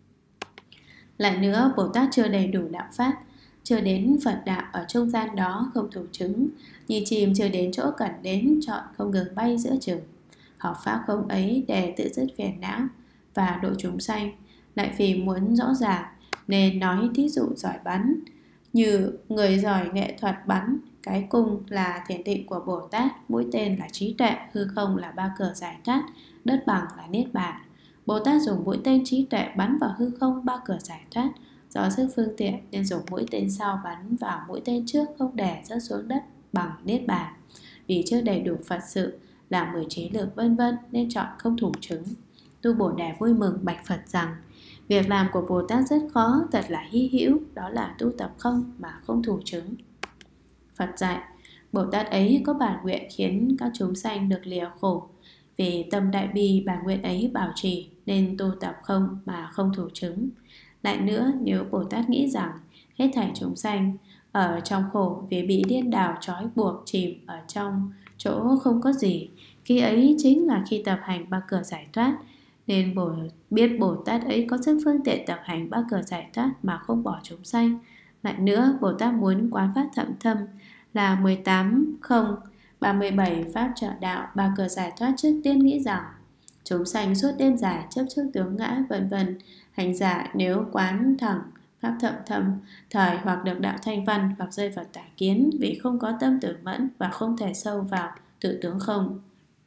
Lại nữa, Bồ Tát chưa đầy đủ đạo pháp, chưa đến Phật đạo ở trung gian đó không thủ chứng, như chim chưa đến chỗ cần đến chọn không ngừng bay giữa chừng. Học pháp không ấy để tự dứt phiền não và độ chúng sanh, lại vì muốn rõ ràng nên nói thí dụ giỏi bắn. Như người giỏi nghệ thuật bắn, cái cung là thiền định của Bồ Tát, mũi tên là trí tuệ, hư không là ba cửa giải thoát, đất bằng là niết bàn. Bồ Tát dùng mũi tên trí tuệ bắn vào hư không ba cửa giải thoát. Do sức phương tiện nên dùng mũi tên sau bắn vào mũi tên trước, không để rớt xuống đất bằng niết bàn. Vì chưa đầy đủ Phật sự là 10 trí lực vân vân nên chọn không thủ chứng. Tu Bồ Đề vui mừng bạch Phật rằng việc làm của Bồ Tát rất khó, thật là hy hữu, đó là tu tập không mà không thủ chứng. Phật dạy, Bồ Tát ấy có bản nguyện khiến các chúng sanh được lìa khổ. Vì tâm đại bi bản nguyện ấy bảo trì nên tu tập không mà không thủ chứng. Lại nữa, nếu Bồ Tát nghĩ rằng hết thảy chúng sanh ở trong khổ vì bị điên đảo trói buộc chìm ở trong chỗ không có gì, khi ấy chính là khi tập hành ba cửa giải thoát. Nên biết Bồ Tát ấy có sức phương tiện tập hành ba cửa giải thoát mà không bỏ chúng sanh. Lại nữa, Bồ Tát muốn quán pháp thậm thâm là 18 không 37 pháp trợ đạo ba cửa giải thoát, trước tiên nghĩ rằng chúng sanh suốt đêm dài chấp trước tướng ngã vân vân. Hành giả nếu quán thẳng pháp thậm thâm thời hoặc được đạo thanh văn hoặc rơi vào tà kiến, vì không có tâm tử mẫn và không thể sâu vào tự tướng không.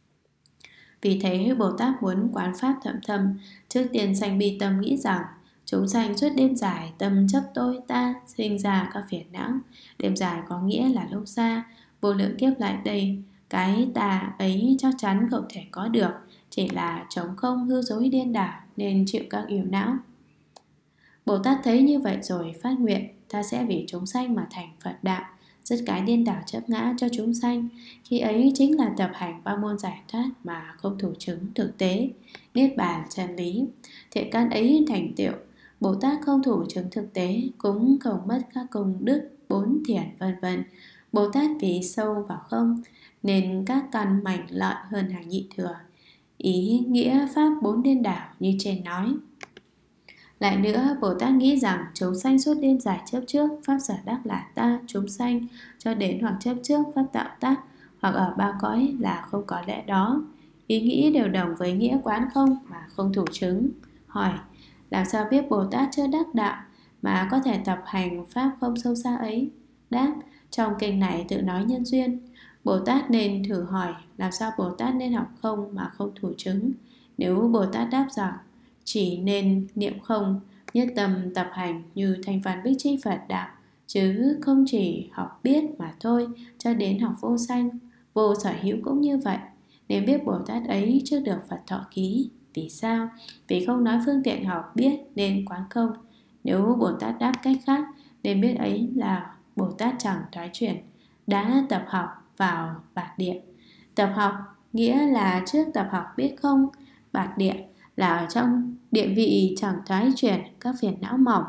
Vì thế Bồ Tát muốn quán pháp thậm thâm, trước tiên sanh bi tâm nghĩ rằng chúng sanh suốt đêm dài tâm chấp tôi ta sinh ra các phiền não. Đêm dài có nghĩa là lâu xa, vô lượng kiếp lại đây, cái ta ấy chắc chắn không thể có được, chỉ là trống không hư dối điên đảo nên chịu các yếu não. Bồ Tát thấy như vậy rồi phát nguyện, ta sẽ vì chúng sanh mà thành Phật đạo, dứt cái điên đảo chấp ngã cho chúng sanh. Khi ấy chính là tập hành ba môn giải thoát mà không thủ chứng thực tế, niết bàn chân lý. Thiện căn ấy thành tựu, Bồ Tát không thủ chứng thực tế, cũng không mất các công đức, 4 thiện vân vân. Bồ Tát vì sâu vào không, nên các căn mảnh lợi hơn hàng nhị thừa. Ý nghĩa pháp 4 điên đảo như trên nói. Lại nữa, Bồ Tát nghĩ rằng chúng sanh suốt đêm dài chấp trước pháp sở đắc là ta, chúng sanh, cho đến hoặc chấp trước pháp tạo tác, hoặc ở ba cõi là không có lẽ đó. Ý nghĩ đều đồng với nghĩa quán không mà không thủ chứng. Hỏi, làm sao biết Bồ Tát chưa đắc đạo mà có thể tập hành pháp không sâu xa ấy? Đáp, trong kinh này tự nói nhân duyên. Bồ Tát nên thử hỏi, làm sao Bồ Tát nên học không mà không thủ chứng? Nếu Bồ Tát đáp rằng chỉ nên niệm không, nhất tâm tập hành như thành văn bích chi Phật đạo, chứ không chỉ học biết mà thôi, cho đến học vô sanh, vô sở hữu cũng như vậy. Nên biết Bồ Tát ấy chưa được Phật thọ ký. Vì sao? Vì không nói phương tiện học biết nên quán không. Nếu Bồ Tát đáp cách khác, nên biết ấy là Bồ Tát chẳng thoái chuyển, đã tập học vào bạt địa. Tập học nghĩa là trước tập học biết không, bạt địa là ở trong địa vị chẳng thoái chuyển các phiền não mỏng.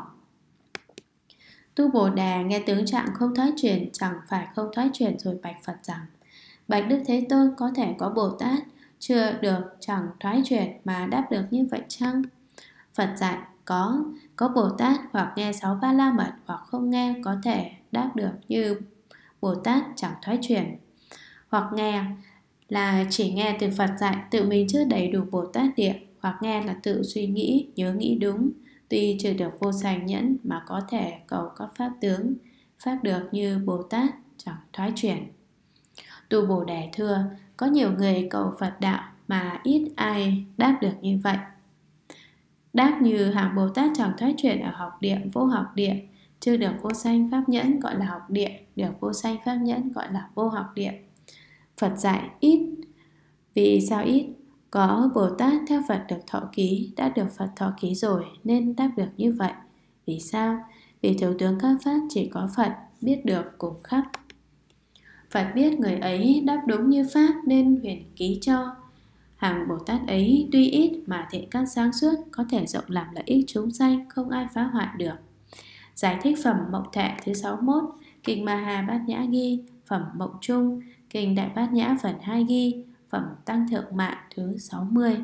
Tu Bồ Đề nghe tướng trạng không thoái chuyển, chẳng phải không thoái chuyển rồi bạch Phật rằng, bạch Đức Thế Tôn, có thể có Bồ Tát chưa được chẳng thoái chuyển mà đáp được như vậy chăng? Phật dạy, có Bồ Tát hoặc nghe 6 Ba La Mật hoặc không nghe có thể đáp được như Bồ Tát chẳng thoái chuyển. Hoặc nghe là chỉ nghe từ Phật dạy, tự mình chưa đầy đủ Bồ Tát địa, hoặc nghe là tự suy nghĩ, nhớ nghĩ đúng, tuy chưa được vô sanh nhẫn mà có thể cầu các pháp tướng, pháp được như Bồ Tát chẳng thoái chuyển. Tu Bồ Đề thưa, có nhiều người cầu Phật đạo mà ít ai đáp được như vậy. Đáp như hàng Bồ Tát chẳng thoái chuyển ở học địa, vô học địa, chưa được vô sanh pháp nhẫn gọi là học địa, được vô sanh pháp nhẫn gọi là vô học địa. Phật dạy ít. Vì sao ít? Có Bồ Tát theo Phật được thọ ký, đã được Phật thọ ký rồi nên đáp được như vậy. Vì sao? Vì thiếu tướng các pháp chỉ có Phật biết được cùng khắp. Phật biết người ấy đáp đúng như pháp nên huyền ký cho. Hàng Bồ Tát ấy tuy ít mà thiện căn sáng suốt, có thể rộng làm lợi ích chúng sanh, không ai phá hoại được. Giải thích phẩm Mộng Thệ thứ 61, kinh Ma-ha Bát Nhã ghi, phẩm Mộng Trung, kinh Đại Bát Nhã phần 2 ghi, phẩm Tăng Thượng Mạng thứ 60.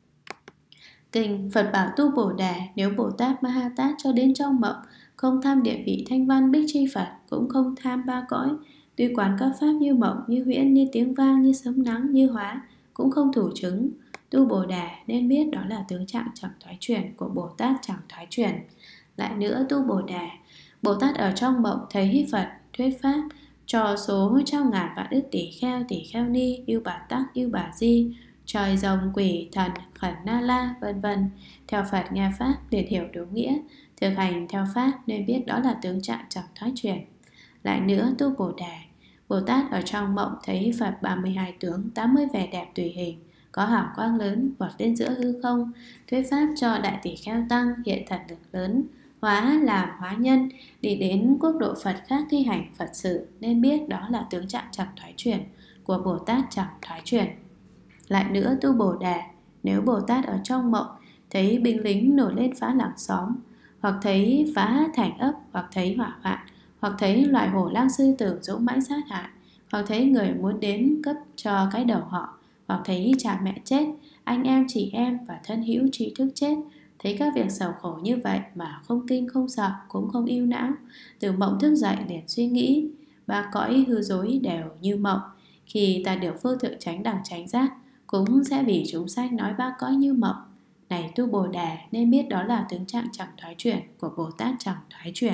Kinh Phật bảo tu Bồ Đề, nếu Bồ Tát Ma Ha Tát cho đến trong mộng, không tham địa vị thanh văn bích chi Phật, cũng không tham ba cõi, tuy quán các pháp như mộng, như huyễn, như tiếng vang, như sấm nắng, như hóa, cũng không thủ chứng. Tu Bồ Đề nên biết đó là tướng trạng chẳng thoái chuyển của Bồ Tát chẳng thoái chuyển. Lại nữa tu Bồ Đề, Bồ Tát ở trong mộng thấy Phật thuyết pháp cho số trăm ngàn vạn ức tỷ kheo ni, yêu bà tắc, yêu bà di, trời rồng, quỷ, thần, khẩn na la, vân vân. Theo Phật nghe pháp liền hiểu đúng nghĩa, thực hành theo pháp nên biết đó là tướng trạng chẳng thoái chuyển. Lại nữa tu Bồ Đề, Bồ Tát ở trong mộng thấy Phật 32 tướng, 80 vẻ đẹp tùy hình, có hào quang lớn vọt lên giữa hư không, thuyết pháp cho đại tỷ kheo tăng hiện thần lực lớn, hóa làm hóa nhân, đi đến quốc độ Phật khác thi hành Phật sự, nên biết đó là tướng trạng chẳng thoái chuyển của Bồ Tát chẳng thoái chuyển. Lại nữa tu Bồ Đề, nếu Bồ Tát ở trong mộng thấy binh lính nổi lên phá làng xóm, hoặc thấy phá thành ấp, hoặc thấy hỏa hoạn, hoặc thấy loài hổ lang sư tử dũng mãnh sát hại, hoặc thấy người muốn đến cấp cho cái đầu họ, hoặc thấy cha mẹ chết, anh em chị em và thân hữu trí thức chết, thấy các việc sầu khổ như vậy mà không kinh không sợ cũng không ưu não, từ mộng thức dậy liền suy nghĩ, ba cõi hư dối đều như mộng, khi ta được vô thượng chánh đẳng chánh giác cũng sẽ vì chúng sanh nói ba cõi như mộng. Này tu Bồ Đề, nên biết đó là tướng trạng chẳng thoái chuyển của Bồ Tát chẳng thoái chuyển.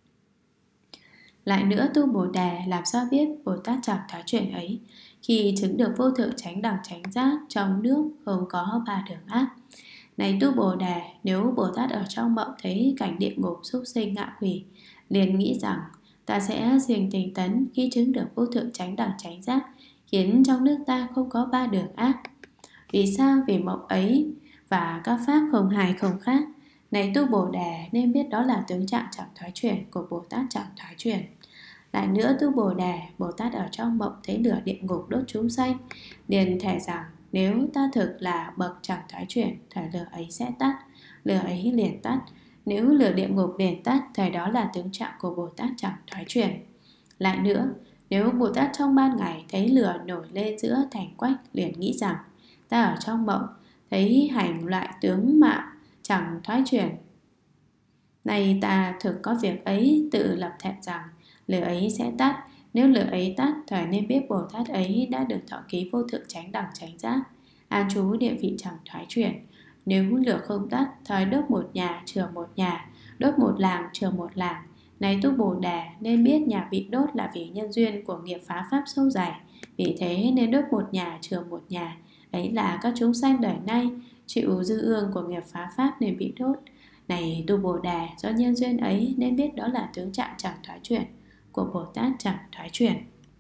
Lại nữa tu Bồ Đề, làm sao biết Bồ Tát chẳng thoái chuyển ấy? Khi chứng được vô thượng chánh đẳng chánh giác, trong nước không có ba đường ác. Này tu Bồ Đề, nếu Bồ Tát ở trong mộng thấy cảnh địa ngục, súc sinh, ngạ quỷ, liền nghĩ rằng ta sẽ siêng tinh tấn khi chứng được vô thượng chánh đẳng chánh giác, khiến trong nước ta không có ba đường ác. Vì sao? Vì mộng ấy và các pháp không hài không khác. Này tu Bồ Đề, nên biết đó là tướng trạng chẳng thoái chuyển của Bồ Tát chẳng thoái chuyển. Lại nữa tu Bồ Đề, Bồ Tát ở trong mộng thấy lửa địa ngục đốt chúng sanh, liền thề rằng nếu ta thực là bậc chẳng thoái chuyển, thời lửa ấy sẽ tắt, lửa ấy liền tắt. Nếu lửa địa ngục liền tắt, thời đó là tướng trạng của Bồ Tát chẳng thoái chuyển. Lại nữa, nếu Bồ Tát trong ban ngày thấy lửa nổi lên giữa thành quách, liền nghĩ rằng ta ở trong mộng thấy hành loại tướng mạo chẳng thoái chuyển. Này ta thực có việc ấy, tự lập thệ rằng lửa ấy sẽ tắt. Nếu lửa ấy tắt, thời nên biết Bồ Tát ấy đã được thọ ký vô thượng chánh đẳng chánh giác, an trú địa vị chẳng thoái chuyển. Nếu lửa không tắt, thời đốt một nhà chừa một nhà, đốt một làng chừa một làng. Này tu Bồ Đề, nên biết nhà bị đốt là vì nhân duyên của nghiệp phá pháp sâu dài, vì thế nên đốt một nhà chừa một nhà. Ấy là các chúng sanh đời nay chịu dư ương của nghiệp phá pháp nên bị đốt. Này tu Bồ Đề, do nhân duyên ấy nên biết đó là tướng trạng chẳng thoái chuyển của Bồ Tát chẳng thoái chuyển.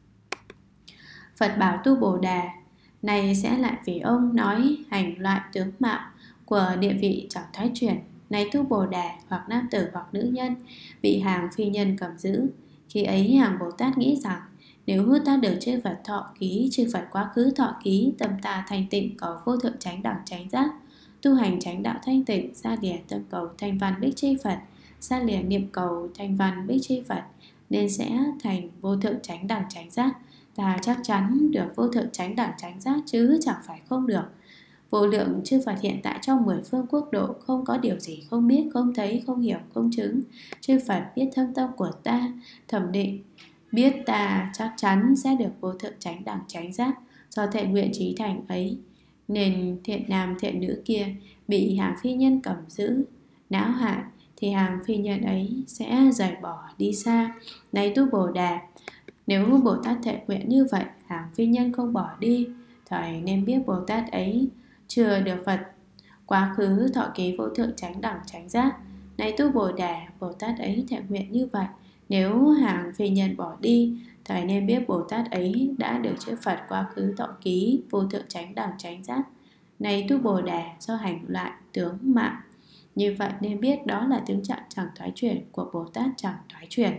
Phật bảo tu Bồ Đề, này sẽ lại vì ông nói hành loại tướng mạo của địa vị chẳng thoái chuyển. Này tu Bồ Đề, hoặc nam tử hoặc nữ nhân bị hàng phi nhân cầm giữ, khi ấy hàng Bồ Tát nghĩ rằng nếu ta được chư Phật thọ ký, chư Phật quá khứ thọ ký, tâm ta thanh tịnh có vô thượng chánh đẳng chánh giác, tu hành chánh đạo thanh tịnh, xa lìa tâm cầu thanh văn bích chi Phật, xa lìa niệm cầu thanh văn bích chi Phật, nên sẽ thành vô thượng chánh đẳng chánh giác. Ta chắc chắn được vô thượng chánh đẳng chánh giác chứ chẳng phải không được. Vô lượng chư Phật hiện tại trong 10 phương quốc độ, không có điều gì không biết, không thấy, không hiểu, không chứng. Chư Phật biết thâm tâm của ta, thẩm định, biết ta chắc chắn sẽ được vô thượng chánh đẳng chánh giác. Do thệ nguyện trí thành ấy, nên thiện nam thiện nữ kia bị hàng phi nhân cầm giữ, não hại, thì hàng phi nhân ấy sẽ rời bỏ đi xa. Này tu Bồ Đề, nếu Bồ Tát thệ nguyện như vậy, hàng phi nhân không bỏ đi, thời nên biết Bồ Tát ấy chưa được Phật quá khứ thọ ký vô thượng chánh đẳng chánh giác. Này tu Bồ Đề, Bồ Tát ấy thệ nguyện như vậy, nếu hàng phi nhân bỏ đi, thời nên biết Bồ Tát ấy đã được chư Phật quá khứ thọ ký vô thượng chánh đẳng chánh giác. Này tu Bồ Đề, do hành loại tướng mạo như vậy nên biết đó là tướng trạng chẳng thoái chuyển của Bồ Tát chẳng thoái chuyển.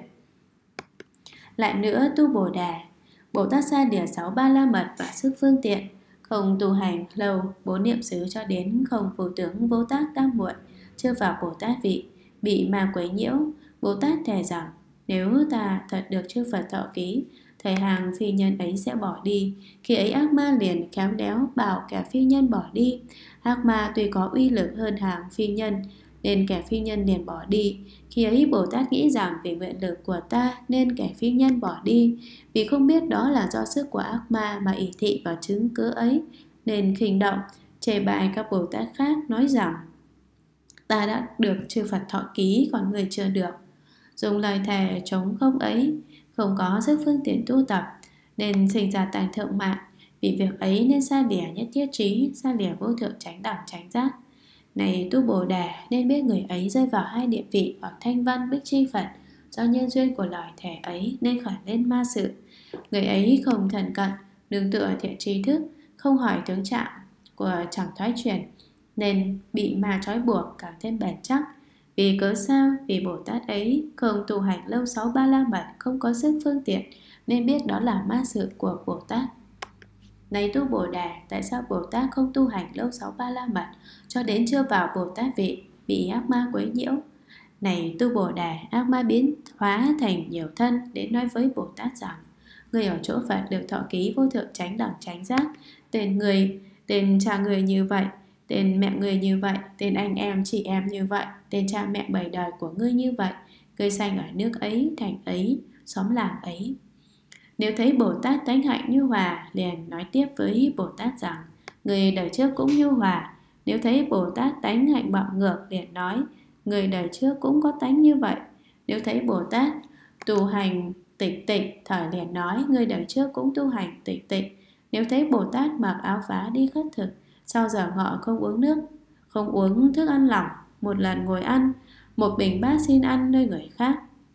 Lại nữa tu Bồ Đề, Bồ Tát xa lìa 6 ba la mật và sức phương tiện, không tu hành lâu 4 niệm xứ cho đến không vô tướng vô tác tam muội, chưa vào Bồ Tát vị, bị ma quấy nhiễu. Bồ Tát thề rằng nếu ta thật được chư Phật thọ ký, thầy hàng phi nhân ấy sẽ bỏ đi. Khi ấy ác ma liền khéo léo bảo kẻ phi nhân bỏ đi. Ác ma tuy có uy lực hơn hàng phi nhân, nên kẻ phi nhân liền bỏ đi. Khi ấy Bồ Tát nghĩ rằng vì nguyện lực của ta nên kẻ phi nhân bỏ đi. Vì không biết đó là do sức của ác ma mà ỷ thị vào chứng cứ ấy, nên khinh động, chê bai các Bồ Tát khác, nói rằng Ta đã được chư Phật thọ ký, còn người chưa được. Dùng lời thề chống không ấy, không có sức phương tiện tu tập, nên sinh ra tánh thượng mạng. Vì việc ấy nên xa lìa nhất thiết trí, xa lìa vô thượng chánh đẳng chánh giác. Này tu Bồ Đề, nên biết người ấy rơi vào hai địa vị hoặc thanh văn bích chi Phật. Do nhân duyên của lời thề ấy nên khởi lên ma sự. Người ấy không thần cận, nương tựa thiện trí thức, không hỏi tướng trạng của chẳng thoái chuyển, nên bị ma trói buộc càng thêm bền chắc. Vì cớ sao? Vì Bồ Tát ấy không tu hành lâu 6 ba la mật, không có sức phương tiện, nên biết đó là ma sự của Bồ Tát. Này tu Bồ Đề, tại sao Bồ Tát không tu hành lâu 6 ba la mật, cho đến chưa vào Bồ Tát vị, bị ác ma quấy nhiễu? Này tu Bồ Đề, ác ma biến hóa thành nhiều thân đến nói với Bồ Tát rằng: người ở chỗ Phật được thọ ký vô thượng chánh đẳng chánh giác. Tên cha người như vậy, tên mẹ người như vậy, tên anh em chị em như vậy, tên cha mẹ bảy đời của ngươi như vậy. Ngươi sanh ở nước ấy, thành ấy, xóm làng ấy. Nếu thấy Bồ Tát tánh hạnh nhu hòa, liền nói tiếp với Bồ Tát rằng: người đời trước cũng nhu hòa. Nếu thấy Bồ Tát tánh hạnh bạo ngược, liền nói: người đời trước cũng có tánh như vậy. Nếu thấy Bồ Tát tu hành tịch tịnh, thời liền nói: người đời trước cũng tu hành tịch tịnh. Nếu thấy Bồ Tát mặc áo vá đi khất thực, sau giờ ngọ không uống nước, không uống thức ăn lỏng, một lần ngồi ăn, một bình bát xin ăn nơi người khác,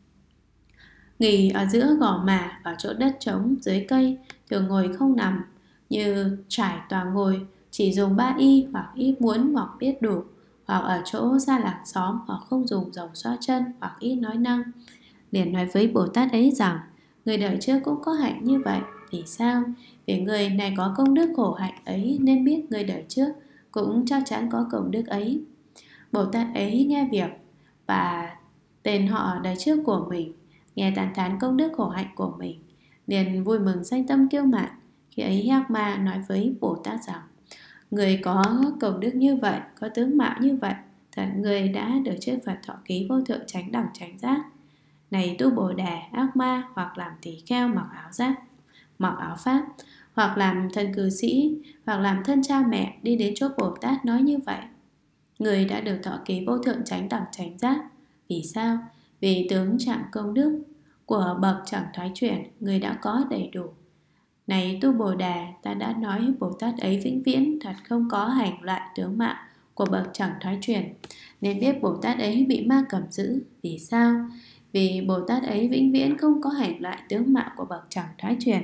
nghỉ ở giữa gò mà, ở chỗ đất trống dưới cây, thường ngồi không nằm, như trải tòa ngồi, chỉ dùng 3 y hoặc ít muốn hoặc biết đủ, hoặc ở chỗ xa làng xóm, hoặc không dùng dầu xoa chân, hoặc ít nói năng. Liền nói với Bồ Tát ấy rằng: người đời trước cũng có hạnh như vậy. Vì sao? Vì người này có công đức khổ hạnh ấy, nên biết người đời trước cũng chắc chắn có công đức ấy. Bồ Tát ấy nghe việc và tên họ đời trước của mình, nghe tán thán công đức khổ hạnh của mình, liền vui mừng sanh tâm kiêu mạn. Khi ấy ác ma nói với Bồ Tát rằng: người có công đức như vậy, có tướng mạo như vậy, thật người đã được chư Phật thọ ký vô thượng chánh đẳng chánh giác. Này tu Bồ Đề, ác ma hoặc làm tỳ kheo mặc áo pháp, hoặc làm thân cư sĩ, hoặc làm thân cha mẹ đi đến chỗ Bồ Tát nói như vậy: người đã được thọ ký vô thượng chánh đẳng chánh giác. Vì sao? Vì tướng trạng công đức của bậc chẳng thoái chuyển, người đã có đầy đủ. Này tu Bồ Đề, ta đã nói Bồ Tát ấy vĩnh viễn thật không có hành loại tướng mạo của bậc chẳng thoái chuyển, nên biết Bồ Tát ấy bị ma cầm giữ. Vì sao? Vì Bồ Tát ấy vĩnh viễn không có hành loại tướng mạo của bậc chẳng thoái chuyển.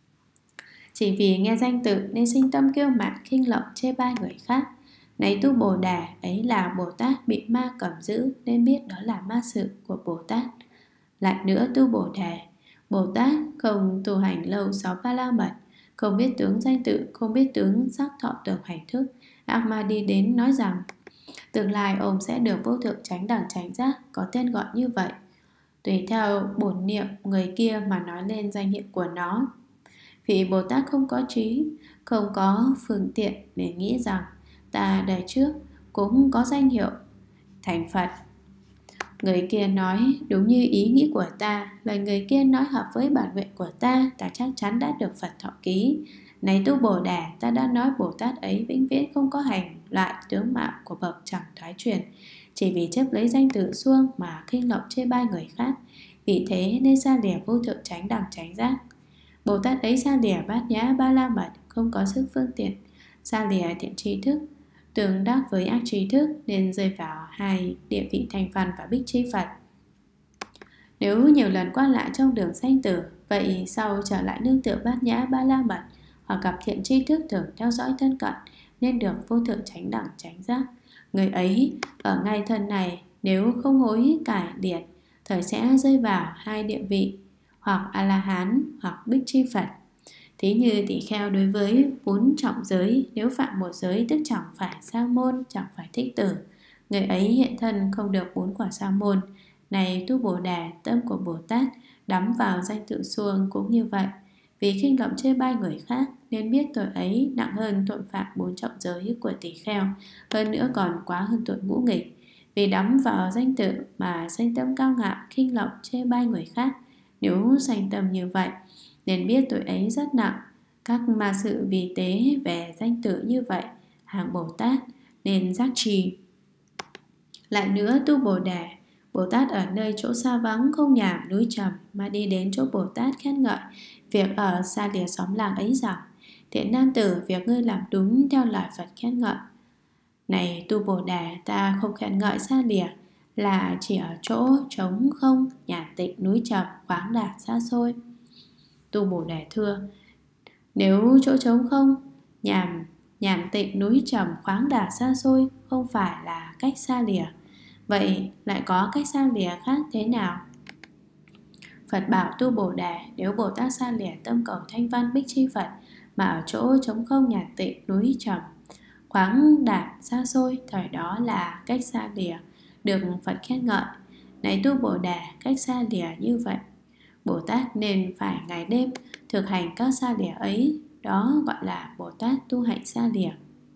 Chỉ vì nghe danh tự nên sinh tâm kiêu mạn, khinh lộng chê bai người khác. Này tu Bồ Đề, ấy là Bồ Tát bị ma cầm giữ, nên biết đó là ma sự của Bồ Tát. Lại nữa tu Bồ Đề, Bồ Tát không tu hành lâu 6 ba la mật, không biết tướng danh tự, không biết tướng sắc thọ tưởng hành thức. Ác ma đi đến nói rằng: tương lai ông sẽ được vô thượng chánh đẳng chánh giác, có tên gọi như vậy. Tùy theo bổn niệm người kia mà nói lên danh hiệu của nó. Vì Bồ Tát không có trí, không có phương tiện để nghĩ rằng ta đời trước cũng có danh hiệu thành Phật. Người kia nói đúng như ý nghĩ của ta, lời người kia nói hợp với bản nguyện của ta, ta chắc chắn đã được Phật thọ ký. Này tu Bồ Đề, ta đã nói Bồ Tát ấy vĩnh viễn không có hành loại tướng mạo của bậc chẳng thoái chuyển, chỉ vì chấp lấy danh tự suông mà khinh lộng chê bai người khác. Vì thế nên xa lìa vô thượng chánh đẳng chánh giác. Bồ Tát ấy xa lìa bát nhã ba la mật, không có sức phương tiện, xa lìa thiện tri thức, tương đắc với ác trí thức, nên rơi vào hai địa vị thành phần và bích chi Phật. Nếu nhiều lần qua lại trong đường sanh tử, vậy sau trở lại nương tựa bát nhã ba la mật, hoặc gặp thiện tri thức thường theo dõi thân cận, nên được vô thượng chánh đẳng chánh giác. Người ấy ở ngay thân này, nếu không hối cải điệt, thời sẽ rơi vào hai địa vị, hoặc A-la-hán hoặc bích chi Phật. Thí như tỳ kheo đối với 4 trọng giới, nếu phạm một giới tức chẳng phải sa môn, chẳng phải thích tử, người ấy hiện thân không được 4 quả sa môn. Này tu Bồ Đề, tâm của Bồ Tát đắm vào danh tự suông cũng như vậy. Vì khinh lộng chê bai người khác, nên biết tội ấy nặng hơn tội phạm 4 trọng giới của tỳ kheo, hơn nữa còn quá hơn tội ngũ nghịch. Vì đắm vào danh tự mà sanh tâm cao ngạo, khinh lộng chê bai người khác, nếu sanh tâm như vậy, nên biết tội ấy rất nặng. Các ma sự vì tế về danh tự như vậy, hàng Bồ Tát nên giác trì. Lại nữa tu Bồ Đề, Bồ Tát ở nơi chỗ xa vắng không nhàm núi trầm mà đi đến chỗ Bồ Tát khen ngợi việc ở xa lìa xóm làng ấy rằng: thiện nam tử, việc ngươi làm đúng theo lời Phật khen ngợi. Này tu Bồ Đề, ta không khen ngợi xa lìa, là chỉ ở chỗ trống không, nhàn tịnh, núi trầm, khoáng đạt, xa xôi. Tu Bồ Đề thưa: nếu chỗ trống không, nhàn tịnh, núi trầm, khoáng đạt, xa xôi không phải là cách xa lìa, vậy lại có cách xa lìa khác thế nào? Phật bảo tu Bồ Đề, nếu Bồ Tát xa lìa tâm cầu thanh văn bích chi Phật mà ở chỗ trống không, nhàn tịnh, núi trầm, khoáng đạt, xa xôi, thời đó là cách xa lìa được Phật khen ngợi. Này tu Bồ Đề, cách xa lìa như vậy, Bồ Tát nên phải ngày đêm thực hành các xa lìa ấy, đó gọi là Bồ Tát tu hạnh xa lìa.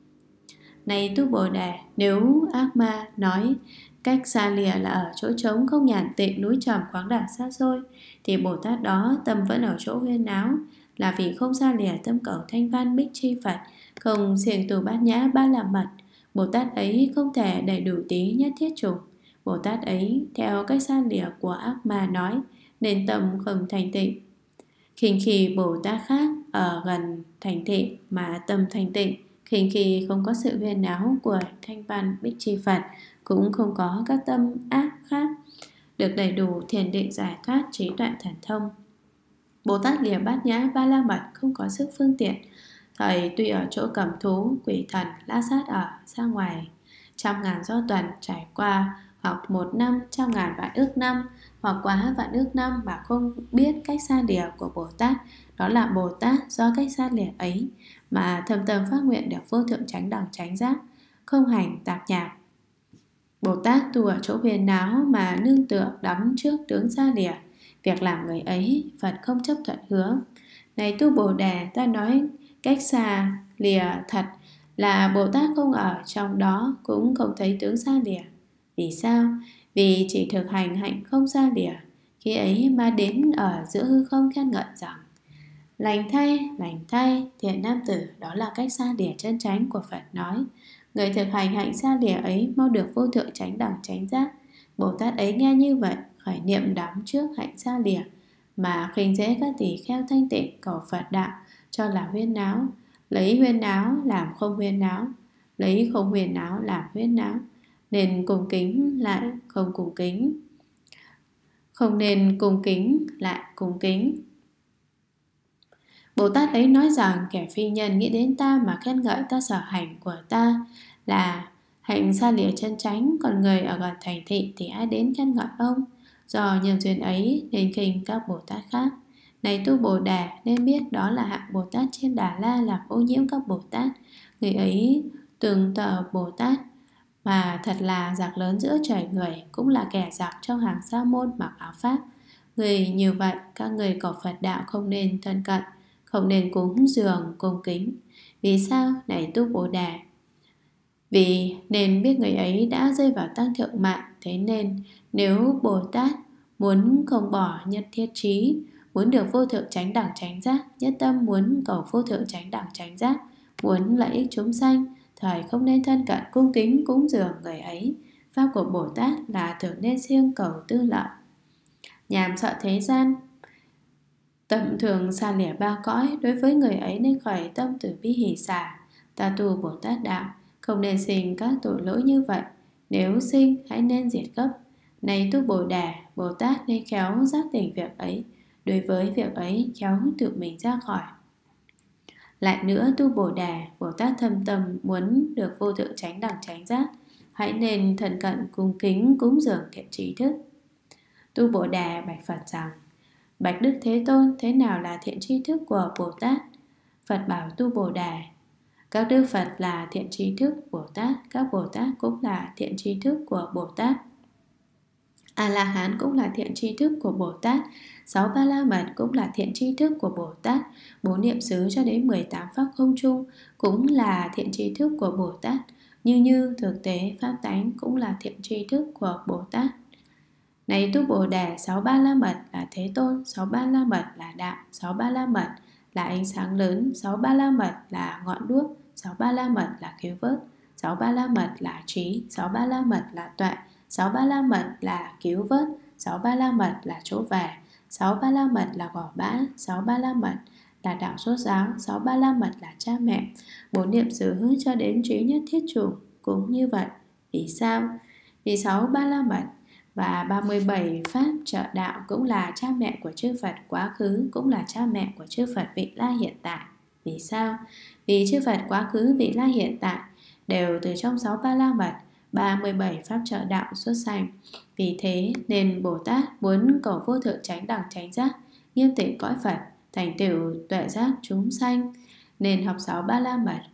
Này tu Bồ Đề, nếu ác ma nói cách xa lìa là ở chỗ trống không, nhàn tịnh, núi trầm, khoáng đạt, xa xôi, thì Bồ Tát đó tâm vẫn ở chỗ huyên náo, là vì không xa lìa tâm cầu thanh văn bích chi Phật, không xiềng tù bát nhã ba la mật. Bồ Tát ấy không thể đầy đủ tí nhất thiết chủng. Bồ Tát ấy theo cách xa lìa của ác ma nói, nên tâm không thành tịnh. Khinh khi Bồ Tát khác ở gần thành tịnh mà tâm thành tịnh, khinh khi không có sự huyên náo của thanh văn bích chi Phật, cũng không có các tâm ác khác, được đầy đủ thiền định, giải thoát, trí tuệ, thần thông. Bồ Tát lìa bát nhã ba la mật, không có sức phương tiện. Thời tuy ở chỗ cẩm thú, quỷ thần, la sát ở xa ngoài, 100.000 do tuần trải qua, hoặc 1 năm, 100.000 vạn ước năm, hoặc quá vạn ước năm mà không biết cách xa lìa của Bồ Tát, đó là Bồ Tát do cách xa lìa ấy mà thâm tâm phát nguyện được vô thượng chánh đẳng chánh giác, không hành tạp nhạp. Bồ Tát tu ở chỗ huyền náo mà nương tựa đắm trước tướng xa lìa, việc làm người ấy Phật không chấp thuận hứa. Này tu Bồ Đề, ta nói cách xa lìa thật là Bồ Tát không ở trong đó, cũng không thấy tướng xa lìa. Vì sao? Vì chỉ thực hành hạnh không xa lìa, khi ấy mà đến ở giữa hư không khen ngợi rằng: lành thay, thiện nam tử, đó là cách xa lìa chân chánh của Phật nói. Người thực hành hạnh xa lìa ấy mau được vô thượng chánh đẳng chánh giác. Bồ Tát ấy nghe như vậy, khởi niệm đắm trước hạnh xa lìa, mà khinh dễ các tỳ kheo thanh tịnh cầu Phật đạo, cho là huyên náo, lấy huyên náo làm không huyên náo, lấy không huyên náo làm huyên náo, nên cung kính lại không cung kính, không nên cung kính lại cung kính. Bồ Tát ấy nói rằng: kẻ phi nhân nghĩ đến ta mà khen ngợi ta sở hành của ta là hạnh xa lìa chân chánh, còn người ở gần thành thị thì ai đến khen ngợi ông? Do nhân duyên ấy nên khinh các Bồ Tát khác. Này tu Bồ Đề, nên biết đó là hạng Bồ Tát trên Đà La làm ô nhiễm các Bồ Tát. Người ấy từng tờ Bồ Tát mà thật là giặc lớn giữa trời người, cũng là kẻ giặc trong hàng sa môn mặc áo pháp. Người như vậy, các người cầu Phật đạo không nên thân cận, không nên cúng dường cung kính. Vì sao? Này tu Bồ Đề, vì nên biết người ấy đã rơi vào tăng thượng mạng. Thế nên nếu Bồ Tát muốn không bỏ nhất thiết trí, muốn được vô thượng chánh đẳng chánh giác, nhất tâm muốn cầu vô thượng chánh đẳng chánh giác, muốn lợi ích chúng sanh, thời không nên thân cận cung kính cúng dường người ấy. Pháp của Bồ Tát là thường nên siêng cầu tư lợi, nhàm sợ thế gian, tâm thường xa lìa ba cõi. Đối với người ấy nên khởi tâm từ bi hỷ xả. Ta tu Bồ Tát đạo, không nên sinh các tội lỗi như vậy. Nếu sinh, hãy nên diệt gấp. Này tu Bồ Đề, Bồ Tát nên khéo giác tỉnh việc ấy. Đối với việc ấy, khéo tự mình ra khỏi. Lại nữa tu Bồ Đề, Bồ Tát thâm tâm muốn được vô thượng chánh đẳng chánh giác, hãy nên thân cận cung kính cúng dường thiện trí thức. Tu Bồ Đề bạch Phật rằng: bạch Đức Thế Tôn, thế nào là thiện tri thức của Bồ Tát? Phật bảo tu Bồ Đề: các Đức Phật là thiện tri thức Bồ Tát, các Bồ Tát cũng là thiện tri thức của Bồ Tát, A-la-hán cũng là thiện tri thức của Bồ Tát, 6 ba la mật cũng là thiện tri thức của Bồ Tát, 4 niệm xứ cho đến 18 pháp không chung cũng là thiện tri thức của Bồ Tát, như thực tế pháp tánh cũng là thiện tri thức của Bồ Tát. Này tu Bồ Đề, 6 ba la mật là Thế Tôn, 6 ba la mật là đạo, 6 ba la mật là ánh sáng lớn, 6 ba la mật là ngọn đuốc, 6 ba la mật là cứu vớt, sáu ba la mật là trí, sáu ba la mật là tuệ, sáu ba la mật là cứu vớt, sáu ba la mật là chỗ về, sáu ba la mật là gò bã, sáu ba la mật là đạo rốt ráo, sáu ba la mật là cha mẹ. Bốn niệm xứ cho đến trí nhất thiết chủng cũng như vậy. Vì sao? Vì sáu ba la mật và 37 pháp trợ đạo cũng là cha mẹ của chư Phật quá khứ, cũng là cha mẹ của chư Phật vị lai hiện tại. Vì sao? Vì chư Phật quá khứ vị lai hiện tại đều từ trong sáu ba la mật, 37 pháp trợ đạo xuất sanh. Vì thế nên Bồ Tát muốn cầu vô thượng chánh đẳng chánh giác, nghiêm tịnh cõi Phật, thành tựu tuệ giác chúng sanh, nên học sáu ba la mật,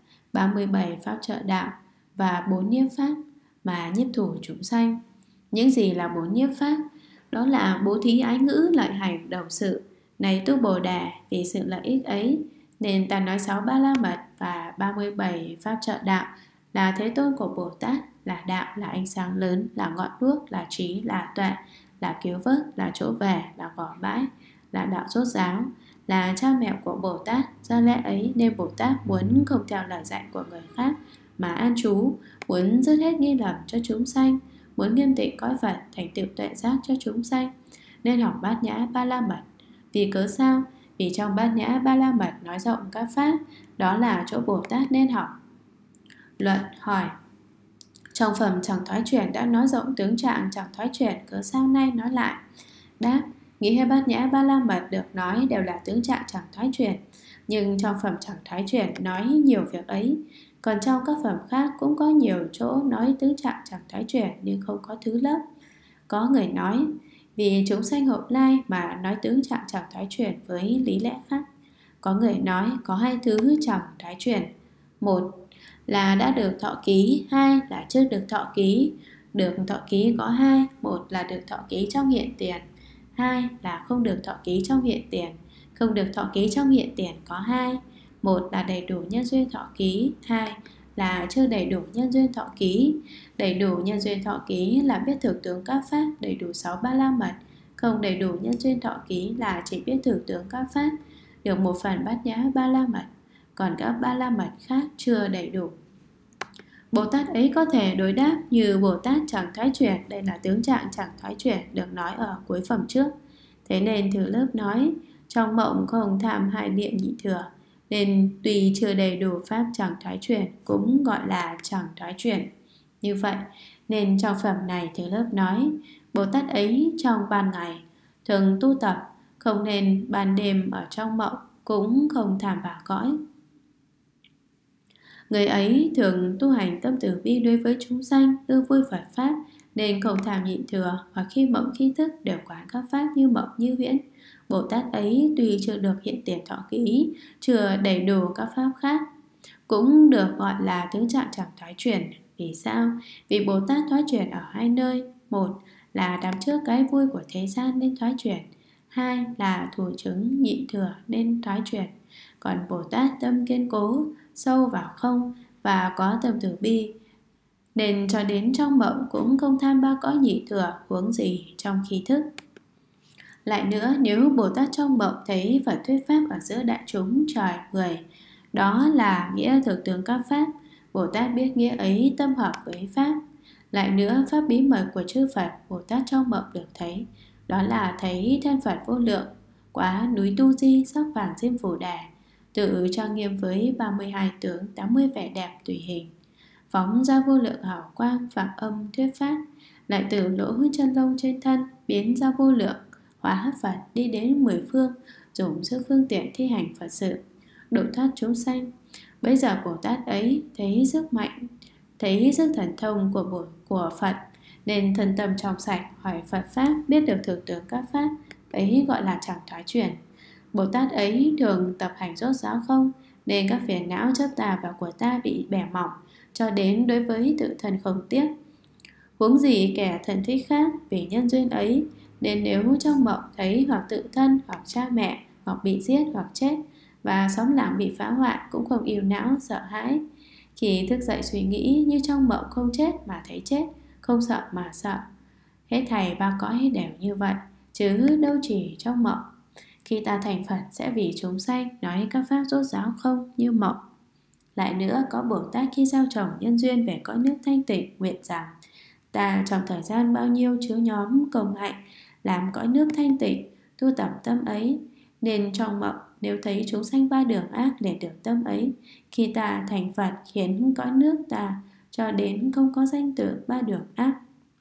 37 pháp trợ đạo và 4 nhiếp pháp mà nhiếp thủ chúng sanh. Những gì là 4 nhiếp pháp? Đó là bố thí ái ngữ lợi hành đồng sự. Này tu Bồ Đề, vì sự lợi ích ấy nên ta nói sáu ba la mật và 37 pháp trợ đạo là thế tôn của Bồ Tát, là đạo, là ánh sáng lớn, là ngọn đuốc, là trí, là tuệ, là cứu vớt, là chỗ về, là vỏ bãi, là đạo rốt ráo, là cha mẹ của Bồ Tát. Do lẽ ấy nên Bồ Tát muốn không theo lời dạy của người khác mà an trú, muốn dứt hết nghi lầm cho chúng sanh, muốn nghiêm tịnh cõi Phật, thành tựu tuệ giác cho chúng sanh, nên học bát nhã ba la mật. Vì cớ sao? Vì trong bát nhã ba la mật nói rộng các pháp, đó là chỗ Bồ Tát nên học. Luận hỏi: trong phẩm chẳng thoái chuyển đã nói rộng tướng trạng chẳng thoái chuyển, cớ sao nay nói lại? Đáp: nghĩa hay bát nhã ba la mật được nói đều là tướng trạng chẳng thoái chuyển, nhưng trong phẩm chẳng thoái chuyển nói nhiều việc ấy. Còn trong các phẩm khác cũng có nhiều chỗ nói tướng trạng chẳng thoái chuyển nhưng không có thứ lớp. Có người nói vì chúng sanh hậu lai mà nói tướng trạng chẳng thoái chuyển với lý lẽ khác. Có người nói có hai thứ chẳng thoái chuyển: một là đã được thọ ký, hai là chưa được thọ ký. Được thọ ký có hai: một là được thọ ký trong hiện tiền, hai là không được thọ ký trong hiện tiền. Không được thọ ký trong hiện tiền có hai: một là đầy đủ nhân duyên thọ ký, hai là chưa đầy đủ nhân duyên thọ ký. Đầy đủ nhân duyên thọ ký là biết thực tướng các pháp, đầy đủ sáu ba la mật. Không đầy đủ nhân duyên thọ ký là chỉ biết thực tướng các pháp, được một phần bát nhã ba la mật, còn các ba la mật khác chưa đầy đủ. Bồ Tát ấy có thể đối đáp như Bồ Tát chẳng thoái chuyển, đây là tướng trạng chẳng thoái chuyển được nói ở cuối phẩm trước. Thế nên Thừa Lớp nói trong mộng không tham hai niệm nhị thừa, nên tuy chưa đầy đủ pháp chẳng thoái chuyển cũng gọi là chẳng thoái chuyển. Như vậy nên trong phẩm này Thừa Lớp nói Bồ Tát ấy trong ban ngày thường tu tập, không nên ban đêm ở trong mộng, cũng không tham vào cõi. Người ấy thường tu hành tâm từ bi đối với chúng sanh, ưa vui Phật pháp, nên không tham nhịn thừa, hoặc khi mộng khi thức đều quán các pháp như mộng như huyễn. Bồ Tát ấy tuy chưa được hiện tiền thọ ký, chưa đầy đủ các pháp khác, cũng được gọi là tướng trạng chẳng thoái chuyển. Vì sao? Vì Bồ Tát thoái chuyển ở hai nơi: một là đắm trước cái vui của thế gian nên thoái chuyển, hai là thủ chứng nhịn thừa nên thoái chuyển. Còn Bồ Tát tâm kiên cố, sâu vào không và có tâm từ bi, nên cho đến trong mộng cũng không tham ba cõi nhị thừa, huống gì trong khi thức. Lại nữa, nếu Bồ Tát trong mộng thấy Phật thuyết pháp ở giữa đại chúng trời người, đó là nghĩa thực tướng các pháp, Bồ Tát biết nghĩa ấy tâm hợp với pháp. Lại nữa, pháp bí mật của chư Phật Bồ Tát trong mộng được thấy, đó là thấy thân Phật vô lượng, quá núi Tu Di sắc vàng diêm Phù Đề, tự trang nghiêm với 32 tướng 80 vẻ đẹp tùy hình, phóng ra vô lượng hào quang phạm âm thuyết pháp. Lại từ lỗ chân lông trên thân biến ra vô lượng hóa Phật đi đến 10 phương, dùng sức phương tiện thi hành Phật sự, độ thoát chúng sanh. Bây giờ Bồ Tát ấy thấy sức mạnh, thấy sức thần thông của Phật, nên thân tâm trong sạch, hỏi Phật pháp, biết được thực tướng các pháp ấy gọi là chẳng thoái chuyển. Bồ Tát ấy thường tập hành rốt ráo không, nên các phiền não chấp ta và của ta bị bẻ mỏng, cho đến đối với tự thân không tiếc. Huống gì kẻ thân thích khác, vì nhân duyên ấy nên nếu trong mộng thấy hoặc tự thân, hoặc cha mẹ, hoặc bị giết, hoặc chết, và xóm làng bị phá hoại, cũng không yêu não, sợ hãi. Khi thức dậy suy nghĩ như trong mộng không chết mà thấy chết, không sợ mà sợ. Hết thảy ba cõi đều như vậy, chứ đâu chỉ trong mộng. Khi ta thành Phật sẽ vì chúng sanh nói các pháp rốt ráo không như mộng. Lại nữa, có Bồ Tát khi gieo trồng nhân duyên về cõi nước thanh tịnh, nguyện rằng ta trong thời gian bao nhiêu chứa nhóm công hạnh làm cõi nước thanh tịnh, tu tập tâm ấy, nên trong mộng nếu thấy chúng sanh ba đường ác để được tâm ấy, khi ta thành Phật khiến cõi nước ta cho đến không có danh tự ba đường ác.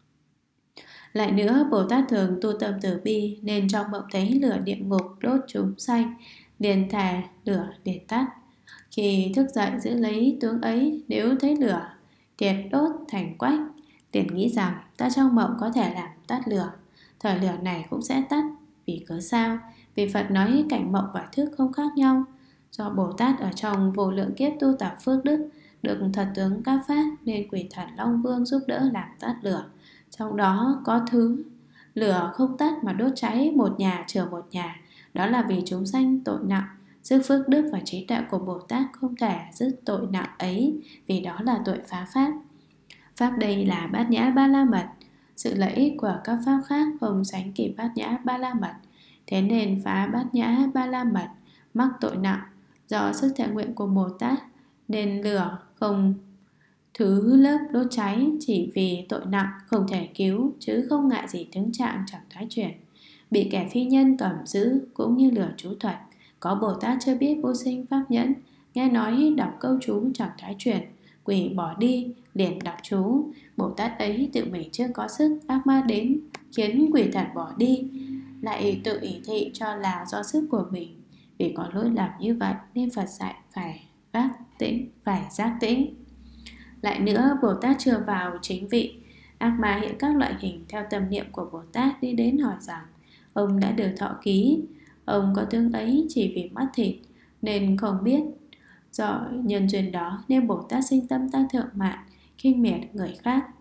Lại nữa, Bồ Tát thường tu tâm từ bi, nên trong mộng thấy lửa địa ngục đốt chúng sanh, liền thà lửa để tắt. Khi thức dậy giữ lấy tướng ấy, nếu thấy lửa tiệt đốt thành quách, liền nghĩ rằng ta trong mộng có thể làm tắt lửa, thời lửa này cũng sẽ tắt. Vì cớ sao? Vì Phật nói cảnh mộng và thức không khác nhau. Do Bồ Tát ở trong vô lượng kiếp tu tập phước đức, được thật tướng các pháp, nên quỷ thần Long Vương giúp đỡ làm tắt lửa. Trong đó có thứ lửa không tắt mà đốt cháy một nhà chừa một nhà, đó là vì chúng sanh tội nặng. Sức phước đức và trí tuệ của Bồ Tát không thể dứt tội nặng ấy, vì đó là tội phá pháp. Pháp đây là Bát Nhã Ba La Mật. Sự lợi ích của các pháp khác không sánh kịp Bát Nhã Ba La Mật. Thế nên phá Bát Nhã Ba La Mật mắc tội nặng. Do sức thệ nguyện của Bồ Tát nên lửa không thứ lớp đốt cháy, chỉ vì tội nặng không thể cứu, chứ không ngại gì tướng trạng chẳng thoái chuyển. Bị kẻ phi nhân cầm giữ cũng như lửa chú thuật. Có Bồ Tát chưa biết vô sinh pháp nhẫn, nghe nói đọc câu chú chẳng thoái chuyển, quỷ bỏ đi, liền đọc chú. Bồ Tát ấy tự mình chưa có sức, ác ma đến khiến quỷ thần bỏ đi, lại tự ý thị cho là do sức của mình. Vì có lỗi lầm như vậy nên Phật dạy phải giác tĩnh. Lại nữa, Bồ Tát chưa vào chính vị, ác ma hiện các loại hình theo tâm niệm của Bồ Tát đi đến hỏi rằng ông đã được thọ ký, ông có tướng ấy chỉ vì mắt thịt nên không biết. Do nhân duyên đó nên Bồ Tát sinh tâm tăng thượng mạng, khinh miệt người khác.